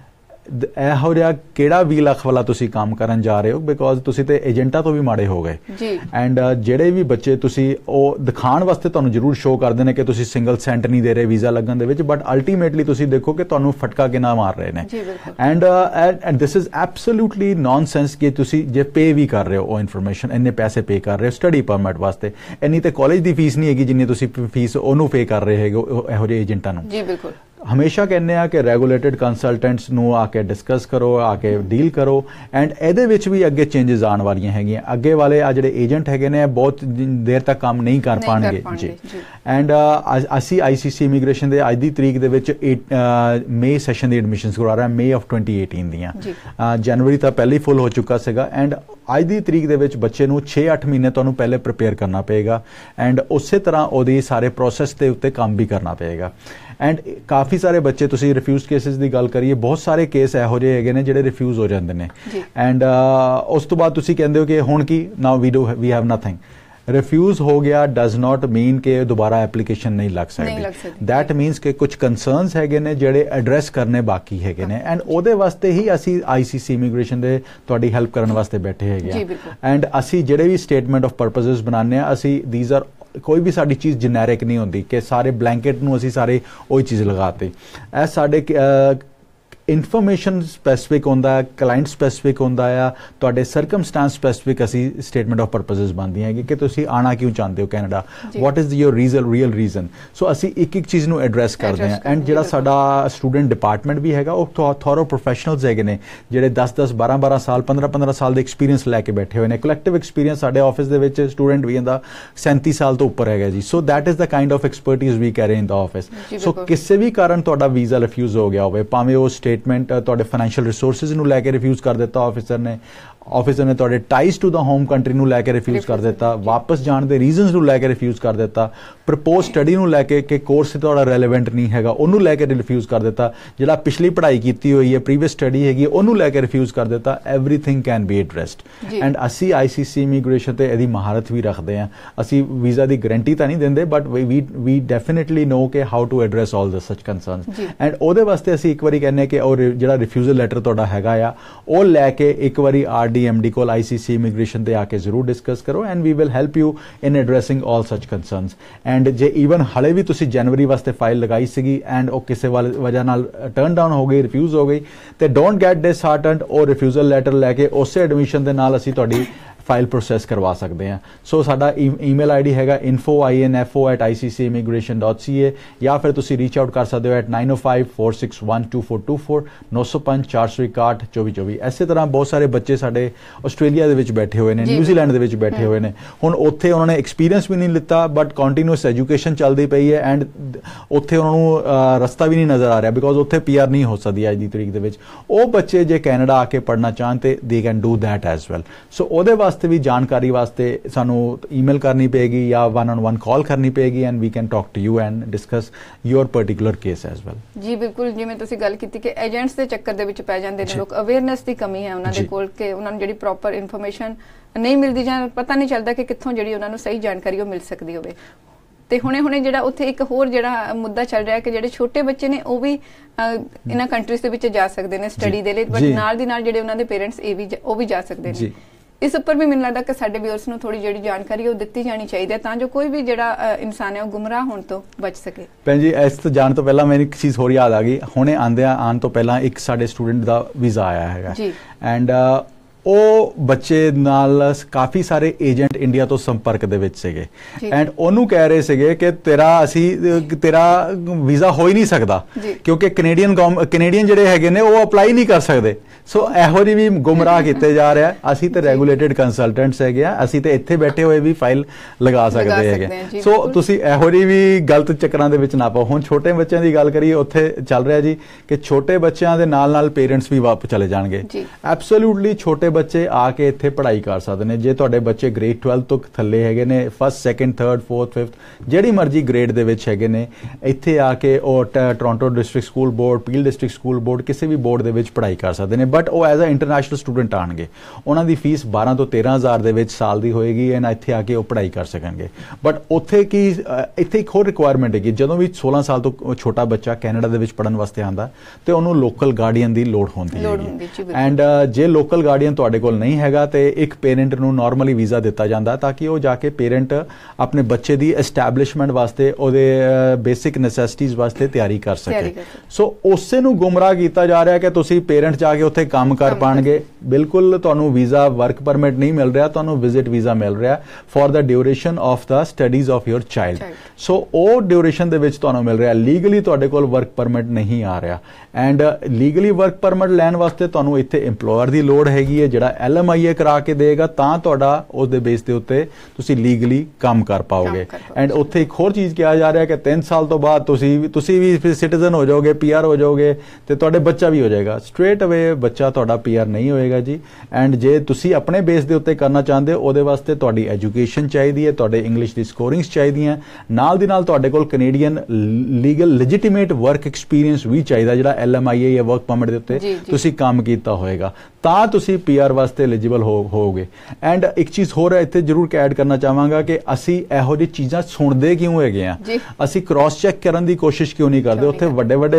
ਇਹੋ ਜਿਹਾ ਕਿਹੜਾ ਵੀਹ ਲੱਖ ਵਾਲਾ ਤੁਸੀਂ ਕੰਮ ਕਰਨ ਜਾ ਰਹੇ ਹੋ? ਬਿਕੋਜ਼ ਤੁਸੀਂ ਤੇ ਏਜੰਟਾਂ ਤੋਂ ਵੀ ਮਾੜੇ ਹੋ ਗਏ। ਐਂਡ ਜਿਹੜੇ ਵੀ ਬੱਚੇ ਤੁਸੀਂ ਉਹ ਦਿਖਾਉਣ ਵਾਸਤੇ ਤੁਹਾਨੂੰ ਜ਼ਰੂਰ ਸ਼ੋਅ ਕਰਦੇ ਨੇ ਕਿ ਤੁਸੀਂ ਸਿੰਗਲ ਸੈਂਟ ਨਹੀਂ ਦੇ ਰਹੇ ਵੀਜ਼ਾ ਲੱਗਣ ਦੇ ਵਿੱਚ, ਬਟ ਅਲਟੀਮੇਟਲੀ ਤੁਸੀਂ ਦੇਖੋ ਕਿ ਤੁਹਾਨੂੰ ਫਟਕਾ ਕਿੰਨਾ ਮਾਰ ਰਹੇ ਨੇ। And and this is absolutely nonsense ਕਿ ਤੁਸੀਂ ਜੇ ਪੇ ਵੀ ਕਰ ਰਹੇ ਹੋ ਉਹ ਇਨਫੋਰਮੇਸ਼ਨ, ਇੰਨੇ ਪੈਸੇ ਪੇ ਕਰ ਰਹੇ ਹੋ ਸਟੱਡੀ ਪਰਮਿਟ ਵਾਸਤੇ, ਇੰਨੀ ਤੇ ਕਾਲਜ ਦੀ ਫੀਸ ਨਹੀਂ ਹੈਗੀ ਜਿੰਨੀ ਤੁਸੀਂ ਫੀਸ ਉਹਨੂੰ ਪੇ ਕਰ ਰਹੇ ਹੈਗੇ ਇਹੋ ਜਿਹੇ ਏਜੰਟਾਂ ਨੂੰ। ਜੀ ਬਿਲਕੁਲ। ਹਮੇਸ਼ਾ ਕਹਿੰਦੇ ਆ ਕਿ ਰੈਗੂਲੇਟਡ ਕੰਸਲਟੈਂਟਸ ਨੂੰ ਆ ਕੇ ਡਿਸਕਸ ਕਰੋ, ਆ ਕੇ ਡੀਲ ਕਰੋ। ਐਂਡ ਇਹਦੇ ਵਿੱਚ ਵੀ ਅੱਗੇ ਚੇਂਜਸ ਆਉਣ ਵਾਲੀਆਂ ਹੈਗੀਆਂ। ਅੱਗੇ ਵਾਲੇ ਆ ਜਿਹੜੇ ਏਜੰਟ ਹੈਗੇ ਨੇ ਬਹੁਤ ਦੇਰ ਤੱਕ ਕੰਮ ਨਹੀਂ ਕਰ ਪਾਣਗੇ ਜੀ। ਐਂਡ ਅਸੀਂ ਆਈਸੀਸੀ ਇਮੀਗ੍ਰੇਸ਼ਨ ਦੇ ਅੱਜ ਦੀ ਤਰੀਕ ਦੇ ਵਿੱਚ ਮਈ ਸੈਸ਼ਨ ਦੀ ਐਡਮਿਸ਼ਨਸ ਕਰਵਾ ਰਹੇ ਹਾਂ, ਮਈ ਆਫ twenty eighteen ਦੀਆਂ। ਜਨਵਰੀ ਤਾਂ ਪਹਿਲੇ ਹੀ ਫੁੱਲ ਹੋ ਚੁੱਕਾ ਸੀਗਾ। ਐਂਡ ਅੱਜ ਦੀ ਤਰੀਕ ਦੇ ਵਿੱਚ ਬੱਚੇ ਨੂੰ ਛੇ ਅੱਠ ਮਹੀਨੇ ਤੁਹਾਨੂੰ ਪਹਿਲੇ ਪ੍ਰਿਪੇਅਰ ਕਰਨਾ ਪਏਗਾ ਐਂਡ ਉਸੇ ਤਰ੍ਹਾਂ ਉਹਦੀ ਸਾਰੇ ਪ੍ਰੋਸੈਸ ਦੇ ਉੱਤੇ ਕੰਮ ਵੀ ਕਰਨਾ ਪਏਗਾ। ਐਂਡ ਕਾਫੀ ਸਾਰੇ ਬੱਚੇ, ਤੁਸੀਂ ਰਿਫਿਊਜ਼ਡ ਕੇਸਿਸ ਦੀ ਗੱਲ ਕਰੀਏ, ਬਹੁਤ ਸਾਰੇ ਕੇਸ ਇਹੋ ਜਿਹੇ ਹੈਗੇ ਨੇ ਜਿਹੜੇ ਰਿਫਿਊਜ਼ ਹੋ ਜਾਂਦੇ ਨੇ ਐਂਡ ਉਸ ਤੋਂ ਬਾਅਦ ਤੁਸੀਂ ਕਹਿੰਦੇ ਹੋ ਕਿ ਹੁਣ ਕੀ, now we do we have nothing. Refuse ਹੋ ਗਿਆ ਡਜ਼ ਨਾਟ ਮੀਨ ਕਿ ਦੁਬਾਰਾ ਐਪਲੀਕੇਸ਼ਨ ਨਹੀਂ ਲੱਗ ਸਕਦੀ। ਦੈਟ ਮੀਨਸ ਕਿ ਕੁਝ ਕੰਸਰਨਸ ਹੈਗੇ ਨੇ ਜਿਹੜੇ ਐਡਰੈਸ ਕਰਨੇ ਬਾਕੀ ਹੈਗੇ ਨੇ ਐਂਡ ਉਹਦੇ ਵਾਸਤੇ ਹੀ ਅਸੀਂ ਆਈਸੀਸੀ ਇਮੀਗ੍ਰੇਸ਼ਨ ਦੇ ਤੁਹਾਡੀ ਹੈਲਪ ਕਰਨ ਵਾਸਤੇ ਬੈਠੇ ਹੈਗੇ ਆ। ਐਂਡ ਅਸੀਂ ਜਿਹੜੇ ਵੀ ਸਟੇਟਮੈਂਟ ਆਫ ਪਰਪਸਿਸ ਬਣਾਉਂਦੇ ਆ, ਅਸੀਂ ਦੀਜ਼ ਆਰ, ਕੋਈ ਵੀ ਸਾਡੀ ਚੀਜ਼ ਜਨੈਰਿਕ ਨਹੀਂ ਹੁੰਦੀ ਕਿ ਸਾਰੇ ਬਲੈਂਕਟ ਨੂੰ ਅਸੀਂ ਸਾਰੇ ਉਹੀ ਚੀਜ਼ ਲਗਾਤੇ। ਇਹ ਸਾਡੇ ਇਨਫੋਰਮੇਸ਼ਨ ਸਪੈਸੀਫਿਕ ਹੁੰਦਾ ਹੈ, ਕਲਾਇੰਟ ਸਪੈਸੀਫਿਕ ਹੁੰਦਾ ਆ, ਤੁਹਾਡੇ ਸਰਕਮਸਟੈਂਸ ਸਪੈਸੀਫਿਕ ਅਸੀਂ ਸਟੇਟਮੈਂਟ ਆਫ ਪਰਪਸਿਸ ਬਣਦੀਆਂ ਹੈਗੀ ਕਿ ਤੁਸੀਂ ਆਣਾ ਕਿਉਂ ਚਾਹੁੰਦੇ ਹੋ Canada, what is your reason real reason. So ਅਸੀਂ ਇੱਕ ਇੱਕ ਚੀਜ਼ ਨੂੰ ਐਡਰੈਸ ਕਰਦੇ ਹਾਂ ਐਂਡ ਜਿਹੜਾ ਸਾਡਾ ਸਟੂਡੈਂਟ ਡਿਪਾਰਟਮੈਂਟ ਵੀ ਹੈਗਾ ਉਹ ਥੋਰੋ ਪ੍ਰੋਫੈਸ਼ਨਲਸ ਹੈਗੇ ਨੇ ਜਿਹੜੇ ਦਸ ਦਸ ਬਾਰਾਂ ਬਾਰਾਂ ਸਾਲ ਪੰਦਰਾਂ ਪੰਦਰਾਂ ਸਾਲ ਦੇ ਐਕਸਪੀਰੀਅੰਸ ਲੈ ਕੇ ਬੈਠੇ ਹੋਏ ਨੇ। ਕਲੈਕਟਿਵ ਐਕਸਪੀਰੀਅੰਸ ਸਾਡੇ ਆਫਿਸ ਦੇ ਵਿੱਚ ਸਟੂਡੈਂਟ ਵੀ ਇਹਦਾ ਸੈਂਤੀ ਸਾਲ ਤੋਂ ਉੱਪਰ ਹੈਗਾ ਜੀ। So that is the kind of expertise we carry in the office. So ਕਿਸੇ ਵੀ ਕਾਰਨ ਤੁਹਾਡਾ ਵੀਜ਼ਾ ਰਿਫਿਊਜ਼ ਹੋ ਗਿਆ ਹੋਵੇ, ਭਾਵੇਂ ਉਹ ਸਟੇਟਮੈਂਟ ਤੁਹਾਡੇ ਫਾਈਨੈਂਸ਼ੀਅਲ ਰਿਸੋਰਸਿਸ ਨੂੰ ਲੈ ਕੇ ਰਿਫਿਊਜ਼ ਕਰ ਦਿੱਤਾ ਆਫਿਸਰ ਨੇ, ਆਫਿਸਰ ਨੇ ਤੁਹਾਡੇ ties to the home country ਨੂੰ ਲੈ ਕੇ ਰਿਫਿਊਜ਼ ਕਰ ਦਿੱਤਾ, ਵਾਪਸ ਜਾਣ ਦੇ ਰੀਜ਼ਨਸ ਨੂੰ ਲੈ ਕੇ ਰਿਫਿਊਜ਼ ਕਰ ਦਿੱਤਾ, ਪ੍ਰਪੋਜ਼ ਸਟੱਡੀ ਨੂੰ ਲੈ ਕੇ ਕਿ ਕੋਰਸ ਤੁਹਾਡਾ ਰੈਲੇਵੈਂਟ ਨਹੀਂ ਹੈਗਾ ਉਹਨੂੰ ਲੈ ਕੇ ਰਿਫਿਊਜ਼ ਕਰ ਦਿੱਤਾ, ਜਿਹੜਾ ਪਿਛਲੀ ਪੜ੍ਹਾਈ ਕੀਤੀ ਹੋਈ ਹੈ ਪ੍ਰੀਵੀਅਸ ਸਟੱਡੀ ਹੈਗੀ ਉਹਨੂੰ ਲੈ ਕੇ ਰਿਫਿਊਜ਼ ਕਰ ਦਿੱਤਾ। Everything can be addressed and ਅਸੀਂ ਆਈਸੀਸੀ ਇਮੀਗ੍ਰੇਸ਼ਨ ਤੇ ਇਹਦੀ ਮਹਾਰਤ ਵੀ ਰੱਖਦੇ ਹਾਂ। ਅਸੀਂ ਵੀਜ਼ਾ ਦੀ ਗਰੰਟੀ ਤਾਂ ਨਹੀਂ ਦਿੰਦੇ but we we definitely know ਕਿ how to address all the such concerns and ਉਹਦੇ ਵਾਸਤੇ ਅਸੀਂ ਇੱਕ ਵਾਰੀ ਕਹਿੰਦੇ ਕਿ ਉਹ ਜਿਹੜਾ ਰਿਫਿਊਜ਼ਲ ਲੈਟਰ ਤੁਹਾਡਾ ਹੈਗਾ ਆ ਉਹ ਲੈ ਕੇ ਇੱਕ ਵਾਰੀ ਆਰ ਡੀ ਐਮ ਡੀ ਕੋਲ ਆਈਸੀਸੀ ਇਮੀਗ੍ਰੇਸ਼ਨ ਤੇ ਆ ਕੇ ਜ਼ਰੂਰ ਡਿਸਕਸ ਕਰੋ and we will help you in addressing all such concerns. And ਜੇ ਈਵਨ ਹਲੇ ਵੀ ਤੁਸੀਂ ਜਨਵਰੀ ਵਾਸਤੇ ਫਾਈਲ ਲਗਾਈ ਸੀਗੀ ਐਂਡ ਉਹ ਕਿਸੇ ਵਜ੍ਹਾ ਨਾਲ ਟਰਨ ਡਾਊਨ ਹੋ ਗਈ, ਰਿਫਿਊਜ਼ ਹੋ ਗਈ, ਤੇ ਡੋਂਟ ਗੈਟ ਡਿਸਹਾਰਟਨਡ, ਉਹ ਰਿਫਿਊਜ਼ਲ ਲੈਟਰ ਲੈ ਕੇ ਉਸੇ ਐਡਮਿਸ਼ਨ ਦੇ ਨਾਲ ਅਸੀਂ ਤੁਹਾਡੀ ਫਾਈਲ ਪ੍ਰੋਸੈਸ ਕਰਵਾ ਸਕਦੇ ਹਾਂ। ਸੋ ਸਾਡਾ ਈਮੇਲ ਆਈਡੀ ਹੈਗਾ info info at i c c immigration dot c a ਜਾਂ ਫਿਰ ਤੁਸੀਂ ਰੀਚ ਆਊਟ ਕਰ ਸਕਦੇ ਹੋ at nine oh five four six one two four two four nine oh five four six one two four two four। ਇਸੇ ਤਰ੍ਹਾਂ ਬਹੁਤ ਸਾਰੇ ਬੱਚੇ ਸਾਡੇ ਆਸਟ੍ਰੇਲੀਆ ਦੇ ਵਿੱਚ ਬੈਠੇ ਹੋਏ ਨੇ, ਨਿਊਜ਼ੀਲੈਂਡ ਦੇ ਵਿੱਚ ਬੈਠੇ ਹੋਏ ਨੇ, ਹੁਣ ਉੱਥੇ ਉਹਨਾਂ ਨੇ ਐਕਸਪੀਰੀਅੰਸ ਵੀ ਨਹੀਂ ਲਿੱਤਾ ਬਟ ਕੰਟੀਨਿਊਸ ਐਜੂਕੇਸ਼ਨ ਚੱਲਦੀ ਪਈ ਹੈ ਐਂਡ ਉੱਥੇ ਉਹਨਾਂ ਨੂੰ ਰਸਤਾ ਵੀ ਨਹੀਂ ਨਜ਼ਰ ਆ ਰਿਹਾ ਬਿਕੋਜ਼ ਉੱਥੇ ਪੀ ਆਰ ਨਹੀਂ ਹੋ ਸਕਦੀ ਅੱਜ ਦੀ ਤਰੀਕ ਦੇ ਵਿੱਚ। ਉਹ ਬੱਚੇ ਜੇ ਕੈਨੇਡਾ ਆ ਕੇ ਪੜ੍ਹਨਾ ਚਾਹਣ ਤੇ they can do that as well. So ਉਹਦੇ ਵਾਸਤੇ ਵੀ ਜਾਣਕਾਰੀ ਵਾਸਤੇ ਸਾਨੂੰ ਈਮੇਲ ਕਰਨੀ ਪਏਗੀ ਜਾਂ ਵਨ ਔਨ ਵਨ ਕਾਲ ਕਰਨੀ ਪਏਗੀ and we can talk to you and discuss your particular case as well. ਜੀ ਬਿਲਕੁਲ, ਜਿਵੇਂ ਤੁਸੀਂ ਗੱਲ ਕੀਤੀ ਕਿ ਏਜੰਟਸ ਦੇ ਚੱਕਰ ਦੇ ਵਿੱਚ ਪੈ ਜਾਂਦੇ ਨੇ ਲੋਕ, ਅਵੇਅਰਨੈਸ ਦੀ ਕਮੀ ਹੈ ਉਹਨਾਂ ਦੇ ਕੋਲ ਕਿ ਉਹਨਾਂ ਨੂੰ ਜਿਹੜੀ ਪ੍ਰੋਪਰ ਇਨਫੋਰਮੇਸ਼ਨ ਨਹੀਂ ਮਿਲਦੀ ਜਾਂ ਪਤਾ ਨਹੀਂ ਚੱਲਦਾ ਕਿ ਕਿੱਥੋਂ ਜਿਹੜੀ ਉਹਨਾਂ ਨੂੰ ਸਹੀ ਜਾਣਕਾਰੀ ਉਹ ਮਿਲ ਸਕਦੀ ਹੋਵੇ। ਤੇ ਹੁਣੇ ਹੁਣੇ ਜਿਹੜਾ ਉੱਥੇ ਇੱਕ ਹੋਰ ਜਿਹੜਾ ਮੁੱਦਾ ਚੱਲ ਰਿਹਾ ਕਿ ਜਿਹੜੇ ਛੋਟੇ ਬੱਚੇ ਨੇ ਉਹ ਵੀ ਇਹਨਾਂ ਕੰਟਰੀਜ਼ ਦੇ ਵਿੱਚ ਜਾ ਸਕਦੇ ਨੇ ਸਟੱਡੀ ਦੇ ਲਈ, ਬਟ ਨਾਲ ਦੀ ਨਾਲ ਜਿਹੜੇ ਉਹਨਾਂ ਦੇ ਪੇਰੈਂਟਸ ਇਹ ਵੀ ਉਹ ਵੀ ਜਾ ਸਕਦੇ ਨੇ। ਇਸ ਉੱਪਰ ਵੀ ਮੈਨੂੰ ਲੱਗਦਾ ਕਿ ਸਾਡੇ ਵਿਊਅਰਸ ਨੂੰ ਥੋੜੀ ਜਿਹੜੀ ਜਾਣਕਾਰੀ ਉਹ ਦਿੱਤੀ ਜਾਣੀ ਚਾਹੀਦੀ ਹੈ ਤਾਂ ਜੋ ਕੋਈ ਵੀ ਜਿਹੜਾ ਇਨਸਾਨ ਹੈ ਉਹ ਗੁੰਮਰਾਹ ਹੋਣ ਤੋਂ ਬਚ ਸਕੇ। ਭੈਣ ਜੀ ਇਸ ਤੋਂ ਜਾਣ ਤੋਂ ਪਹਿਲਾਂ ਮੈਨੂੰ ਇੱਕ ਚੀਜ਼ ਹੋਰ ਯਾਦ ਆ ਗਈ। ਹੁਣੇ ਆਂਦਿਆਂ ਆਉਣ ਤੋਂ ਪਹਿਲਾਂ ਇੱਕ ਸਾਡੇ ਸਟੂਡੈਂਟ ਦਾ ਵੀਜ਼ਾ ਆਇਆ ਹੈਗਾ ਐਂਡ ਉਹ ਬੱਚੇ ਨਾਲ ਕਾਫੀ ਸਾਰੇ ਏਜੰਟ ਇੰਡੀਆ ਤੋਂ ਸੰਪਰਕ ਦੇ ਵਿੱਚ ਸੀਗੇ ਐਂਡ ਉਹਨੂੰ ਕਹਿ ਰਹੇ ਸੀਗੇ ਕਿ ਤੇਰਾ ਅਸੀਂ ਤੇਰਾ ਵੀਜ਼ਾ ਹੋ ਹੀ ਨਹੀਂ ਸਕਦਾ ਕਿਉਂਕਿ ਕੈਨੇਡੀਅਨ ਕੈਨੇਡੀਅਨ ਜਿਹੜੇ ਹੈਗੇ ਨੇ ਉਹ ਅਪਲਾਈ ਨਹੀਂ ਕਰ ਸਕਦੇ। ਸੋ ਇਹੋ ਜਿਹੀ ਵੀ ਗੁੰਮਰਾਹ ਕੀਤੇ ਜਾ ਰਿਹਾ। ਅਸੀਂ ਤੇ ਰੈਗੂਲੇਟਡ ਕੰਸਲਟੈਂਟਸ ਹੈਗੇ ਆ, ਅਸੀਂ ਤੇ ਇੱਥੇ ਬੈਠੇ ਹੋਏ ਵੀ ਫਾਈਲ ਲਗਾ ਸਕਦੇ ਹੈਗੇ। ਸੋ ਤੁਸੀਂ ਇਹੋ ਜਿਹੀ ਵੀ ਗਲਤ ਚੱਕਰਾਂ ਦੇ ਵਿੱਚ ਨਾ ਪਾਓ। ਹੁਣ ਛੋਟੇ ਬੱਚਿਆਂ ਦੀ ਗੱਲ ਕਰੀਏ, ਉੱਥੇ ਚੱਲ ਰਿਹਾ ਜੀ ਕਿ ਛੋਟੇ ਬੱਚਿਆਂ ਦੇ ਨਾਲ ਨਾਲ ਪੇਰੈਂਟਸ ਵੀ ਵਾਪਸ ਚਲੇ ਜਾਣਗੇ। ਐਬਸੋਲੂਟਲੀ ਛੋਟੇ ਬੱਚੇ ਆ ਕੇ ਇੱਥੇ ਪੜ੍ਹਾਈ ਕਰ ਸਕਦੇ ਨੇ। ਜੇ ਤੁਹਾਡੇ ਬੱਚੇ ਗ੍ਰੇਡ twelve ਤੋਂ ਥੱਲੇ ਹੈਗੇ ਨੇ, first second third fourth fifth ਜਿਹੜੀ ਮਰਜ਼ੀ ਗ੍ਰੇਡ ਦੇ ਵਿੱਚ ਹੈਗੇ ਨੇ, ਇੱਥੇ ਆ ਕੇ ਉਹ Toronto district school board, Peel district school board ਕਿਸੇ ਵੀ ਬੋਰਡ ਦੇ ਵਿੱਚ ਪੜ੍ਹਾਈ ਕਰ ਸਕਦੇ ਨੇ। ਬਟ ਉਹ ਐਜ਼ ਅ ਇੰਟਰਨੈਸ਼ਨਲ ਸਟੂਡੈਂਟ ਆਣਗੇ, ਉਹਨਾਂ ਦੀ ਫੀਸ ਬਾਰਾਂ ਤੋਂ ਤੇਰਾਂ ਹਜ਼ਾਰ ਦੇ ਵਿੱਚ ਸਾਲ ਦੀ ਹੋਏਗੀ ਐਂਡ ਇੱਥੇ ਆ ਕੇ ਉਹ ਪੜ੍ਹਾਈ ਕਰ ਸਕਣਗੇ। ਬਟ ਉੱਥੇ ਕੀ ਇੱਥੇ ਇੱਕ ਹੋਰ ਰਿਕੁਆਇਰਮੈਂਟ ਹੈਗੀ, ਜਦੋਂ ਵੀ ਸੋਲਾਂ ਸਾਲ ਤੋਂ ਛੋਟਾ ਬੱਚਾ ਕੈਨੇਡਾ ਦੇ ਵਿੱਚ ਪੜ੍ਹਨ ਵਾਸਤੇ ਆਉਂਦਾ ਤੇ ਉਹਨੂੰ ਲੋਕਲ ਗਾਰਡੀਅਨ ਦੀ ਲੋੜ ਹੁੰਦੀ ਹੈਗੀ ਐਂਡ ਜੇ ਲੋਕਲ ਗਾਰਡੀਅਨ ਤੁਹਾਡੇ ਕੋਲ ਨਹੀਂ ਹੈਗਾ ਤੇ ਇੱਕ ਪੇਰੈਂਟ ਨੂੰ ਨਾਰਮਲੀ ਵੀਜ਼ਾ ਦਿੱਤਾ ਜਾਂਦਾ ਤਾਂ ਕਿ ਉਹ ਜਾ ਕੇ ਪੇਰੈਂਟ ਆਪਣੇ ਬੱਚੇ ਦੀ ਐਸਟੈਬਲਿਸ਼ਮੈਂਟ ਵਾਸਤੇ ਉਹਦੇ ਬੇਸਿਕ ਨੈਸੈਸਿਟੀਜ਼ ਵਾਸਤੇ ਤਿਆਰੀ ਕਰ ਸਕੇ। ਸੋ ਉਸੇ ਨੂੰ ਗੁੰਮਰਾਹ ਕੀਤਾ ਜਾ ਰਿਹਾ ਕਿ ਤੁਸੀਂ ਪੇਰੈਂਟ ਜਾ ਕੇ ਉੱਥੇ ਕੰਮ ਕਰ ਪਾਣਗੇ। ਬਿਲਕੁਲ ਤੁਹਾਨੂੰ ਵੀਜ਼ਾ ਵਰਕ ਪਰਮਿਟ ਨਹੀਂ ਮਿਲ ਰਿਹਾ, ਤੁਹਾਨੂੰ ਵਿਜ਼ਿਟ ਵੀਜ਼ਾ ਮਿਲ ਰਿਹਾ for the duration of the studies of your child. So ਉਹ ਡਿਊਰੇਸ਼ਨ ਦੇ ਵਿੱਚ ਤੁਹਾਨੂੰ ਮਿਲ ਰਿਹਾ, ਲੀਗਲੀ ਤੁਹਾਡੇ ਕੋਲ ਵਰਕ ਪਰਮਿਟ ਨਹੀਂ ਆ ਰਿਹਾ ਐਂਡ ਲੀਗਲੀ ਵਰਕ ਪਰਮਿਟ ਲੈਣ ਵਾਸਤੇ ਤੁਹਾਨੂੰ ਇੱਥੇ ਇੰਪਲੋਇਰ ਦੀ ਲੋੜ ਹੈਗੀ ਹੈ ਜਿਹੜਾ ਐਲ ਐਮ ਆਈ ਏ ਕਰਾ ਕੇ ਦੇਗਾ ਤਾਂ ਤੁਹਾਡਾ ਉਸ ਦੇ ਬੇਸ ਦੇ ਉੱਤੇ ਤੁਸੀਂ ਲੀਗਲੀ ਕੰਮ ਕਰ ਪਾਓਗੇ। ਐਂਡ ਉੱਥੇ ਇੱਕ ਹੋਰ ਚੀਜ਼ ਕਿਹਾ ਜਾ ਰਿਹਾ ਕਿ ਤਿੰਨ ਸਾਲ ਤੋਂ ਬਾਅਦ ਤੁਸੀਂ ਤੁਸੀਂ ਵੀ ਸਿਟੀਜ਼ਨ ਹੋ ਜਾਓਗੇ, ਪੀ ਆਰ ਹੋ ਜਾਓਗੇ ਤੇ ਤੁਹਾਡੇ ਬੱਚਾ ਵੀ ਹੋ ਜਾਏਗਾ। ਸਟ੍ਰੇਟ ਅਵੇ ਬੱਚਾ ਤੁਹਾਡਾ ਪੀ ਆਰ ਨਹੀਂ ਹੋਏਗਾ ਜਾਏਗਾ ਜੀ। ਐਂਡ ਜੇ ਤੁਸੀਂ ਆਪਣੇ ਬੇਸ ਦੇ ਉੱਤੇ ਕਰਨਾ ਚਾਹੁੰਦੇ ਹੋ ਉਹਦੇ ਵਾਸਤੇ ਤੁਹਾਡੀ ਐਜੂਕੇਸ਼ਨ ਚਾਹੀਦੀ ਹੈ, ਤੁਹਾਡੇ ਇੰਗਲਿਸ਼ ਦੀ ਸਕੋਰਿੰਗਸ ਚਾਹੀਦੀਆਂ, ਨਾਲ ਦੀ ਨਾਲ ਤੁਹਾਡੇ ਕੋਲ Canadian legal legitimate work experience ਵੀ ਚਾਹੀਦਾ, ਜਿਹੜਾ ਐਲ ਐਮ ਆਈ ਏ ਜਾਂ ਵਰਕ ਪਰਮਿਟ ਦੇ ਉੱਤੇ ਤੁਸੀਂ ਕੰਮ ਕੀਤਾ ਹੋਏਗਾ, ਤਾਂ ਤੁਸੀਂ ਪੀ ਆਰ ਵਾਸਤੇ ਐਲੀਜੀਬਲ ਹੋ ਹੋਗੇ। ਐਂਡ ਇੱਕ ਚੀਜ਼ ਹੋਰ ਇੱਥੇ ਜ਼ਰੂਰ ਐਡ ਕਰਨਾ ਚਾਹਾਂਗਾ ਕਿ ਅਸੀਂ ਇਹੋ ਜਿਹੀ ਚੀਜ਼ਾਂ ਸੁਣਦੇ ਕਿਉਂ ਹੈਗੇ ਆ, ਅਸੀਂ ਕ੍ਰਾਸ ਚੈੱਕ ਕਰਨ ਦੀ ਕੋਸ਼ਿਸ਼ ਕਿਉਂ ਨਹੀਂ ਕਰਦੇ। ਉੱਥੇ ਵੱਡੇ ਵੱਡੇ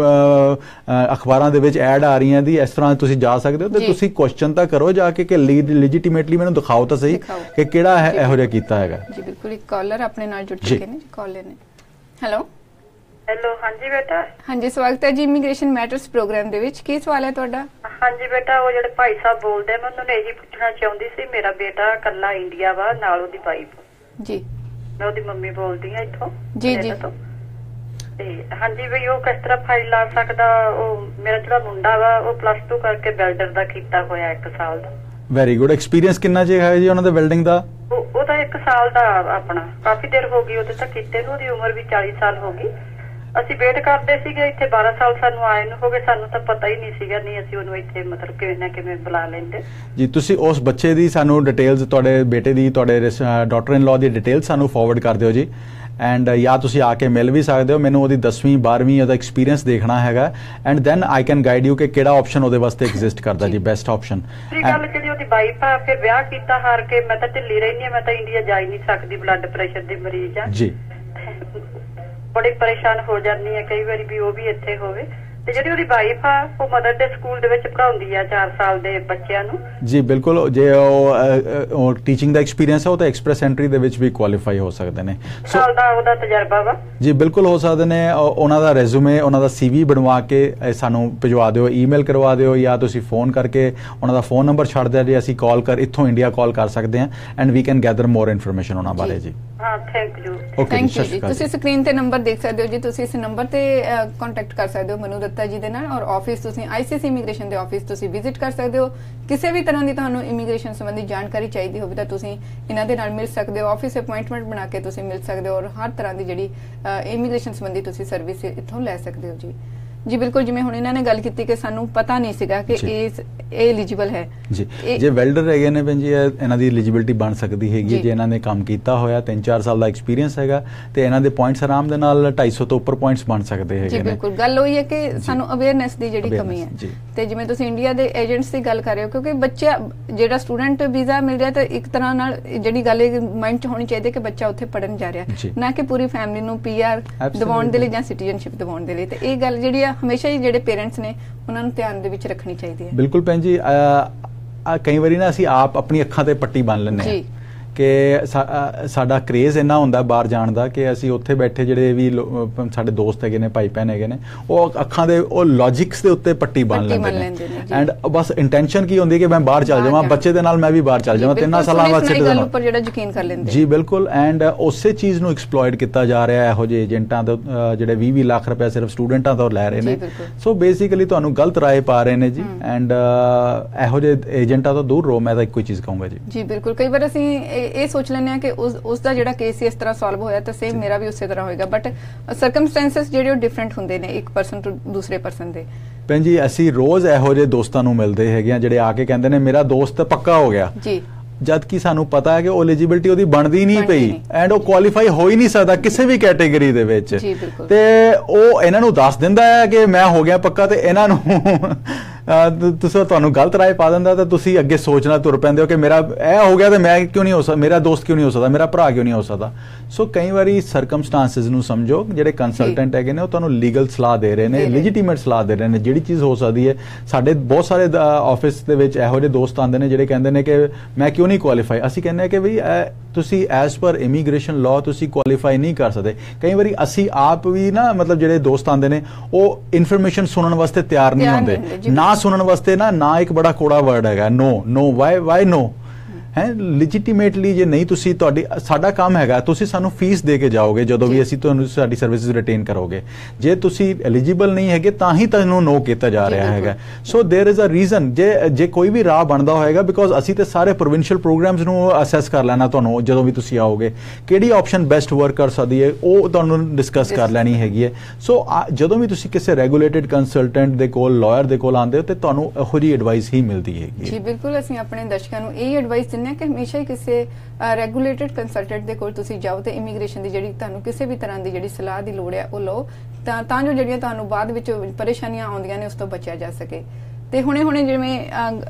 ਅਖਬਾਰਾਂ ਦੇ ਵਿੱਚ ਐਡ ਆ ਰਹੀਆਂ ਦੀ ਇਸ ਤਰ੍ਹਾਂ ਤੁਸੀਂ ਜਾ ਸਕਦੇ ਹੋ, ਤੇ ਤੁਸੀਂ ਕੁਐਸਚਨ ਤਾਂ ਕਰੋ ਜਾ ਕੇ ਕਿ ਲੈਜੀਟੀਮੇਟਲੀ ਮੈਨੂੰ ਦਿਖਾਓ ਤਾਂ ਸਹੀ ਕਿ ਕਿਹੜਾ ਹੈ ਇਹੋ ਜਿਹਾ ਕੀਤਾ ਹੈਗਾ ਜੀ। ਬਿਲਕੁਲ, ਇੱਕ ਕਾਲਰ ਆਪਣੇ ਨਾਲ ਜੁੜ ਚੁੱਕੇ ਨੇ ਜੀ, ਕਾਲਰ ਨੇ। ਹੈਲੋ ਹੈਲੋ, ਹਾਂਜੀ ਬੇਟਾ। ਹਾਂਜੀ, ਸਵਾਗਤ ਹੈ ਜੀ ਇਮੀਗ੍ਰੇਸ਼ਨ ਮੈਟਰਸ ਪ੍ਰੋਗਰਾਮ ਦੇ ਵਿੱਚ। ਕੀ ਸਵਾਲ ਹੈ ਤੁਹਾਡਾ? ਹਾਂਜੀ ਬੇਟਾ, ਉਹ ਜਿਹੜੇ ਭਾਈ ਸਾਹਿਬ ਬੋਲਦੇ ਮੈਂ ਉਹਨਾਂ ਨੇ ਇਹੀ ਪੁੱਛਣਾ ਚਾਹੁੰਦੀ ਸੀ, ਮੇਰਾ ਬੇਟਾ ਕੱਲਾ ਇੰਡੀਆ ਵਾ, ਨਾਲ ਉਹਦੀ ਵਾਈਫ ਜੀ, ਮੈਂ ਉਹਦੀ ਮੰਮੀ ਬੋਲਦੀ ਆ ਇੱਥੋਂ ਜੀ ਜੀ ਤੇ ਹਾਂਜੀ ਬਈ ਉਹ ਕਿਸ ਤਰ੍ਹਾਂ ਫਾਈਲ ਲਾ ਸਕਦਾ? ਉਹ ਮੇਰਾ ਜਿਹੜਾ ਮੁੰਡਾ ਵਾ ਉਹ ਪਲੱਸ ਟੂ ਕਰਕੇ ਵੈਲਡਰ ਦਾ ਕੀਤਾ ਹੋਇਆ ਇੱਕ ਸਾਲ ਦਾ। Very good. ਐਕਸਪੀਰੀਅੰਸ ਕਿੰਨਾ ਚਿਰ ਹੈ ਜੀ ਉਹਨਾਂ ਦਾ ਵੈਲਡਿੰਗ ਦਾ? ਉਹ ਤਾਂ ਇੱਕ ਸਾਲ ਦਾ ਆਪਣਾ, ਕਾਫੀ ਦੇਰ ਹੋ ਗਈ ਉਹਦੇ ਤਾਂ ਕੀਤੇ ਨੂੰ, ਉਹਦੀ ਉਮਰ ਵੀ ਚਾਲੀ ਸਾਲ ਹੋ ਗਈ। ਅਸੀਂ ਵੇਟ ਕਰਦੇ ਸੀਗੇ ਇੱਥੇ, ਬਾਰਾਂ ਸਾਲ ਸਾਨੂੰ ਆਏ ਨੂੰ ਹੋ ਗਏ, ਸਾਨੂੰ ਤਾਂ ਪਤਾ ਹੀ ਨਹੀਂ ਸੀਗਾ, ਨਹੀਂ ਅਸੀਂ ਉਹਨੂੰ ਇੱਥੇ ਮਤਲਬ ਕਿਵੇਂ ਨਾ ਕਿਵੇਂ ਬੁਲਾ ਲੈਂਦੇ ਜੀ। ਤੁਸੀਂ ਉਸ ਬੱਚੇ ਦੀ ਸਾਨੂੰ ਡਿਟੇਲਸ, ਤੁਹਾਡੇ ਬੇਟੇ ਦੀ, ਤੁਹਾਡੇ ਡਾਟਰ ਇਨ ਲਾਅ ਦੀ ਡਿਟੇਲ ਸਾਨੂੰ ਫਾਰਵਰਡ ਕਰ ਦਿਓ ਜੀ। ਐਂਡ ਜਾਂ ਤੁਸੀਂ ਆ ਕੇ ਮਿਲ ਵੀ ਸਕਦੇ ਹੋ, ਮੈਨੂੰ ਉਹਦੀ ਦਸਵੀਂ ਬਾਰਵੀਂ ਉਹਦਾ ਐਕਸਪੀਰੀਅੰਸ ਦੇਖਣਾ ਹੈਗਾ, and then I can guide you ਕਿ ਕਿਹੜਾ ਆਪਸ਼ਨ ਉਹਦੇ ਵਾਸਤੇ ਐਗਜ਼ਿਸਟ ਕਰਦਾ ਜੀ, ਬੈਸਟ ਆਪਸ਼ਨ। ਗੱਲ ਜਿਹੜੀ ਉਹਦੀ ਵਾਈਫ ਆ, ਫਿਰ ਵਿਆਹ ਕੀਤਾ ਹਾਰ ਕੇ, ਮੈਂ ਤਾਂ ਢਿੱਲੀ ਰਹਿੰਦੀ ਆ, ਮੈਂ ਤਾਂ ਇੰਡੀਆ ਜਾ ਹੀ ਨਹੀਂ ਸਕਦੀ, ਬਲੱਡ ਪ੍ਰੈਸ਼ਰ ਦੀ ਮਰੀਜ਼ ਆ ਜੀ, ਬੜੀ ਪਰੇਸ਼ਾਨ ਹੋ ਜਾਂਦੀ ਹੈ ਕਈ ਵਾਰੀ ਵੀ ਉਹ ਵੀ ਇੱਥੇ ਹੋਵੇ। ਤੇ ਜਿਹੜੀ ਉਹਦੀ ਵਾਈਫ ਆ ਉਹ ਮਦਰ ਦੇ ਸਕੂਲ ਦੇ ਵਿੱਚ ਪੜ੍ਹਾਉਂਦੀ ਆ ਚਾਰ ਸਾਲ ਦੇ ਬੱਚਿਆਂ ਨੂੰ ਜੀ। ਬਿਲਕੁਲ, ਜੇ ਉਹ ਟੀਚਿੰਗ ਦਾ ਐਕਸਪੀਰੀਅੰਸ ਹੈ ਉਹ ਤਾਂ ਐਕਸਪ੍ਰੈਸ ਐਂਟਰੀ ਦੇ ਵਿੱਚ ਵੀ ਕੁਆਲੀਫਾਈ ਹੋ ਸਕਦੇ ਨੇ। ਸਾਲ ਦਾ ਉਹਦਾ ਤਜਰਬਾ ਵਾ ਜੀ, ਬਿਲਕੁਲ ਹੋ ਸਕਦੇ ਨੇ। ਉਹਨਾਂ ਦਾ ਰੈਜ਼ੂਮੇ, ਉਹਨਾਂ ਦਾ ਸੀਵੀ ਬਣਵਾ ਕੇ ਸਾਨੂੰ ਭਿਜਵਾ ਦਿਓ, ਈਮੇਲ ਕਰਵਾ ਦਿਓ, ਜਾਂ ਤੁਸੀਂ ਫੋਨ ਕਰਕੇ ਉਹਨਾਂ ਦਾ ਫੋਨ ਨੰਬਰ ਛੱਡ ਦਿਓ ਜੀ, ਅਸੀਂ ਕਾਲ ਕਰ ਇੱਥੋਂ ਇੰਡੀਆ ਕਾਲ ਕਰ ਸਕਦੇ ਹਾਂ, and we can gather more information ਉਹਨਾਂ ਬਾਰੇ ਜੀ। ਹਾਂ, ਥੈਂਕ ਯੂ। ਥੈਂਕ ਯੂ ਜੀ। ਤੁਸੀਂ ਸਕਰੀਨ ਤੇ ਨੰਬਰ ਦੇਖ ਸਕਦੇ ਹੋ ਜੀ, ਤੁਸੀਂ ਇਸ ਨੰਬਰ ਤੇ ਕੰਟੈਕਟ ਕਰ ਸਕਦੇ ਹੋ ਮਨੂ ਦੱਤਾ ਜੀ ਦੇ ਨਾਲ, ਔਰ ਆਫਿਸ ਤੁਸੀਂ ਆਈਸੀਸੀ ਇਮੀਗ੍ਰੇਸ਼ਨ ਦੇ ਆਫਿਸ ਤੁਸੀਂ ਵਿਜ਼ਿਟ ਕਰ ਸਕਦੇ ਹੋ। ਕਿਸੇ ਵੀ ਤਰ੍ਹਾਂ ਦੀ ਤੁਹਾਨੂੰ ਇਮੀਗ੍ਰੇਸ਼ਨ ਸੰਬੰਧੀ ਜਾਣਕਾਰੀ ਚਾਹੀਦੀ ਹੋਵੇ ਤਾਂ ਤੁਸੀਂ ਇਹਨਾਂ ਦੇ ਨਾਲ ਮਿਲ ਸਕਦੇ ਹੋ, ਆਫਿਸ ਅਪਾਇੰਟਮੈਂਟ ਬਣਾ ਕੇ ਤੁਸੀਂ ਮਿਲ ਸਕਦੇ ਹੋ, ਔਰ ਹਰ ਤਰ੍ਹਾਂ ਦੀ ਜਿਹੜੀ ਇਮੀਗ੍ਰੇਸ਼ਨ ਸੰਬੰਧੀ ਤੁਸੀਂ ਸਰਵਿਸ ਇੱਥੋਂ ਲੈ ਸਕਦੇ ਹੋ ਜੀ। ਜੀ ਬਿਲਕੁਲ, ਜਿਵੇਂ ਹੁਣ ਇਹਨਾਂ ਨੇ ਗੱਲ ਕੀਤੀ ਕਿ ਸਾਨੂੰ ਪਤਾ ਨਹੀਂ ਸੀਗਾ ਕਿ ਇਹ ਐਲੀਜੀਬਲ ਹੈ ਜੀ। ਜੇ ਵੈਲਡਰ ਹੈਗੇ ਨੇ ਭੈਣ ਜੀ, ਇਹਨਾਂ ਦੀ ਐਲੀਜੀਬਿਲਟੀ ਬਣ ਸਕਦੀ ਹੈਗੀ ਜੇ ਇਹਨਾਂ ਨੇ ਕੰਮ ਕੀਤਾ ਹੋਇਆ, ਤਿੰਨ ਚਾਰ ਸਾਲ ਦਾ ਐਕਸਪੀਰੀਅੰਸ ਹੈਗਾ, ਤੇ ਇਹਨਾਂ ਦੇ ਪੁਆਇੰਟਸ ਆਰਾਮ ਦੇ ਨਾਲ ਢਾਈ ਸੌ ਤੋਂ ਉੱਪਰ ਪੁਆਇੰਟਸ ਬਣ ਸਕਦੇ ਹੈਗੇ ਨੇ। ਜੀ ਬਿਲਕੁਲ, ਗੱਲ ਉਹੀ ਹੈ ਕਿ ਸਾਨੂੰ ਅਵੇਅਰਨੈਸ ਦੀ ਜਿਹੜੀ ਕਮੀ ਹੈ, ਤੇ ਜਿਵੇਂ ਤੁਸੀਂ ਇੰਡੀਆ ਦੇ ਏਜੰਟਸ ਦੀ ਗੱਲ ਕਰ ਰਹੇ ਹੋ, ਕਿਉਂਕਿ ਬੱਚਾ ਜਿਹੜਾ ਸਟੂਡੈਂਟ ਵੀਜ਼ਾ ਮਿਲ ਰਿਹਾ ਤਾਂ ਇੱਕ ਤਰ੍ਹਾਂ ਨਾਲ ਜਿਹੜੀ ਗੱਲ ਮਾਈਂਡ 'ਚ ਹੋਣੀ ਚਾਹੀਦੀ ਕਿ ਬੱਚਾ ਉੱਥੇ ਪੜ੍ਹਨ ਜਾ ਰਿਹਾ, ਨਾ ਕਿ ਪੂਰੀ ਫੈਮਿਲੀ ਨੂੰ ਪੀ ਆਰ ਦਿਵਾਉਣ ਦੇ ਲਈ ਜਾਂ ਸਿਟੀਜ਼ਨਸ਼ਿਪ ਦਿਵਾਉਣ ਦੇ ਲਈ। ਤੇ ਇਹ ਗੱਲ ਜਿਹੜੀ ਆ ਹਮੇਸ਼ਾ ਹੀ ਜਿਹੜੇ ਪੇਰੈਂਟਸ ਨੇ ਉਹਨਾਂ ਨੂੰ ਧਿਆਨ ਦੇ ਵਿੱਚ ਰੱਖਣੀ ਚਾਹੀਦੀ ਹੈ। ਬਿਲਕੁਲ ਭੈਣ ਜੀ, ਕਈ ਵਾਰੀ ਨਾ ਅਸੀਂ ਆਪ ਆਪਣੀ ਅੱਖਾਂ ਤੇ ਪੱਟੀ ਬੰਨ ਲੈਂਦੇ ਹਾਂ ਕਿ ਸਾਡਾ ਕ੍ਰੇਜ਼ ਇੰਨਾ ਹੁੰਦਾ ਬਾਹਰ ਜਾਣ ਦਾ ਕਿ ਅਸੀਂ ਉੱਥੇ ਬੈਠੇ ਜਿਹੜੇ ਵੀ ਸਾਡੇ ਦੋਸਤ ਹੈਗੇ ਨੇ, ਭਾਈ ਭੈਣ ਹੈਗੇ ਨੇ, ਉਹ ਅੱਖਾਂ ਦੇ ਉਹ ਲੌਜਿਕਸ ਦੇ ਉੱਤੇ ਪੱਟੀ ਬੰਨ ਲੈਂਦੇ ਨੇ, ਐਂਡ ਬਸ ਇੰਟੈਂਸ਼ਨ ਕੀ ਹੁੰਦੀ ਕਿ ਮੈਂ ਬਾਹਰ ਚੱਲ ਜਾਵਾਂ, ਬੱਚੇ ਦੇ ਨਾਲ ਮੈਂ ਵੀ ਬਾਹਰ ਚੱਲ ਜਾਵਾਂ, ਤਿੰਨਾਂ ਸਾਲਾਂ ਬਾਅਦ ਸਿਟੀਜ਼ਨ ਉੱਪਰ ਜਿਹੜਾ ਯਕੀਨ ਕਰ ਲੈਂਦੇ ਜੀ। ਬਿਲਕੁਲ, ਐਂਡ ਉਸੇ ਚੀਜ਼ ਨੂੰ ਐਕਸਪਲੋਇਟ ਕੀਤਾ ਜਾ ਰਿਹਾ ਇਹੋ ਜਿਹੇ ਏਜੰਟਾਂ ਤੋਂ, ਜਿਹੜੇ ਵੀਹ ਵੀਹ ਲੱਖ ਰੁਪਏ ਸਿਰਫ ਸਟੂਡੈਂਟਾਂ ਤੋਂ ਲੈ ਰਹੇ ਨੇ। ਸੋ ਬੇਸਿਕਲੀ ਤੁਹਾਨੂੰ ਗਲਤ ਰਾਏ ਪਾ ਰਹੇ ਨੇ ਜੀ, ਐਂਡ ਇਹੋ ਜਿਹੇ ਏਜੰਟਾਂ ਤੋਂ ਦੂਰ ਰਹੋ, ਮੈਂ ਤਾਂ ਇੱਕੋ ਹੀ ਚੀਜ਼ ਕਹੂੰਗਾ ਜੀ। ਜੀ ਬਿਲਕੁਲ, ਕਈ ਵਾਰ ਅਸੀਂ ਇਹ ਸੋਚ ਲੈਂਦੇ ਹਾਂ ਕਿ ਉਸ ਉਸ ਦਾ ਜਿਹੜਾ ਕੇਸ ਇਸ ਤਰ੍ਹਾਂ ਸੋਲਵ ਹੋਇਆ ਤਾਂ ਸੇਮ ਮੇਰਾ ਵੀ ਉਸੇ ਤਰ੍ਹਾਂ ਹੋਏਗਾ, ਬਟ ਸਰਕਮਸਟੈਂਸਸ ਜਿਹੜੇ ਉਹ ਡਿਫਰੈਂਟ ਹੁੰਦੇ ਨੇ ਇੱਕ ਪਰਸਨ ਤੋਂ ਦੂਸਰੇ ਪਰਸਨ ਦੇ। ਭੈਣ ਜੀ, ਅਸੀਂ ਰੋਜ਼ ਇਹੋ ਜਿਹੇ ਦੋਸਤਾਂ ਨੂੰ ਮਿਲਦੇ ਹੈਗੇ ਆ ਜਿਹੜੇ ਆ ਕੇ ਕਹਿੰਦੇ ਨੇ ਮੇਰਾ ਦੋਸਤ ਪੱਕਾ ਹੋ ਗਿਆ ਜੀ, ਜਦ ਕਿ ਸਾਨੂੰ ਪਤਾ ਹੈ ਕਿ ਉਹ ਐਲੀਜੀਬਿਲਟੀ ਉਹਦੀ ਬਣਦੀ ਨਹੀਂ ਪਈ, ਐਂਡ ਉਹ ਕੁਆਲੀਫਾਈ ਹੋ ਹੀ ਨਹੀਂ ਸਕਦਾ ਕਿਸੇ ਵੀ ਕੈਟੇਗਰੀ ਦੇ ਵਿੱਚ, ਤੇ ਉਹ ਇਹਨਾਂ ਨੂੰ ਦੱਸ ਦਿੰਦਾ ਹੈ ਕਿ ਮੈਂ ਹੋ ਗਿਆ ਪੱਕਾ, ਤੇ ਇਹਨਾਂ ਨੂੰ ਤੁਸੀਂ ਤੁਹਾਨੂੰ ਗਲਤ ਰਾਏ ਪਾ ਦਿੰਦਾ, ਤਾਂ ਤੁਸੀਂ ਅੱਗੇ ਸੋਚਣਾ ਤੁਰ ਪੈਂਦੇ ਹੋ ਕਿ ਮੇਰਾ ਇਹ ਹੋ ਗਿਆ ਤੇ ਮੈਂ ਕਿਉਂ ਨਹੀਂ ਹੋ ਸਕਦਾ, ਮੇਰਾ ਦੋਸਤ ਕਿਉਂ ਨਹੀਂ ਹੋ ਸਕਦਾ, ਮੇਰਾ ਭਰਾ ਕਿਉਂ ਨਹੀਂ ਹੋ ਸਕਦਾ। ਸੋ ਕਈ ਵਾਰੀ ਸਰਕਮਸਟੈਂਸਸ ਨੂੰ ਸਮਝੋ, ਜਿਹੜੇ ਕੰਸਲਟੈਂਟ ਹੈਗੇ ਨੇ ਉਹ ਤੁਹਾਨੂੰ ਲੀਗਲ ਸਲਾਹ ਦੇ ਰਹੇ ਨੇ, ਲੈਜੀਟੀਮੇਟ ਸਲਾਹ ਦੇ ਰਹੇ ਨੇ, ਜਿਹੜੀ ਚੀਜ਼ ਹੋ ਸਕਦੀ ਹੈ। ਸਾਡੇ ਬਹੁਤ ਸਾਰੇ ਆਫਿਸ ਦੇ ਵਿੱਚ ਇਹੋ ਜਿਹੇ ਦੋਸਤ ਆਉਂਦੇ ਨੇ ਜਿਹੜੇ ਕਹਿੰਦੇ ਨੇ ਕਿ ਮੈਂ ਕਿਉਂ ਨਹੀਂ ਕੁਆਲੀਫਾਈ। ਅਸੀਂ ਕਹਿੰਦੇ ਹਾਂ ਕਿ ਬਈ ਤੁਸੀਂ ਐਜ਼ ਪਰ ਇਮੀਗ੍ਰੇਸ਼ਨ ਲਾਅ ਤੁਸੀਂ ਕੁਆਲੀਫਾਈ ਨਹੀਂ ਕਰ ਸਕਦੇ। ਕਈ ਵਾਰੀ ਅਸੀਂ ਆਪ ਵੀ ਨਾ, ਮਤਲਬ ਜਿਹੜੇ ਦੋਸਤ ਆਉਂਦੇ ਨੇ ਉਹ ਇਨਫੋਰਮੇਸ਼ਨ ਸੁਣਨ ਵਾਸਤੇ ਤਿਆਰ ਨਹੀਂ ਹੁੰਦੇ, ਨਾ ਸੁਣਨ ਵਾਸਤੇ ਨਾ ਨਾ ਇੱਕ ਬੜਾ ਕੋੜਾ ਵਰਡ ਹੈਗਾ ਨੋ। ਨੋ ਵਾਈ ਵਾਈ ਨੋ ਹੈ ਲੈਜੀਟੀਮੇਟਲੀ ਜੇ ਨਹੀਂ ਤੁਸੀਂ ਤੁਹਾਡੀ ਸਾਡਾ ਕੰਮ ਹੈਗਾ ਤੁਸੀਂ ਸਾਨੂੰ ਫੀਸ ਦੇ ਕੇ ਜਾਓਗੇ ਜਦੋਂ ਵੀ ਅਸੀਂ ਤੁਹਾਨੂੰ ਸਾਡੀ ਸਰਵਿਸਿਜ਼ ਰਿਟੇਨ ਕਰੋਗੇ ਜੇ ਤੁਸੀਂ ਐਲੀਜੀਬਲ ਨਹੀਂ ਹੈਗੇ ਤਾਂ ਹੀ ਤੁਹਾਨੂੰ ਨੋ ਕੀਤਾ ਜਾ ਰਿਹਾ ਹੈਗਾ so there is a reason ਜੇ ਜੇ ਕੋਈ ਵੀ ਰਾਹ ਬਣਦਾ ਹੋਏਗਾ ਬਿਕੋਜ਼ ਅਸੀਂ ਤੇ ਸਾਰੇ ਪ੍ਰੋਵਿੰਸ਼ੀਅਲ ਪ੍ਰੋਗਰਾਮਸ ਨੂੰ ਅਸੈਸ ਕਰ ਲੈਣਾ ਤੁਹਾਨੂੰ ਜਦੋਂ ਵੀ ਤੁਸੀਂ ਆਓਗੇ ਕਿਹੜੀ ਆਪਸ਼ਨ ਬੈਸਟ ਵਰਕ ਕਰ ਸਕਦੀ ਹੈ ਉਹ ਤੁਹਾਨੂੰ ਡਿਸਕਸ ਕਰ ਲੈਣੀ ਹੈਗੀ ਹੈ ਸੋ ਜਦੋਂ ਵੀ ਤੁਸੀਂ ਕਿਸੇ ਰੈਗੂਲੇਟਡ ਕੰਸਲਟੈਂਟ ਦੇ ਕੋਲ ਲਾਇਰ ਦੇ ਕੋਲ ਆਉਂਦੇ ਹੋ ਤੇ ਤੁਹਾਨੂੰ ਇਹੋ ਜਿਹੀ ਐਡਵਾਈਸ ਹੀ ਮਿਲਦੀ ਹੈਗੀ ਜੀ ਬਿਲਕੁਲ ਅਸੀਂ ਆਪਣੇ ਦਰਸ਼ਕਾਂ ਨੂੰ ਇਹ ਐਡਵਾਈਸ ਦਿੰਦੇ ਹਾਂ ਕਿ ਹਮੇਸ਼ਾ ਹੀ ਕਿਸੇ ਰੈਗੂਲੇਟਡ ਕੰਸਲਟੈਂਟ ਦੇ ਕੋਲ ਤੁਸੀਂ ਜਾਓ ਤੇ ਇਮੀਗ੍ਰੇਸ਼ਨ ਦੀ ਜਿਹੜੀ ਤੁਹਾਨੂੰ ਕਿਸੇ ਵੀ ਤਰ੍ਹਾਂ ਦੀ ਜਿਹੜੀ ਸਲਾਹ ਦੀ ਲੋੜ ਹੈ ਉਹ ਲਓ ਤਾਂ ਤਾਂ ਜੋ ਜਿਹੜੀਆਂ ਤੁਹਾਨੂੰ ਬਾਅਦ ਵਿੱਚ ਪਰੇਸ਼ਾਨੀਆਂ ਆਉਂਦੀਆਂ ਨੇ ਉਸ ਤੋਂ ਬਚਿਆ ਜਾ ਸਕੇ ਤੇ ਹੁਣੇ ਹੁਣੇ ਜਿਵੇਂ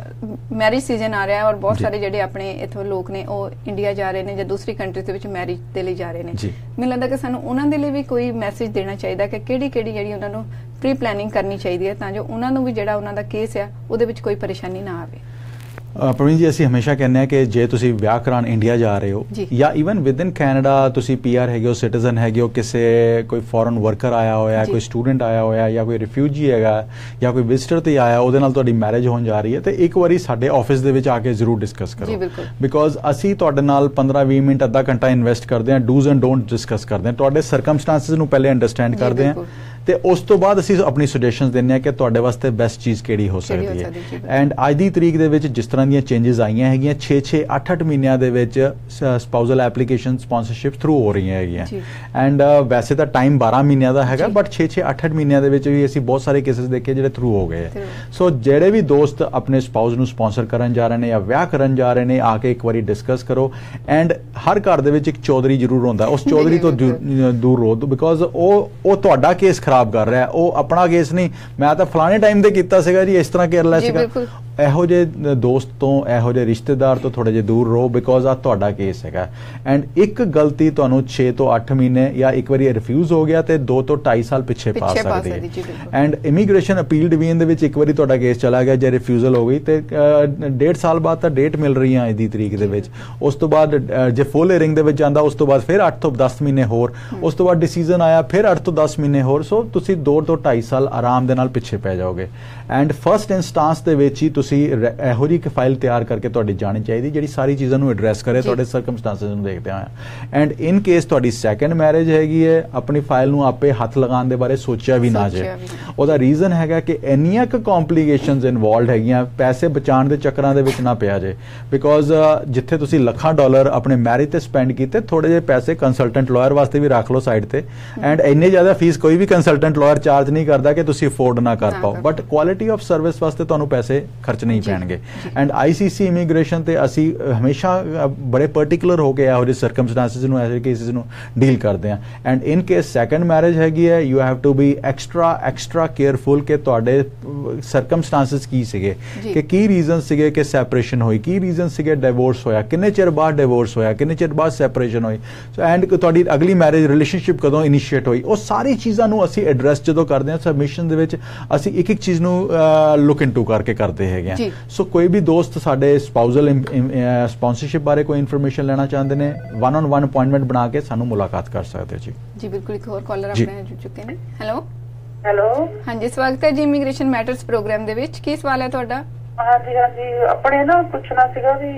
ਮੈਰਿਜ ਸੀਜ਼ਨ ਆ ਰਿਹਾ ਔਰ ਬਹੁਤ ਸਾਰੇ ਜਿਹੜੇ ਆਪਣੇ ਇੱਥੋਂ ਲੋਕ ਨੇ ਉਹ ਇੰਡੀਆ ਜਾ ਰਹੇ ਨੇ ਜਾਂ ਦੂਸਰੀ ਕੰਟਰੀ ਦੇ ਵਿੱਚ ਮੈਰਿਜ ਦੇ ਲਈ ਜਾ ਰਹੇ ਨੇ ਮੈਨੂੰ ਲੱਗਦਾ ਕਿ ਸਾਨੂੰ ਉਹਨਾਂ ਦੇ ਲਈ ਵੀ ਕੋਈ ਮੈਸੇਜ ਦੇਣਾ ਚਾਹੀਦਾ ਕਿ ਕਿਹੜੀ ਕਿਹੜੀ ਜਿਹੜੀ ਉਹਨਾਂ ਨੂੰ ਪ੍ਰੀ ਪਲੈਨਿੰਗ ਕਰਨੀ ਚਾਹੀਦੀ ਹੈ ਤਾਂ ਜੋ ਉਹਨਾਂ ਨੂੰ ਵੀ ਜਿਹੜਾ ਉਹਨਾਂ ਦਾ ਕੇਸ ਆ ਉਹਦੇ ਵਿੱਚ ਕੋਈ ਪਰੇਸ਼ਾਨੀ ਨਾ ਆਵੇ ਪ੍ਰਵੀਨ ਜੀ ਅਸੀਂ ਹਮੇਸ਼ਾ ਕਹਿੰਦੇ ਹਾਂ ਕਿ ਜੇ ਤੁਸੀਂ ਵਿਆਹ ਕਰਾਉਣ ਇੰਡੀਆ ਜਾ ਰਹੇ ਹੋ ਜਾਂ ਈਵਨ ਵਿਦ ਇਨ ਕੈਨੇਡਾ ਤੁਸੀਂ ਪੀਆਰ ਹੈਗੇ ਹੋ ਸਿਟੀਜ਼ਨ ਹੈਗੇ ਹੋ ਕਿਸੇ ਕੋਈ ਫੋਰਨ ਵਰਕਰ ਆਇਆ ਹੋਇਆ ਕੋਈ ਸਟੂਡੈਂਟ ਆਇਆ ਹੋਇਆ ਜਾਂ ਕੋਈ ਰਿਫਿਊਜੀ ਹੈਗਾ ਜਾਂ ਕੋਈ ਵਿਜ਼ਟਰ ਤੇ ਆਇਆ ਉਹਦੇ ਨਾਲ ਤੁਹਾਡੀ ਮੈਰਿਜ ਹੋਣ ਜਾ ਰਹੀ ਹੈ ਤੇ ਇੱਕ ਵਾਰੀ ਸਾਡੇ ਆਫਿਸ ਦੇ ਵਿੱਚ ਆ ਕੇ ਜ਼ਰੂਰ ਡਿਸਕਸ ਕਰੋ ਬਿਕੋਜ਼ ਅਸੀਂ ਤੁਹਾਡੇ ਨਾਲ ਪੰਦਰਾਂ ਵੀਹ ਮਿੰਟ ਅੱਧਾ ਘੰਟਾ ਇਨਵੈਸਟ ਕਰਦੇ ਹਾਂ ਡੂਜ਼ ਐਂਡ ਡੋਂਟ ਡਿਸਕਸ ਕਰਦੇ ਹਾਂ ਤੁਹਾਡੇ ਸਰਕਮਸਟੈਂਸਸ ਨੂੰ ਪਹਿਲੇ ਅੰਡਰਸਟੈਂਡ ਕਰਦੇ ਹਾਂ ਤੇ ਉਸ ਤੋਂ ਬਾਅਦ ਅਸੀਂ ਆਪਣੀ ਸੁਜੈਸ਼ਨਸ ਦਿੰਦੇ ਹਾਂ ਕਿ ਤੁਹਾਡੇ ਵਾਸਤੇ ਬੈਸਟ ਚੀਜ਼ ਕਿਹੜੀ ਹੋ ਸਕਦੀ ਹੈ ਐਂਡ ਅੱਜ ਦੀ ਤਰੀਕ ਦੇ ਵਿੱਚ ਜਿਸ ਤਰ੍ਹਾਂ ਦੀਆਂ ਚੇਂਜਸ ਆਈਆਂ ਹੈਗੀਆਂ ਛੇ ਛੇ ਅੱਠ ਅੱਠ ਮਹੀਨਿਆਂ ਦੇ ਵਿੱਚ ਸਪਾਊਜ਼ਲ ਐਪਲੀਕੇਸ਼ਨ ਸਪਾਂਸਰਸ਼ਿਪ ਥਰੂ ਹੋ ਰਹੀਆਂ ਹੈਗੀਆਂ ਐਂਡ ਵੈਸੇ ਤਾਂ ਟਾਈਮ ਬਾਰਾਂ ਮਹੀਨਿਆਂ ਦਾ ਹੈਗਾ ਬਟ ਛੇ ਛੇ ਅੱਠ ਅੱਠ ਮਹੀਨਿਆਂ ਦੇ ਵਿੱਚ ਵੀ ਅਸੀਂ ਬਹੁਤ ਸਾਰੇ ਕੇਸਿਸ ਦੇਖੇ ਜਿਹੜੇ ਥਰੂ ਹੋ ਗਏ ਸੋ ਜਿਹੜੇ ਵੀ ਦੋਸਤ ਆਪਣੇ ਸਪਾਊਜ਼ ਨੂੰ ਸਪਾਂਸਰ ਕਰਨ ਜਾ ਰਹੇ ਨੇ ਜਾਂ ਵਿਆਹ ਕਰਨ ਜਾ ਰਹੇ ਨੇ ਆ ਕੇ ਇੱਕ ਵਾਰੀ ਡਿਸਕਸ ਕਰੋ ਐਂਡ ਹਰ ਘਰ ਦੇ ਵਿੱਚ ਇੱਕ ਚੌਧਰੀ ਜ਼ਰੂਰ ਹੁੰਦਾ ਉਸ ਚੌਧਰੀ ਤੋਂ ਦੂਰ ਰਹੋ ਬਿਕੋਜ਼ ਉਹ ਉਹ ਤੁਹਾਡਾ ਕੇਸ ਖਰਾਬ ਕਰ ਰਿਹਾ ਉਹ ਆਪਣਾ ਕੇਸ ਨਹੀਂ ਮੈਂ ਤਾਂ ਫਲਾਣੇ ਟਾਈਮ ਤੇ ਕੀਤਾ ਸੀਗਾ ਜੀ ਇਸ ਤਰ੍ਹਾਂ ਕੇਅਰਲੈਸ ਸੀਗਾ ਇਹੋ ਜਿਹੇ ਦੋਸਤ ਤੋਂ ਇਹੋ ਜਿਹੇ ਰਿਸ਼ਤੇਦਾਰ ਤੋਂ ਥੋੜੇ ਜਿਹਾ ਦੂਰ ਰਹੋ ਬਿਕੋਜ਼ ਆ ਤੁਹਾਡਾ ਕੇਸ ਹੈਗਾ ਐਂਡ ਇੱਕ ਗਲਤੀ ਤੁਹਾਨੂੰ ਛੇ ਤੋਂ ਅੱਠ ਮਹੀਨੇ ਜਾਂ ਇੱਕ ਵਾਰੀ ਰਿਫਿਊਜ਼ ਹੋ ਗਿਆ ਤੇ ਦੋ ਤੋਂ ਢਾਈ ਸਾਲ ਪਿੱਛੇ ਪਾ ਸਕਦੀ ਹੈ ਐਂਡ ਇਮੀਗ੍ਰੇਸ਼ਨ ਅਪੀਲ ਡਿਵੀਜ਼ਨ ਦੇ ਵਿੱਚ ਇੱਕ ਵਾਰੀ ਤੁਹਾਡਾ ਕੇਸ ਚਲਾ ਗਿਆ ਜੇ ਰਿਫਿਊਜ਼ਲ ਹੋ ਗਈ ਤੇ ਡੇਢ ਸਾਲ ਬਾਅਦ ਤਾਂ ਡੇਟ ਮਿਲ ਰਹੀ ਹੈ ਅੱਜ ਦੀ ਤਰੀਕ ਦੇ ਵਿੱਚ ਉਸ ਤੋਂ ਬਾਅਦ ਜੇ ਫੁੱਲ ਹੀਅਰਿੰਗ ਦੇ ਵਿੱਚ ਜਾਂਦਾ ਉਸ ਤੋਂ ਬਾਅਦ ਫਿਰ ਅੱਠ ਤੋਂ ਦਸ ਮਹੀਨੇ ਹੋਰ ਉਸ ਤੋਂ ਬਾਅਦ ਡਿਸੀਜਨ ਆਇਆ ਫਿਰ ਅੱਠ ਤੋਂ ਦਸ ਮਹੀਨੇ ਹੋਰ ਸੋ ਤੁਸੀਂ ਦੋ ਤੋਂ ਢਾਈ ਸਾਲ ਆਰਾਮ ਦੇ ਨਾਲ ਪਿੱਛੇ ਪੈ ਜਾਓਗੇ ਐਂਡ ਫਸਟ ਇੰਸਟੈਂਸ ਦੇ ਵਿੱਚ ਹੀ ਤੁਸੀਂ ਇਹੋ ਜਿਹੀ ਫਾਈਲ ਤਿਆਰ ਕਰਕੇ ਤੁਹਾਡੀ ਜਾਣੀ ਚਾਹੀਦੀ ਜਿਹੜੀ ਸਾਰੀ ਚੀਜ਼ਾਂ ਨੂੰ ਐਡਰੈਸ ਕਰੇ ਤੁਹਾਡੇ ਸਰਕਮਸਟੈਂਸਸ ਨੂੰ ਦੇਖਦੇ ਹੋਇਆ ਐਂਡ ਇਨ ਕੇਸ ਤੁਹਾਡੀ ਸੈਕੰਡ ਮੈਰਿਜ ਹੈਗੀ ਹੈ ਆਪਣੀ ਫਾਈਲ ਨੂੰ ਆਪੇ ਹੱਥ ਲਗਾਉਣ ਦੇ ਬਾਰੇ ਸੋਚਿਆ ਵੀ ਨਾ ਜੇ ਉਹਦਾ ਰੀਜ਼ਨ ਹੈਗਾ ਕਿ ਇੰਨੀਆਂ ਕੁ ਕੰਪਲਿਕੇਸ਼ਨਸ ਇਨਵੋਲਵਡ ਹੈਗੀਆਂ ਪੈਸੇ ਬਚਾਉਣ ਦੇ ਚੱਕਰਾਂ ਦੇ ਵਿੱਚ ਨਾ ਪਿਆ ਜੇ ਬਿਕੋਜ਼ ਜਿੱਥੇ ਤੁਸੀਂ ਲੱਖਾਂ ਡਾਲਰ ਆਪਣੇ ਮੈਰਿਜ ਤੇ ਸਪੈਂਡ ਕੀਤੇ ਥੋੜੇ ਜਿਹੇ ਪੈਸੇ ਕੰਸਲਟੈਂਟ ਲਾਇਰ ਵਾਸਤੇ ਵੀ ਰੱਖ ਲਓ ਸਾਈਡ ਤੇ ਐਂਡ ਇੰਨੇ ਜ਼ਿਆਦਾ ਫੀਸ ਕੋਈ ਵੀ ਕੰਸਲਟੈਂਟ ਲਾਇਰ ਚਾਰਜ ਨਹੀਂ ਕਰਦਾ ਕਿ ਤੁਸੀਂ ਅਫੋਰਡ ਨਾ ਕਰ ਪਾਓ ਬਟ ਕੁਆਲਿਟੀ ਆਫ ਸਰਵਿਸ ਵਾਸਤੇ ਤੁਹਾਨੂੰ ਪੈਸੇ ਖਰਚਣੇ ਪੈਣਗੇ ਐਂਡ ਆਈਸੀਸੀ ਇਮੀਗ੍ਰੇਸ਼ਨ ਤੇ ਅਸੀਂ ਹਮੇਸ਼ਾ ਬੜੇ ਪਾਰਟਿਕੂਲਰ ਹੋ ਕੇ ਇਹੋ ਜਿਹੇ ਸਰਕਮਸਟੈਂਸਸ ਨੂੰ ਇਹੋ ਜਿਹੇ ਕੇਸਿਸ ਨੂੰ ਡੀਲ ਕਰਦੇ ਹਾਂ and in case second marriage ਹੈਗੀ ਹੈ you have to be extra extra careful ਕਿ ਤੁਹਾਡੇ ਸਰਕਮਸਟੈਂਸਸ ਕੀ ਸੀਗੇ ਕਿ ਕੀ ਰੀਜ਼ਨ ਸੀਗੇ ਕਿ ਸੈਪਰੇਸ਼ਨ ਹੋਈ ਕੀ ਰੀਜ਼ਨ ਸੀਗੇ ਡਿਵੋਰਸ ਹੋਇਆ ਕਿੰਨੇ ਚਿਰ ਬਾਅਦ ਡਿਵੋਰਸ ਹੋਇਆ ਕਿੰਨੇ ਚਿਰ ਬਾਅਦ ਸੈਪਰੇਸ਼ਨ ਹੋਈ ਸੋ ਐਂਡ ਤੁਹਾਡੀ ਅਗਲੀ ਮੈਰਿਜ ਰਿਲੇਸ਼ਨਸ਼ਿਪ ਕਦੋਂ ਇਨੀਸ਼ੀਏਟ ਹੋਈ ਉਹ ਸਾਰੀ ਚੀਜ਼ਾਂ ਨੂੰ ਅਸੀਂ ਐਡਰੈਸ ਜਦੋਂ ਕਰਦੇ ਹਾਂ ਸਬਮਿਸ਼ਨ ਦੇ ਵਿੱਚ ਅਸੀਂ ਇੱਕ ਇੱਕ ਚੀਜ਼ ਨੂੰ ਲੁੱਕ ਇਨਟੂ ਕਰਕੇ ਕਰਦੇ ਹੈਗੇ ਹਾਂ ਸੋ ਕੋਈ ਵੀ ਦੋਸਤ ਸਾਡੇ ਸਪਾਊਜ਼ਲ ਸਪਾਂਸਰਸ਼ਿਪ ਬਾਰੇ ਕੋਈ ਇਨਫੋਰਮੇਸ਼ਨ ਲੈਣਾ ਚਾਹੁੰਦੇ ਨੇ ਵਨ ਔਨ ਵਨ ਅਪਾਇੰਟਮੈਂਟ ਬਣਾ ਕੇ ਸਾਨੂੰ ਮੁਲਾਕਾਤ ਕਰ ਸਕਦੇ ਜੀ ਜੀ ਬਿਲਕੁਲ ਇੱਕ ਹੋਰ ਕਾਲਰ ਆਪਣੇ ਜੁੜ ਚੁੱਕੇ ਨੇ ਹੈਲੋ ਹੈਲੋ ਹਾਂਜੀ ਸਵਾਗਤ ਹੈ ਜੀ ਇਮੀਗ੍ਰੇਸ਼ਨ ਮੈਟਰਸ ਪ੍ਰੋਗਰਾਮ ਦੇ ਵਿੱਚ ਕੀ ਸਵਾਲ ਹੈ ਤੁਹਾਡਾ ਹਾਂਜੀ ਹਾਂਜੀ ਆਪਣੇ ਨਾ ਪੁੱਛਣਾ ਸੀਗਾ ਵੀ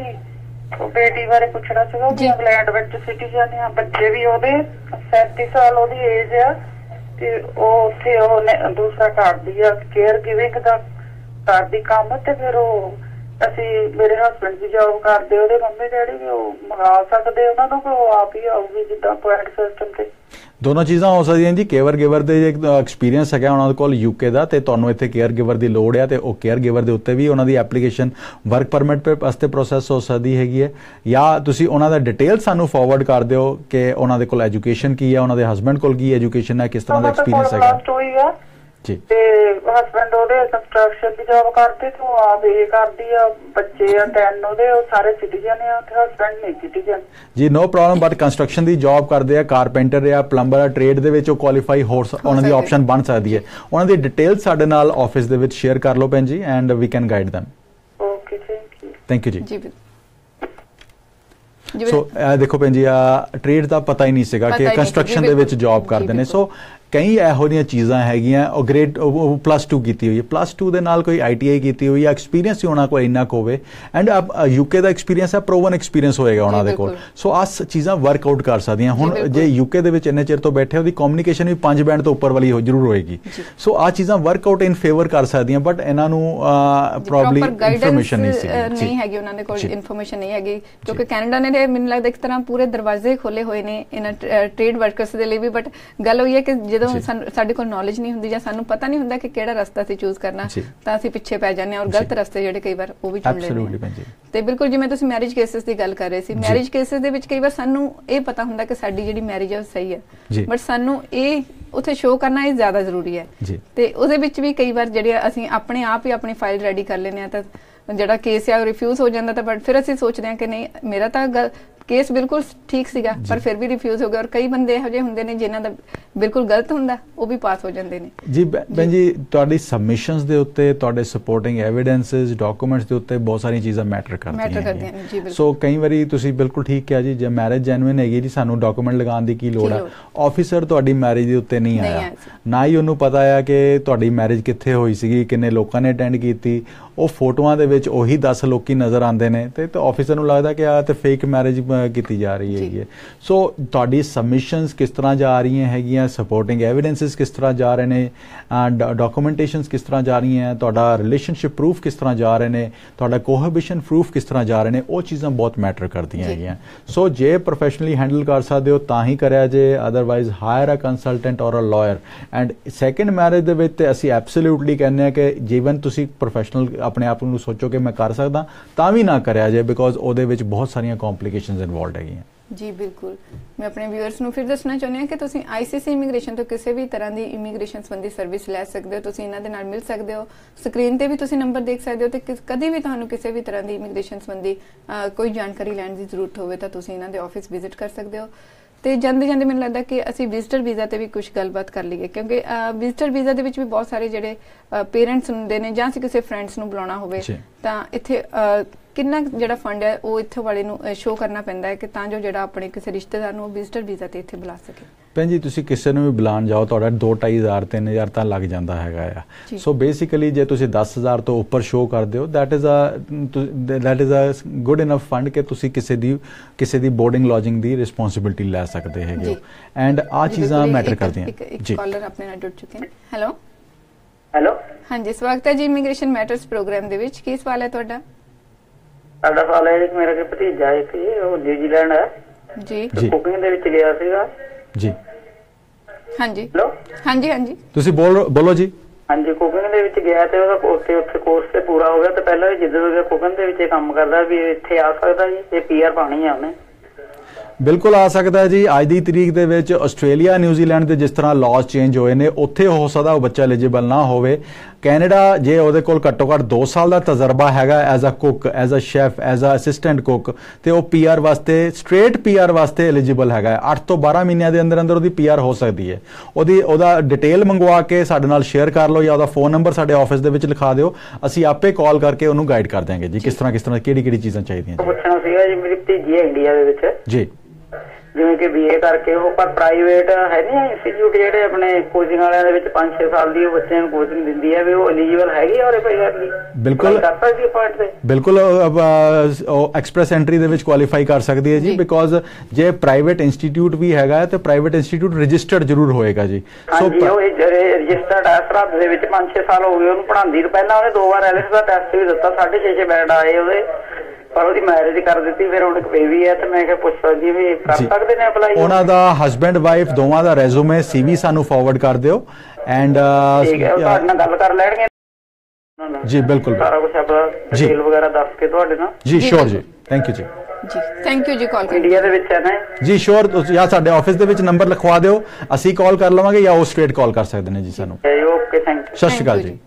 ਬੇਟੀ ਬਾਰੇ ਪੁੱਛਣਾ ਸੀਗਾ ਵੀ ਇੰਗਲੈਂਡ ਵਿੱਚ ਸਿਟੀਜ਼ਨ ਆ ਬੱਚੇ ਵੀ ਉਹਦੇ ਸੈਂਤੀ ਸਾਲ ਉਹਦੀ ਏਜ ਆ ਤੇ ਉਹ ਉੱਥੇ ਉਹ ਦੂਸਰਾ ਕਰਦੀ ਆ ਕੇਅਰ ਗਿਵਿੰਗ ਦਾ ਕਰਦੀ ਕੰਮ ਤੇ ਫਿਰ ਉਹ ਅਸੀਂ ਮੇਰੇ ਹਸਬੈਂਡ ਵੀ ਜੌਬ ਕਰਦੇ ਉਹਦੇ ਮੰਮੀ ਡੈਡੀ ਵੀ ਉਹ ਮੰਗਾ ਸਕਦੇ ਉਹਨਾਂ ਨੂੰ ਕਿ ਉਹ ਆਪ ਹੀ ਆਊਗੀ ਜਿੱਦਾਂ ਪੁਆਇੰਟ ਸਿਸਟਮ ਤੇ ਦੋਨੋਂ ਚੀਜ਼ਾਂ ਹੋ ਸਕਦੀਆਂ ਜੀ ਕੇਅਰ ਗਿਵਰ ਦੇ ਐਕਸਪੀਰੀਅੰਸ ਹੈਗਾ ਉਹਨਾਂ ਕੋਲ ਯੂਕੇ ਦਾ ਤੇ ਤੁਹਾਨੂੰ ਇੱਥੇ ਕੇਅਰ ਗਿਵਰ ਦੀ ਲੋੜ ਹੈ ਤੇ ਉਹ ਕੇਅਰ ਗਿਵਰ ਦੇ ਉੱਤੇ ਵੀ ਉਹਨਾਂ ਦੀ ਐਪਲੀਕੇਸ਼ਨ ਵਰਕ ਪਰਮਿਟ ਵਾਸਤੇ ਪ੍ਰੋਸੈਸ ਹੋ ਸਕਦੀ ਹੈਗੀ ਹੈ ਜਾਂ ਤੁਸੀਂ ਉਹਨਾਂ ਦਾ ਡਿਟੇਲ ਸਾਨੂੰ ਫਾਰਵਰਡ ਕਰ ਦਿਓ ਕਿ ਉਹਨਾਂ ਦੇ ਕੋਲ ਐਜੂਕੇਸ਼ਨ ਕੀ ਹੈ ਉਹਨਾਂ ਦੇ ਹਸਬੈਂਡ ਕੋਲ ਕੀ ਐਜੂਕੇਸ਼ਨ ਹੈ ਕਿਸ ਤਰ੍ਹਾਂ ਦਾ ਐਕਸਪੀਰੀਅੰਸ ਹੈਗਾ ਜੀ ਤੇ ਹਸਬੈਂਡ ਉਹਦੇ ਕੰਸਟਰਕਸ਼ਨ ਦੀ ਜੌਬ ਕਰਦੇ ਤੇ ਉਹ ਆਪ ਇਹ ਕਰਦੀ ਆ ਬੱਚੇ ਆ ਤਿੰਨ ਉਹਦੇ ਉਹ ਸਾਰੇ ਸਿਟੀਜ਼ਨ ਆ ਤੇ ਹਸਬੈਂਡ ਨਹੀਂ ਸਿਟੀਜ਼ਨ ਜੀ ਨੋ ਪ੍ਰੋਬਲਮ ਬਟ ਕੰਸਟਰਕਸ਼ਨ ਦੀ ਜੌਬ ਕਰਦੇ ਆ ਕਾਰਪੈਂਟਰ ਆ ਪਲੰਬਰ ਆ ਟ੍ਰੇਡ ਦੇ ਵਿੱਚ ਉਹ ਕੁਆਲੀਫਾਈ ਹੋ ਉਹਨਾਂ ਦੀ ਆਪਸ਼ਨ ਬਣ ਸਕਦੀ ਹੈ ਉਹਨਾਂ ਦੀ ਡਿਟੇਲ ਸਾਡੇ ਨਾਲ ਆਫਿਸ ਦੇ ਵਿੱਚ ਸ਼ੇਅਰ ਕਰ ਲਓ ਭੈਣ ਜੀ and we can guide them okay thank you thank you ਜੀ ਸੋ ਦੇਖੋ ਭੈਣ ਜੀ ਆ ਟ੍ਰੇਡ ਦਾ ਪਤਾ ਹੀ ਨਹੀਂ ਸੀਗਾ ਕਿ ਕੰਸਟਰਕਸ਼ਨ ਦੇ ਵਿੱਚ ਜੌਬ ਕਰਦੇ ਨੇ ਸੋ ਕਈ ਇਹੋ ਜਿਹੀਆਂ ਚੀਜ਼ਾਂ ਹੈਗੀਆਂ ਉਹ ਗ੍ਰੇਡ ਪਲੱਸ ਟੂ ਕੀਤੀ ਹੋਈ ਹੈ, ਪਲੱਸ ਟੂ ਦੇ ਨਾਲ ਕੋਈ ਆਈ ਟੀ ਆਈ ਕੀਤੀ ਹੋਈ ਹੈ, ਐਕਸਪੀਰੀਅੰਸ ਹੀ ਉਹਨਾਂ ਕੋਲ ਇੰਨਾ ਕੁ ਹੋਵੇ ਐਂਡ ਯੂਕੇ ਦਾ ਐਕਸਪੀਰੀਅੰਸ ਹੈ, ਪ੍ਰੋਵਨ ਐਕਸਪੀਰੀਅੰਸ ਹੋਏਗਾ ਉਹਨਾਂ ਦੇ ਕੋਲ। ਸੋ ਆਹ ਚੀਜ਼ਾਂ ਵਰਕਆਊਟ ਕਰ ਸਕਦੀਆਂ। ਹੁਣ ਜੇ ਯੂਕੇ ਦੇ ਵਿੱਚ ਇੰਨੇ ਚਿਰ ਤੋਂ ਬੈਠੇ ਉਹਦੀ ਕਮਿਊਨੀਕੇਸ਼ਨ ਵੀ ਪੰਜ ਬੈਂਡ ਤੋਂ ਉੱਪਰ ਵਾਲੀ ਜ਼ਰੂਰ ਹੋਏਗੀ। ਸੋ ਆਹ ਚੀਜ਼ਾਂ ਵਰਕਆਊਟ ਇਨ ਫੇਵਰ ਕਰ ਸਕਦੀਆਂ, ਬਟ ਇਹਨਾਂ ਨੂੰ ਪ੍ਰੋਬਬਲੀ ਇਨਫੋਰਮੇਸ਼ਨ ਨਹੀਂ ਨਹੀਂ ਹੈਗੀ ਉਹਨਾਂ ਦੇ ਕੋਲ, ਇਨਫੋਰਮੇਸ਼ਨ ਨਹੀਂ ਹੈਗੀ ਕਿਉਂਕਿ ਕੈਨੇਡਾ ਨੇ ਮੈਨੂੰ ਲੱਗਦਾ ਇੱਕ ਤਰ੍ਹਾਂ ਪੂਰੇ ਦਰਵਾਜ਼ੇ ਖੋਲੇ ਹੋਏ ਨੇ ਇਹਨਾਂ ਟ੍ਰੇਡ ਵਰਕਰਸ ਦੇ ਲਈ ਵੀ। ਬਟ ਗੱਲ ਹੋਈ ਹੈ ਕਿ ਜਦੋਂ ਸਾਡੇ ਕੋਲ ਨੌਲੇਜ ਨਹੀਂ ਹੁੰਦੀ ਜਾਂ ਸਾਨੂੰ ਪਤਾ ਨਹੀਂ ਹੁੰਦਾ ਕਿ ਕਿਹੜਾ ਰਸਤਾ ਅਸੀਂ ਚੂਜ਼ ਕਰਨਾ ਤਾਂ ਅਸੀਂ ਪਿੱਛੇ ਪੈ ਜਾਂਦੇ ਹਾਂ ਔਰ ਗਲਤ ਰਸਤੇ ਜਿਹੜੇ ਕਈ ਵਾਰ ਉਹ ਵੀ ਚੁਣ ਲੈਂਦੇ ਹਾਂ। ਤੇ ਬਿਲਕੁਲ ਜਿਵੇਂ ਤੁਸੀਂ ਮੈਰਿਜ ਕੇਸਿਸ ਦੀ ਗੱਲ ਕਰ ਰਹੇ ਸੀ, ਮੈਰਿਜ ਕੇਸਿਸ ਦੇ ਵਿੱਚ ਕਈ ਵਾਰ ਸਾਨੂੰ ਇਹ ਪਤਾ ਹੁੰਦਾ ਕਿ ਸਾਡੀ ਜਿਹੜੀ ਮੈਰਿਜ ਹੈ ਉਹ ਸਹੀ ਹੈ, ਬਟ ਸਾਨੂੰ ਇਹ ਉੱਥੇ ਸ਼ੋਅ ਕਰਨਾ ਇਹ ਜ਼ਿਆਦਾ ਜ਼ਰੂਰੀ ਹੈ। ਤੇ ਉਹਦੇ ਵਿੱਚ ਵੀ ਕਈ ਵਾਰ ਜਿਹੜੇ ਅਸੀਂ ਆਪਣੇ ਆਪ ਹੀ ਆਪਣੀ ਫਾਈਲ ਰੈਡੀ ਕਰ ਲੈਂਦੇ ਹਾਂ ਤਾਂ ਜਿਹੜਾ ਕੇਸ ਹੈ ਉਹ ਰਿਫਿਊਜ਼ ਹੋ ਜਾਂਦਾ, ਤਾਂ ਬਟ ਫਿਰ ਅਸੀਂ ਸੋਚਦੇ ਹਾਂ ਕਿ ਨਹੀਂ ਮੇਰਾ ਤਾਂ ਕੇਸ ਬਿਲਕੁਲ ਠੀਕ ਸੀਗਾ ਪਰ ਫਿਰ ਵੀ ਰਿਫਿਊਜ਼ ਹੋ ਗਿਆ। ਔਰ ਕਈ ਬੰਦੇ ਇਹੋ ਜਿਹੇ ਹੁੰਦੇ ਨੇ ਜਿਨ੍ਹਾਂ ਦਾ ਬਿਲਕੁਲ ਗਲਤ ਹੁੰਦਾ ਉਹ ਵੀ ਪਾਸ ਹੋ ਜਾਂਦੇ ਨੇ। ਜੀ ਭੈਣ ਜੀ, ਤੁਹਾਡੀ ਸਬਮਿਸ਼ਨਸ ਦੇ ਉੱਤੇ, ਤੁਹਾਡੇ ਸਪੋਰਟਿੰਗ ਐਵੀਡੈਂਸਸ, ਡਾਕੂਮੈਂਟਸ ਦੇ ਉੱਤੇ ਬਹੁਤ ਸਾਰੀਆਂ ਚੀਜ਼ਾਂ ਮੈਟਰ ਕਰਦੀਆਂ ਨੇ। ਸੋ ਕਈ ਵਾਰੀ ਤੁਸੀਂ ਬਿਲਕੁਲ ਠੀਕ ਕਿਹਾ ਜੀ, ਜੇ ਮੈਰਿਜ ਜੈਨੂਇਨ ਹੈਗੀ ਜੀ ਸਾਨੂੰ ਡਾਕੂਮੈਂਟ ਲਗਾਉਣ ਦੀ ਕੀ ਲੋੜ ਹੈ। ਆਫਿਸਰ ਤੁਹਾਡੀ ਮੈਰਿਜ ਦੇ ਉੱਤੇ ਨਹੀਂ ਆਇਆ, ਨਾ ਹੀ ਉਹਨੂੰ ਪਤਾ ਆ ਕਿ ਤੁਹਾਡੀ ਮੈਰਿਜ ਕਿੱਥੇ ਹੋਈ ਸੀਗੀ, ਕਿੰਨੇ ਲੋਕਾਂ ਨੇ ਅਟੈਂਡ ਕੀਤੀ। ਉਹ ਫੋਟੋਆਂ ਦੇ ਵਿੱਚ ਉਹੀ ਦਸ ਲੋਕੀ ਨਜ਼ਰ ਆਉਂਦੇ ਨੇ ਤੇ ਆਫਿਸਰ ਨੂੰ ਲੱਗਦਾ ਕਿ ਆ ਤੇ ਫੇਕ ਮੈਰਿਜ ਕੀਤੀ ਜਾ ਰਹੀ ਹੈਗੀ ਹੈ। ਸੋ ਤੁਹਾਡੀ ਸਬਮਿਸ਼ਨਸ ਕਿਸ ਤਰ੍ਹਾਂ ਜਾ ਰਹੀਆਂ ਹੈਗੀਆਂ, ਸਪੋਰਟਿੰਗ ਐਵੀਡੈਂਸਿਸ ਕਿਸ ਤਰ੍ਹਾਂ ਜਾ ਰਹੇ ਨੇ, ਡਾਕੂਮੈਂਟੇਸ਼ਨਸ ਕਿਸ ਤਰ੍ਹਾਂ ਜਾ ਰਹੀਆਂ, ਤੁਹਾਡਾ ਰਿਲੇਸ਼ਨਸ਼ਿਪ ਪ੍ਰੂਫ ਕਿਸ ਤਰ੍ਹਾਂ ਜਾ ਰਹੇ ਨੇ, ਤੁਹਾਡਾ ਕੋਹੈਬਿਸ਼ਨ ਪ੍ਰੂਫ ਕਿਸ ਤਰ੍ਹਾਂ ਜਾ ਰਹੇ ਨੇ, ਉਹ ਚੀਜ਼ਾਂ ਬਹੁਤ ਮੈਟਰ ਕਰਦੀਆਂ ਹੈਗੀਆਂ। ਸੋ ਜੇ ਪ੍ਰੋਫੈਸ਼ਨਲੀ ਹੈਂਡਲ ਕਰ ਸਕਦੇ ਹੋ ਤਾਂ ਹੀ ਕਰਿਆ ਜੇ, otherwise hire a consultant or a lawyer. And second marriage ਦੇ ਵਿੱਚ ਤੇ ਅਸੀਂ ਐਬਸੋਲੂਟਲੀ ਕਹਿੰਦੇ ਹਾਂ ਕਿ ਜੀਵਨ ਤੁਸੀਂ ਪ੍ਰੋਫੈਸ਼ਨਲ ਆਪਣੇ ਆਪ ਨੂੰ ਸੋਚੋ ਕਿ ਮੈਂ ਕਰ ਸਕਦਾ ਤਾਂ ਵੀ ਨਾ ਕਰਿਆ ਜੇ, ਬਿਕੋਜ਼ ਉਹਦੇ ਵਿੱਚ ਬਹੁਤ ਸਾਰੀਆਂ ਕੰਪਲਿਕੇਸ਼ਨਸ ਇਨਵੋਲਵਡ ਹੈਗੀਆਂ। ਜੀ ਬਿਲਕੁਲ, ਮੈਂ ਆਪਣੇ ਵਿਊਅਰਸ ਨੂੰ ਫਿਰ ਦੱਸਣਾ ਚਾਹੁੰਦੀ ਹਾਂ ਕਿ ਤੁਸੀਂ ਆਈਸੀਸੀ ਇਮੀਗ੍ਰੇਸ਼ਨ ਤੋਂ ਕਿਸੇ ਵੀ ਤਰ੍ਹਾਂ ਦੀ ਇਮੀਗ੍ਰੇਸ਼ਨ ਸੰਬੰਧੀ ਸਰਵਿਸ ਲੈ ਸਕਦੇ ਹੋ। ਤੁਸੀਂ ਇਹਨਾਂ ਦੇ ਨਾਲ ਮਿਲ ਸਕਦੇ ਹੋ, ਸਕਰੀਨ ਤੇ ਵੀ ਤੁਸੀਂ ਨੰਬਰ ਦੇਖ ਸਕਦੇ ਹੋ, ਤੇ ਕਦੇ ਵੀ ਤੁਹਾਨੂੰ ਕਿਸੇ ਵੀ ਤਰ੍ਹਾਂ ਦੀ ਇਮੀਗ੍ਰੇਸ਼ਨ ਸੰਬੰਧੀ ਕੋਈ ਜਾਣਕਾਰੀ ਲੈਣ ਦੀ ਜ਼ਰੂਰਤ ਹੋਵੇ ਤਾਂ ਤੁਸੀਂ ਇਹਨਾਂ ਦੇ ਆਫਿਸ ਵਿਜ਼ਿਟ ਕਰ ਸਕਦੇ ਹੋ। ਤੇ ਜਾਂਦੇ ਜਾਂਦੇ ਮੈਨੂੰ ਲੱਗਦਾ ਕਿ ਅਸੀਂ ਵਿਜ਼ਟਰ ਵੀਜ਼ਾ ਤੇ ਵੀ ਕੁਝ ਗੱਲਬਾਤ ਕਰ ਲਈਏ, ਕਿਉਂਕਿ ਵਿਜ਼ਟਰ ਵੀਜ਼ਾ ਦੇ ਵਿੱਚ ਵੀ ਬਹੁਤ ਸਾਰੇ ਜਿਹੜੇ ਪੇਰੈਂਟਸ ਹੁੰਦੇ ਨੇ ਜਾਂ ਅਸੀਂ ਕਿਸੇ ਫਰੈਂਡਸ ਨੂੰ ਬੁਲਾਉਣਾ ਹੋਵੇ ਤਾਂ ਇੱਥੇ ਕਿੰਨਾ ਜਿਹੜਾ ਫੰਡ ਹੈ ਉਹ ਇੱਥੇ ਵਾਲੇ ਨੂੰ ਸ਼ੋਅ ਕਰਨਾ ਪੈਂਦਾ ਹੈ ਕਿ ਤਾਂ ਜੋ ਜਿਹੜਾ ਆਪਣੇ ਕਿਸੇ ਰਿਸ਼ਤੇਦਾਰ ਨੂੰ ਵਿਜ਼ਟਰ ਵੀਜ਼ਾ ਤੇ ਇੱਥੇ ਬੁਲਾ ਸਕੇ। ਭੈਣ ਜੀ ਤੁਸੀਂ ਕਿਸੇ ਨੂੰ ਵੀ ਬੁਲਾਉਣ ਜਾਓ ਤੁਹਾਡਾ ਦੋ ਢਾਈ ਹਜ਼ਾਰ ਤਿੰਨ ਹਜ਼ਾਰ ਤਾਂ ਲੱਗ ਜਾਂਦਾ ਹੈਗਾ ਆ। ਸੋ ਬੇਸਿਕਲੀ ਜੇ ਤੁਸੀਂ ਦਸ ਹਜ਼ਾਰ ਤੋਂ ਉੱਪਰ ਸ਼ੋਅ ਕਰਦੇ ਹੋ that is a that is a good enough fund ਕਿ ਤੁਸੀਂ ਕਿਸੇ ਦੀ ਕਿਸੇ ਦੀ ਬੋਰਡਿੰਗ ਲੌਜਿੰਗ ਦੀ ਰਿਸਪੌਂਸਿਬਿਲਿਟੀ ਲੈ ਸਕਦੇ ਹੈਗੇ ਹੋ। ਐਂਡ ਆ ਚੀਜ਼ਾਂ ਮੈਟਰ ਕਰਦੀਆਂ। ਜੀ ਕਾਲਰ ਆਪਣੇ ਨਾਲ ਜੁੜ ਚੁੱਕੇ ਨੇ। ਹੈਲੋ ਹੈਲੋ ਹਾਂਜੀ, ਸਵਾਗਤ ਹੈ ਜੀ ਇਮੀਗ੍ਰੇਸ਼ਨ ਮੈਟਰਸ ਪ੍ਰੋਗਰਾਮ ਦੇ ਵਿੱਚ। ਕੀ ਸਵਾਲ ਹੈ ਤੁਹਾਡਾ? ਸਾਡਾ ਸਵਾਲ ਹੈ ਕਿ ਮੇਰਾ ਭਤੀਜਾ ਇੱਕ ਉਹ ਨਿਊਜ਼ੀਲੈਂਡ ਹੈ ਜੀ, ਕੁਕਿੰਗ ਦੇ ਵਿੱਚ ਗਿਆ ਸੀਗਾ ਜੀ। ਹਾਂਜੀ ਹੈਲੋ ਹਾਂਜੀ ਹਾਂਜੀ ਤੁਸੀਂ ਬੋਲ ਬੋਲੋ ਜੀ। ਹਾਂਜੀ, ਕੁਕਿੰਗ ਦੇ ਵਿੱਚ ਗਿਆ ਤੇ ਉਹਦਾ ਉੱਥੇ ਉੱਥੇ ਕੋਰਸ ਤੇ ਪੂਰਾ ਹੋ ਗਿਆ ਤੇ ਪਹਿਲਾਂ ਵੀ ਜਿੱਦਾਂ ਕੁਕਿੰਗ ਦੇ ਵਿੱਚ ਕੰਮ ਕਰਦਾ ਵੀ ਇੱਥੇ ਆ ਸਕਦਾ ਜੀ, ਇਹ ਪੀ ਆਰ ਪਾਣੀ ਆ ਉਹਨੇ? ਬਿਲਕੁਲ ਆ ਸਕਦਾ ਜੀ। ਅੱਜ ਦੀ ਤਰੀਕ ਦੇ ਵਿੱਚ ਆਸਟ੍ਰੇਲੀਆ ਨਿਊਜ਼ੀਲੈਂਡ ਦੇ ਜਿਸ ਤਰ੍ਹਾਂ ਲਾਜ਼ ਚੇਂਜ ਹੋਏ ਨੇ ਉੱਥੇ ਹੋ ਸਕਦਾ ਉਹ ਬੱਚਾ ਐਲੀਜੀਬਲ ਨਾ ਹੋਵੇ। ਕੈਨੇਡਾ ਜੇ ਉਹਦੇ ਕੋਲ ਘੱਟੋ ਘੱਟ ਦੋ ਸਾਲ ਦਾ ਤਜਰਬਾ ਹੈਗਾ as a cook, as a chef, as a assistant cook, ਤੇ ਉਹ ਪੀ ਆਰ ਵਾਸਤੇ ਸਟ੍ਰੇਟ ਪੀ ਆਰ ਵਾਸਤੇ ਐਲੀਜੀਬਲ ਹੈਗਾ। ਅੱਠ ਤੋਂ ਬਾਰਾਂ ਮਹੀਨਿਆਂ ਦੇ ਅੰਦਰ ਅੰਦਰ ਉਹਦੀ ਪੀ ਆਰ ਹੋ ਸਕਦੀ ਹੈ। ਉਹਦੀ ਉਹਦਾ ਡਿਟੇਲ ਮੰਗਵਾ ਕੇ ਸਾਡੇ ਨਾਲ ਸ਼ੇਅਰ ਕਰ ਲਓ ਜਾਂ ਉਹਦਾ ਫੋਨ ਨੰਬਰ ਸਾਡੇ ਆਫਿਸ ਦੇ ਵਿੱਚ ਲਿਖਾ ਦਿਓ, ਅਸੀਂ ਆਪੇ ਕਾਲ ਕਰਕੇ ਉਹਨੂੰ ਗਾਈਡ ਕਰ ਦਿਆਂਗੇ ਜੀ ਕਿਸ ਤਰ੍ਹਾਂ ਕਿਸ ਤਰ੍ਹਾਂ ਕਿਹੜੀ ਕਿਹੜੀ ਚੀਜ਼ਾਂ ਚਾਹੀਦੀਆਂ। ਪੁੱਛਣਾ ਸੀਗਾ ਜੀ, ਮੇਰੀ ਭਤੀਜੀ ਹੈ ਇੰਡੀਆ ਦੇ ਵਿੱਚ ਜੀ, ਜਿਵੇਂ ਕਿ ਬੀਏ ਕਰਕੇ ਉਹ ਪਰ ਪ੍ਰਾਈਵੇਟ ਹੈ ਨਹੀਂ ਇੰਸਟੀਚਿਊਟ ਜਿਹੜੇ ਆਪਣੇ ਕੋਚਿੰਗ ਵਾਲਿਆਂ ਦੇ ਵਿੱਚ ਪੰਜ ਛੇ ਸਾਲ ਦੀ ਉਹ ਬੱਚਿਆਂ ਨੂੰ ਕੋਚਿੰਗ ਦਿੰਦੀ ਹੈ, ਵੀ ਉਹ ਐਲੀਜੀਬਲ ਹੈਗੀ ਔਰ ਪਈ ਕਰਦੀ? ਬਿਲਕੁਲ ਕਰ ਸਕਦੀ ਹੈ ਪੁਆਇੰਟ ਤੇ, ਬਿਲਕੁਲ ਉਹ ਐਕਸਪ੍ਰੈਸ ਐਂਟਰੀ ਦੇ ਵਿੱਚ ਕੁਆਲੀਫਾਈ ਕਰ ਸਕਦੀ ਹੈ ਜੀ, ਬਿਕੋਜ਼ ਜੇ ਪ੍ਰਾਈਵੇਟ ਇੰਸਟੀਚਿਊਟ ਵੀ ਹੈਗਾ ਤੇ ਪ੍ਰਾਈਵੇਟ ਇੰਸਟੀਚਿਊਟ ਰਜਿਸਟਰਡ ਜ਼ਰੂਰ ਹੋਏਗਾ ਜੀ। ਸੋ ਉਹ ਰਜਿਸਟਰਡ ਹੈ, ਸਰਹੱਦ ਦੇ ਵਿੱਚ ਪੰਜ ਛੇ ਸਾਲ ਹੋ ਗਏ ਉਹਨੂੰ ਪੜ੍ਹਾਉਂਦੀ ਨੂੰ। ਪਹਿਲਾਂ ਉਹਨੇ ਦੋ ਵਾਰ ਐਲਿਸ ਦਾ ਟੈਸਟ ਵੀ ਦਿੱਤਾ, ਸਾਢੇ ਛੇ ਛੇ ਬੈਂਡ ਆਏ ਉਹਦੇ, ਪਰ ਉਹਦੀ ਮੈਰਿਜ ਕਰ ਦਿੱਤੀ, ਫਿਰ ਹੁਣ ਇੱਕ ਬੇਬੀ ਹੈ ਤੇ ਮੈਂ ਕਿਹਾ ਪੁੱਛ ਸਕਦੀ ਵੀ ਕਰ ਸਕਦੇ ਨੇ ਅਪਲਾਈ? ਉਹਨਾਂ ਦਾ ਹਸਬੈਂਡ ਵਾਈਫ ਦੋਵਾਂ ਦਾ ਰੈਜ਼ੂਮੇ ਸੀਵੀ ਸਾਨੂੰ ਫਾਰਵਰਡ ਕਰ ਦਿਓ ਐਂਡ ਠੀਕ ਹੈ, ਉਹ ਤੁਹਾਡੇ ਨਾਲ ਗੱਲ ਕਰ ਲੈਣਗੇ ਜੀ। ਬਿਲਕੁਲ ਸਾਰਾ ਕੁਝ ਆਪਣਾ ਡਿਟੇਲ ਵਗੈਰਾ ਦੱਸ ਕੇ ਤੁਹਾਡੇ ਨਾਲ ਜੀ। ਸ਼ੋਰ ਜੀ, ਥੈਂਕ ਯੂ ਜੀ। ਜੀ ਥੈਂਕ ਯੂ ਜੀ। ਕਾਲ ਇੰਡੀਆ ਦੇ ਵਿੱਚ ਹੈ ਨਾ ਜੀ? ਸ਼ੋਰ, ਤੁਸੀਂ ਜਾਂ ਸਾਡੇ ਆਫਿਸ ਦੇ ਵਿੱਚ ਨੰਬਰ ਲਿਖਵਾ ਦਿਓ, ਅਸੀਂ ਕਾਲ ਕਰ ਲਵਾਂਗੇ ਜਾਂ ਉਹ ਸਟ੍ਰੇਟ ਕਾਲ ਕਰ ਸਕਦੇ ਨੇ ਜੀ ਸਾਨੂੰ। Okay, thank you. ਸਤਿ ਸ਼੍ਰੀ ਅਕਾਲ ਜੀ।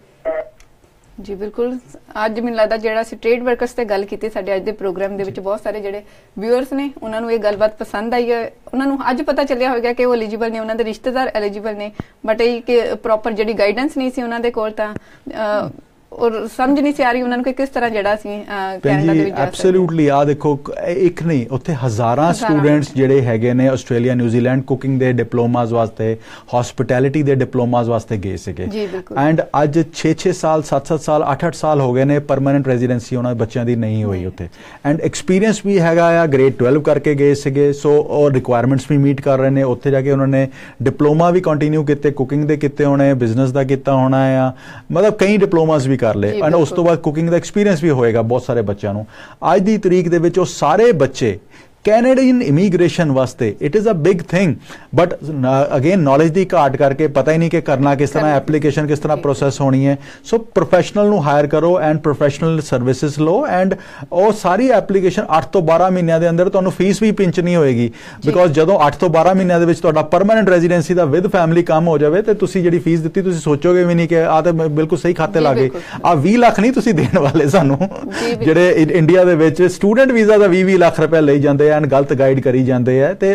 ਜੀ ਬਿਲਕੁਲ, ਅੱਜ ਮੈਨੂੰ ਲੱਗਦਾ ਜਿਹੜਾ ਅਸੀਂ ਟ੍ਰੇਡ ਵਰਕਰਸ ਤੇ ਗੱਲ ਕੀਤੀ ਸਾਡੇ ਅੱਜ ਦੇ ਪ੍ਰੋਗਰਾਮ ਦੇ ਵਿੱਚ ਬਹੁਤ ਸਾਰੇ ਜਿਹੜੇ ਵਿਊਅਰਸ ਨੇ ਉਹਨਾਂ ਨੂੰ ਇਹ ਗੱਲਬਾਤ ਪਸੰਦ ਆਈ ਹੈ। ਉਹਨਾਂ ਨੂੰ ਅੱਜ ਪਤਾ ਚੱਲਿਆ ਹੋਵੇਗਾ ਕਿ ਉਹ ਐਲੀਜੀਬਲ ਨੇ, ਉਹਨਾਂ ਦੇ ਰਿਸ਼ਤੇਦਾਰ ਐਲੀਜੀਬਲ ਨੇ, ਬਟ ਇਹ ਕਿ ਪ੍ਰੋਪਰ ਜਿਹੜੀ ਗਾਈਡੈਂਸ ਨਹੀਂ ਸੀ ਉਹਨਾਂ ਦੇ ਕੋਲ, ਤਾਂ ਔਰ ਸਮਝ ਨਹੀਂ ਸੀ ਆ ਰਹੀ ਉਹਨਾਂ ਨੂੰ ਕਿ ਕਿਸ ਤਰ੍ਹਾਂ ਜਿਹੜਾ ਅਸੀਂ ਕੈਨੇਡਾ ਦੇ ਵਿੱਚ ਜਾ ਸਕਦੇ। ਐਬਸੋਲੂਟਲੀ ਆ ਦੇਖੋ ਇੱਕ ਨਹੀਂ ਉੱਥੇ ਹਜ਼ਾਰਾਂ ਸਟੂਡੈਂਟਸ ਜਿਹੜੇ ਹੈਗੇ ਨੇ ਆਸਟ੍ਰੇਲੀਆ ਨਿਊਜ਼ੀਲੈਂਡ ਕੁਕਿੰਗ ਦੇ ਡਿਪਲੋਮਾਸ ਵਾਸਤੇ ਹਸਪਿਟੈਲਿਟੀ ਦੇ ਡਿਪਲੋਮਾਸ ਵਾਸਤੇ ਗਏ ਸੀਗੇ ਐਂਡ ਅੱਜ ਛੇ ਛੇ ਸਾਲ ਸੱਤ ਸੱਤ ਸਾਲ ਅੱਠ ਅੱਠ ਸਾਲ ਹੋ ਗਏ ਨੇ ਪਰਮਾਨੈਂਟ ਰੈਜ਼ੀਡੈਂਸੀ ਉਹਨਾਂ ਬੱਚਿਆਂ ਦੀ ਨਹੀਂ ਹੋਈ ਉੱਥੇ ਐਂਡ ਐਕਸਪੀਰੀਅੰਸ ਵੀ ਹੈਗਾ ਆ ਗ੍ਰੇਡ ਟਵੈਲਵ ਕਰਕੇ ਗਏ ਸੀਗੇ ਸੋ ਉਹ ਰਿਕੁਆਇਰਮੈਂਟਸ ਵੀ ਮੀਟ ਕਰ ਰਹੇ ਨੇ ਉੱਥੇ ਜਾ ਕੇ ਉਹਨਾਂ ਨੇ ਡਿਪਲੋਮਾ ਵੀ ਕੰਟੀਨਿਊ ਕੀਤੇ ਕੁਕਿੰਗ ਦੇ ਕੀਤੇ ਹੋਣੇ ਬਿਜ਼ਨਸ ਦਾ ਕੀਤਾ ਹੋਣਾ ਆ ਮਤਲਬ ਕਈ ਡਿਪਲੋਮਾਸ ਵੀ ਕਰ ਲਏ ਐਂਡ ਉਸ ਤੋਂ ਬਾਅਦ ਕੁਕਿੰਗ ਦਾ ਐਕਸਪੀਰੀਅੰਸ ਵੀ ਹੋਏਗਾ ਬਹੁਤ ਸਾਰੇ ਬੱਚਿਆਂ ਨੂੰ ਅੱਜ ਦੀ ਤਰੀਕ ਦੇ ਵਿੱਚ ਉਹ ਸਾਰੇ ਬੱਚੇ Canadian immigration ਵਾਸਤੇ it is a big thing but again knowledge ਦੀ ਘਾਟ ਕਰਕੇ ਪਤਾ ਹੀ ਨਹੀਂ ਕਿ ਕਰਨਾ ਕਿਸ ਤਰ੍ਹਾਂ ਐਪਲੀਕੇਸ਼ਨ ਕਿਸ ਤਰ੍ਹਾਂ ਪ੍ਰੋਸੈਸ ਹੋਣੀ ਹੈ ਸੋ ਪ੍ਰੋਫੈਸ਼ਨਲ ਨੂੰ ਹਾਇਰ ਕਰੋ ਐਂਡ ਪ੍ਰੋਫੈਸ਼ਨਲ ਸਰਵਿਸਿਜ਼ ਲਓ ਐਂਡ ਉਹ ਸਾਰੀ ਐਪਲੀਕੇਸ਼ਨ ਅੱਠ ਤੋਂ ਬਾਰਾਂ ਮਹੀਨਿਆਂ ਦੇ ਅੰਦਰ ਤੁਹਾਨੂੰ ਫੀਸ ਵੀ ਪਿੰਚ ਨਹੀਂ ਹੋਏਗੀ ਬਿਕੋਜ਼ ਜਦੋਂ ਅੱਠ ਤੋਂ ਬਾਰਾਂ ਮਹੀਨਿਆਂ ਦੇ ਵਿੱਚ ਤੁਹਾਡਾ ਪਰਮਾਨੈਂਟ ਰੈਜ਼ੀਡੈਂਸੀ ਦਾ ਵਿਦ ਫੈਮਿਲੀ ਕੰਮ ਹੋ ਜਾਵੇ ਤੇ ਤੁਸੀਂ ਜਿਹੜੀ ਫੀਸ ਦਿੱਤੀ ਤੁਸੀਂ ਸੋਚੋਗੇ ਵੀ ਨਹੀਂ ਕਿ ਆ ਤੇ ਬਿਲਕੁਲ ਸਹੀ ਖਾਤੇ ਲਾ ਗਏ ਆ ਵੀਹ ਲੱਖ ਨਹੀਂ ਤੁਸੀਂ ਦੇਣ ਵਾਲੇ ਸਾਨੂੰ ਜਿਹੜੇ ਇੰਡੀਆ ਦੇ ਵਿੱਚ ਸਟੂਡੈਂਟ ਵੀਜ਼ਾ ਦਾ ਵੀਹ ਵੀਹ ਲੱਖ ਰੁਪਏ ਲਈ ਜਾਂਦੇ ਐਂਡ ਗਲਤ ਗਾਈਡ ਕਰੀ ਜਾਂਦੇ ਆ ਤੇ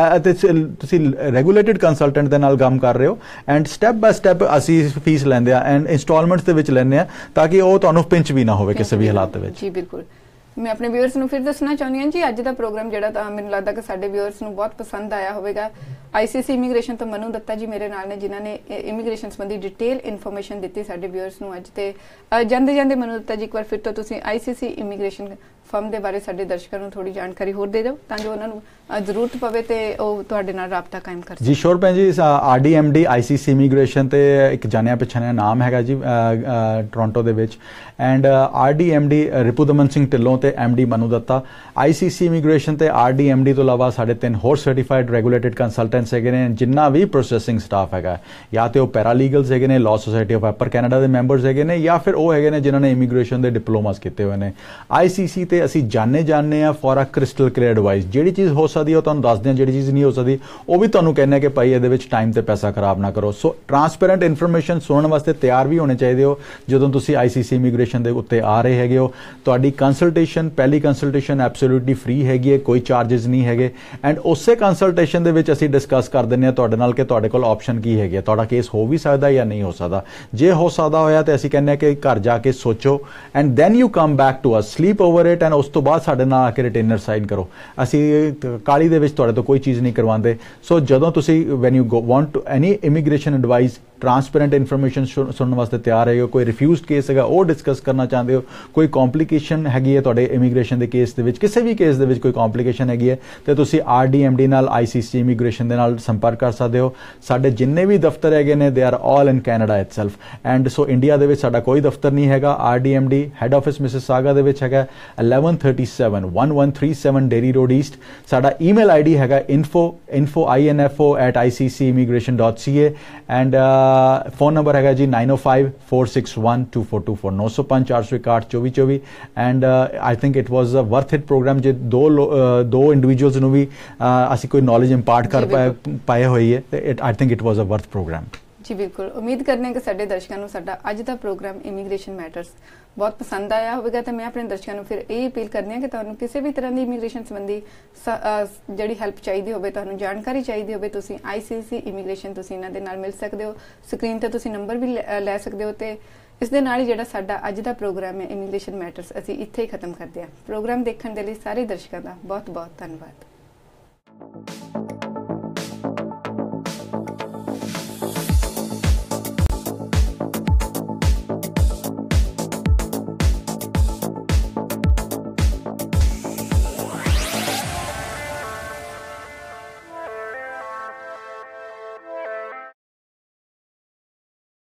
ਤੁਸੀਂ ਰੈਗੂਲੇਟਡ ਕੰਸਲਟੈਂਟ ਦੇ ਨਾਲ ਕੰਮ ਕਰ ਰਹੇ ਹੋ ਐਂਡ ਸਟੈਪ ਬਾय ਸਟੈਪ ਅਸੀਂ ਫੀਸ ਲੈਂਦੇ ਆ ਐਂਡ ਇੰਸਟਾਲਮੈਂਟਸ ਦੇ ਵਿੱਚ ਲੈਂਦੇ ਆ ਤਾਂ ਕਿ ਉਹ ਤੁਹਾਨੂੰ ਪਿੰਚ ਵੀ ਨਾ ਹੋਵੇ ਕਿਸੇ ਵੀ ਹਾਲਾਤ ਦੇ ਵਿੱਚ। ਜੀ ਬਿਲਕੁਲ ਮੈਂ ਆਪਣੇ ਵਿਊਅਰਸ ਨੂੰ ਫਿਰ ਦੱਸਣਾ ਚਾਹੁੰਦੀ ਹਾਂ ਜੀ ਅੱਜ ਦਾ ਪ੍ਰੋਗਰਾਮ ਜਿਹੜਾ ਤਾਂ ਮੈਨੂੰ ਲੱਗਦਾ ਕਿ ਸਾਡੇ ਵਿਊਅਰਸ ਨੂੰ ਬਹੁਤ ਪਸੰਦ ਆਇਆ ਹੋਵੇਗਾ। ਆਈਸੀਸੀ ਇਮੀਗ੍ਰੇਸ਼ਨ ਤੋਂ ਮਨੂ ਦੱਤਾ ਜੀ ਮੇਰੇ ਨਾਲ ਨੇ ਜਿਨ੍ਹਾਂ ਨੇ ਇਮੀਗ੍ਰੇਸ਼ਨ ਸੰਬੰਧੀ ਡਿਟੇਲ ਇਨਫੋਰਮੇਸ਼ਨ ਦਿੱਤੀ ਸਾਡੇ ਵਿਊਅਰਸ ਨੂੰ ਅੱਜ ਤੇ ਜਾਂਦੇ ਜਾਂਦੇ ਮਨੂ ਦੱਤਾ ਜੀ ਇੱਕ ਵਾਰ ਫਿਰ ਤੋਂ ਤੁਸੀਂ ਆਈਸੀਸੀ ਇਮੀਗ੍ਰੇਸ਼ਨ ਫਰਮ ਦੇ ਬਾਰੇ ਸਾਡੇ ਦਰਸ਼ਕਾਂ ਨੂੰ ਥੋੜੀ ਜਾਣਕਾਰੀ ਹੋਰ ਦੇ ਦਿਓ ਤਾਂ ਜੋ ਉਹਨਾਂ ਨੂੰ ਜ਼ਰੂਰਤ ਪਵੇ ਤੇ ਉਹ ਤੁਹਾਡੇ ਨਾਲ ਰਾਬਤਾ ਕਾਇਮ ਕਰ ਸਕਣ। ਜੀ ਸ਼ੋਰ ਭੈਣ ਜੀ ਆਰਡੀਐਮਡੀ ਆਈਸੀਸੀ ਇਮੀਗ੍ਰੇਸ਼ਨ ਤੇ ਇੱਕ ਜਾਣਿਆ ਪਛਾਣਿਆ ਨਾਮ ਹੈਗਾ ਜੀ ਟੋਰਾਂਟੋ ਦੇ ਵਿੱਚ ਐਂਡ ਆਰਡੀਐਮਡੀ ਰਿਪੂਦਮਨ ਸਿੰਘ ਢਿੱਲੋਂ ਤੇ MD Manu Datta ICC immigration ਤੇ ਆਰਡੀਐਮਡੀ ਤੋਂ ਇਲਾਵਾ ਸਾਡੇ ਤਿੰਨ ਹੋਰ ਸਰਟੀਫਾਈਡ ਰੈਗੂਲੇਟਡ ਕੰਸਲਟੈਂਟਸ ਹੈਗੇ ਨੇ ਜਿੰਨਾ ਵੀ ਪ੍ਰੋਸੈਸਿੰਗ ਸਟਾਫ ਹੈਗਾ ਜਾਂ ਤੇ ਉਹ ਪੈਰਾਲੀਗਲਸ ਹੈਗੇ ਨੇ Law Society of Upper Canada ਦੇ ਮੈਂਬਰਸ ਹੈਗੇ ਨੇ ਜਾਂ ਫਿਰ ਉਹ ਹੈਗੇ ਨੇ ਜਿਨ੍ਹਾਂ ਨੇ ਇਮੀਗ੍ਰੇਸ਼ਨ ਦੇ ਡਿਪਲੋਮਾਸ ਕੀਤੇ ਹੋਏ ਨੇ। ਆਈਸੀਸੀ ਤੇ ਅਸੀਂ ਜਾਣੇ ਜਾਣਦੇ ਆ for a crystal clear advice ਜਿਹੜੀ ਚੀਜ਼ ਹੋ ਸਕਦੀ ਉਹ ਤੁਹਾਨੂੰ ਦੱਸਦੇ ਆ ਜਿਹੜੀ ਚੀਜ਼ ਨਹੀਂ ਹੋ ਸਕਦੀ ਉਹ ਵੀ ਤੁਹਾਨੂੰ ਕਹਿੰਦੇ ਕਿ ਭਾਈ ਇਹਦੇ ਵਿੱਚ ਟਾਈਮ ਤੇ ਪੈਸਾ ਖਰਾਬ ਨਾ ਕਰੋ। ਸੋ ਟਰਾਂਸਪੇਰੈਂਟ ਇਨਫੋਰਮੇਸ਼ਨ ਸੁਣਨ ਵਾਸਤੇ ਤਿਆਰ ਵੀ ਹੋਣੇ ਚਾਹੀਦੇ ਹੋ ਜਦੋਂ ਤੁਸੀਂ ਆਈਸੀਸੀ ਇਮੀਗ੍ਰੇਸ਼ਨ ਦੇ ਉੱਤੇ ਆ ਰਹੇ ਹੈਗੇ ਹੋ। ਤੁਹਾਡੀ ਕੰਸਲਟੇਸ਼ਨ ਪਹਿਲੀ ਕੰਸਲਟੇਸ਼ਨ ਐਬਸੋਲੂਟਲੀ ਫ੍ਰੀ ਹੈਗੀ ਹੈ ਕੋਈ ਚਾਰजेस ਨਹੀਂ ਹੈਗੇ ਐਂਡ ਉਸੇ ਕੰਸਲਟੇਸ਼ਨ ਦੇ ਵਿੱਚ ਅਸੀਂ ਡਿਸਕਸ ਕਰ ਦਿੰਦੇ ਆ ਤੁਹਾਡੇ ਨਾਲ ਕਿ ਤੁਹਾਡੇ ਕੋਲ ਆਪਸ਼ਨ ਕੀ ਹੈਗੀ ਹੈ ਤੁਹਾਡਾ ਕੇਸ ਹੋ ਵੀ ਸਕਦਾ ਜਾਂ ਨਹੀਂ ਹੋ ਸਕਦਾ। ਜੇ ਹੋ ਸਕਦਾ ਹੋਇਆ ਤੇ ਅਸੀਂ ਕਹਿੰਦੇ ਆ ਕਿ ਘਰ ਜਾ ਕੇ ਸੋਚੋ and then you come back to us sleep over it and ਉਸ ਤੋਂ ਬਾਅਦ ਸਾਡੇ ਨਾਲ ਆ ਕੇ ਰਿਟੇਨਰ ਸਾਈਨ ਕਰੋ। ਅਸੀਂ ਕਾਲੀ ਦੇ ਵਿੱਚ ਤੁਹਾਡੇ ਤੋਂ ਕੋਈ ਚੀਜ਼ ਨਹੀਂ ਕਰਵਾਉਂਦੇ। ਸੋ ਜਦੋਂ ਤੁਸੀਂ when you want to any immigration advice transparent information ਸੁਣਨ ਵਾਸਤੇ ਤਿਆਰ ਹੈਗੇ ਹੋ ਕੋਈ ਰਿਫਿਊਜ਼ਡ ਕੇਸ ਹੈਗਾ ਉਹ ਡਿਸਕਸ ਕਰਨਾ ਚਾਹੁੰਦੇ ਹੋ ਕੋਈ ਕੰਪਲਿਕੇਸ਼ਨ ਹੈਗੀ ਹੈ ਤੁਹਾਡੇ ਇਮੀਗ੍ਰੇਸ਼ਨ ਦੇ ਕੇਸ ਦੇ ਵਿੱਚ ਕਿਸੇ ਵੀ ਕੇਸ ਦੇ ਵਿੱਚ ਕੋਈ ਕੰਪਲਿਕੇਸ਼ਨ ਹੈਗੀ ਹੈ ਤੇ ਤੁਸੀਂ ਆਰਡੀਐਮਡੀ ਨਾਲ ਆਈਸੀਸੀ ਇਮੀਗ੍ਰੇਸ਼ਨ ਦੇ ਨਾਲ ਸੰਪਰਕ ਕਰ ਸਕਦੇ ਹੋ। ਸਾਡੇ ਜਿੰਨੇ ਵੀ ਦਫ਼ਤਰ ਹੈਗੇ ਨੇ they are all in Canada itself and so India ਦੇ ਵਿੱਚ ਸਾਡਾ ਕੋਈ ਦਫ਼ਤਰ ਨਹੀਂ ਹੈਗਾ। ਆਰਡੀਐਮਡੀ ਹੈਡ ਆਫਿਸ ਮਿਸਿਸਾਗਾ ਦੇ ਵਿੱਚ ਹੈਗਾ eleven thirty-seven eleven thirty-seven Derry Road East. ਸਾਡਾ ਈਮੇਲ ਆਈਡੀ ਹੈਗਾ info info info at i c c immigration dot c a and phone number ਹੈਗਾ ਜੀ nine oh five four six one two four two four nine oh five four six one two four two four and I think it was a worth it program ਜੇ ਦੋ ਦੋ individuals ਨੂੰ ਵੀ ਅਸੀਂ ਕੋਈ knowledge impart ਕਰ ਪਾਏ ਹੋਈ ਹੈ ਤੇ I think it was a worth program. ਜੀ ਬਿਲਕੁਲ ਉਮੀਦ ਕਰਨੇ ਹਾਂ ਕਿ ਸਾਡੇ ਦਰਸ਼ਕਾਂ ਨੂੰ ਸਾਡਾ ਅੱਜ ਦਾ ਪ੍ਰੋਗਰਾਮ ਇਮੀਗ੍ਰੇਸ਼ਨ ਮੈਟਰਸ ਬਹੁਤ ਪਸੰਦ ਆਇਆ ਹੋਵੇਗਾ ਤੇ ਮੈਂ ਆਪਣੇ ਦਰਸ਼ਕਾਂ ਨੂੰ ਫਿਰ ਇਹ ਅਪੀਲ ਕਰਨੀ ਹਾਂ ਕਿ ਤੁਹਾਨੂੰ ਕਿਸੇ ਵੀ ਤਰ੍ਹਾਂ ਦੀ ਇਮੀਗ੍ਰੇਸ਼ਨ ਸੰਬੰਧੀ ਜਿਹੜੀ ਹੈਲਪ ਚਾਹੀਦੀ ਹੋਵੇ ਤੁਹਾਨੂੰ ਜਾਣਕਾਰੀ ਚਾਹੀਦੀ ਹੋਵੇ ਤੁਸੀਂ ਆਈਸੀਸੀ ਇਮੀਗ੍ਰੇਸ਼ਨ ਤੁਸੀਂ ਇਹਨਾਂ ਦੇ ਨਾਲ ਮਿਲ ਸਕਦੇ ਹੋ। ਸਕਰੀਨ ਤੇ ਤੁਸੀਂ ਨੰਬਰ ਵੀ ਲੈ ਸਕਦੇ ਹੋ ਤੇ ਇਸ ਦੇ ਨਾਲ ਹੀ ਜਿਹੜਾ ਸਾਡਾ ਅੱਜ ਦਾ ਪ੍ਰੋਗਰਾਮ ਹੈ ਇਮੀਗ੍ਰੇਸ਼ਨ ਮੈਟਰਸ ਅਸੀਂ ਇੱਥੇ ਹੀ ਖਤਮ ਕਰਦੇ ਹਾਂ। ਪ੍ਰੋਗਰਾਮ ਦੇਖਣ ਦੇ ਲਈ ਸਾਰੇ ਦਰਸ਼ਕਾਂ ਦਾ ਬਹੁਤ ਬਹੁਤ ਧੰਨਵਾਦ।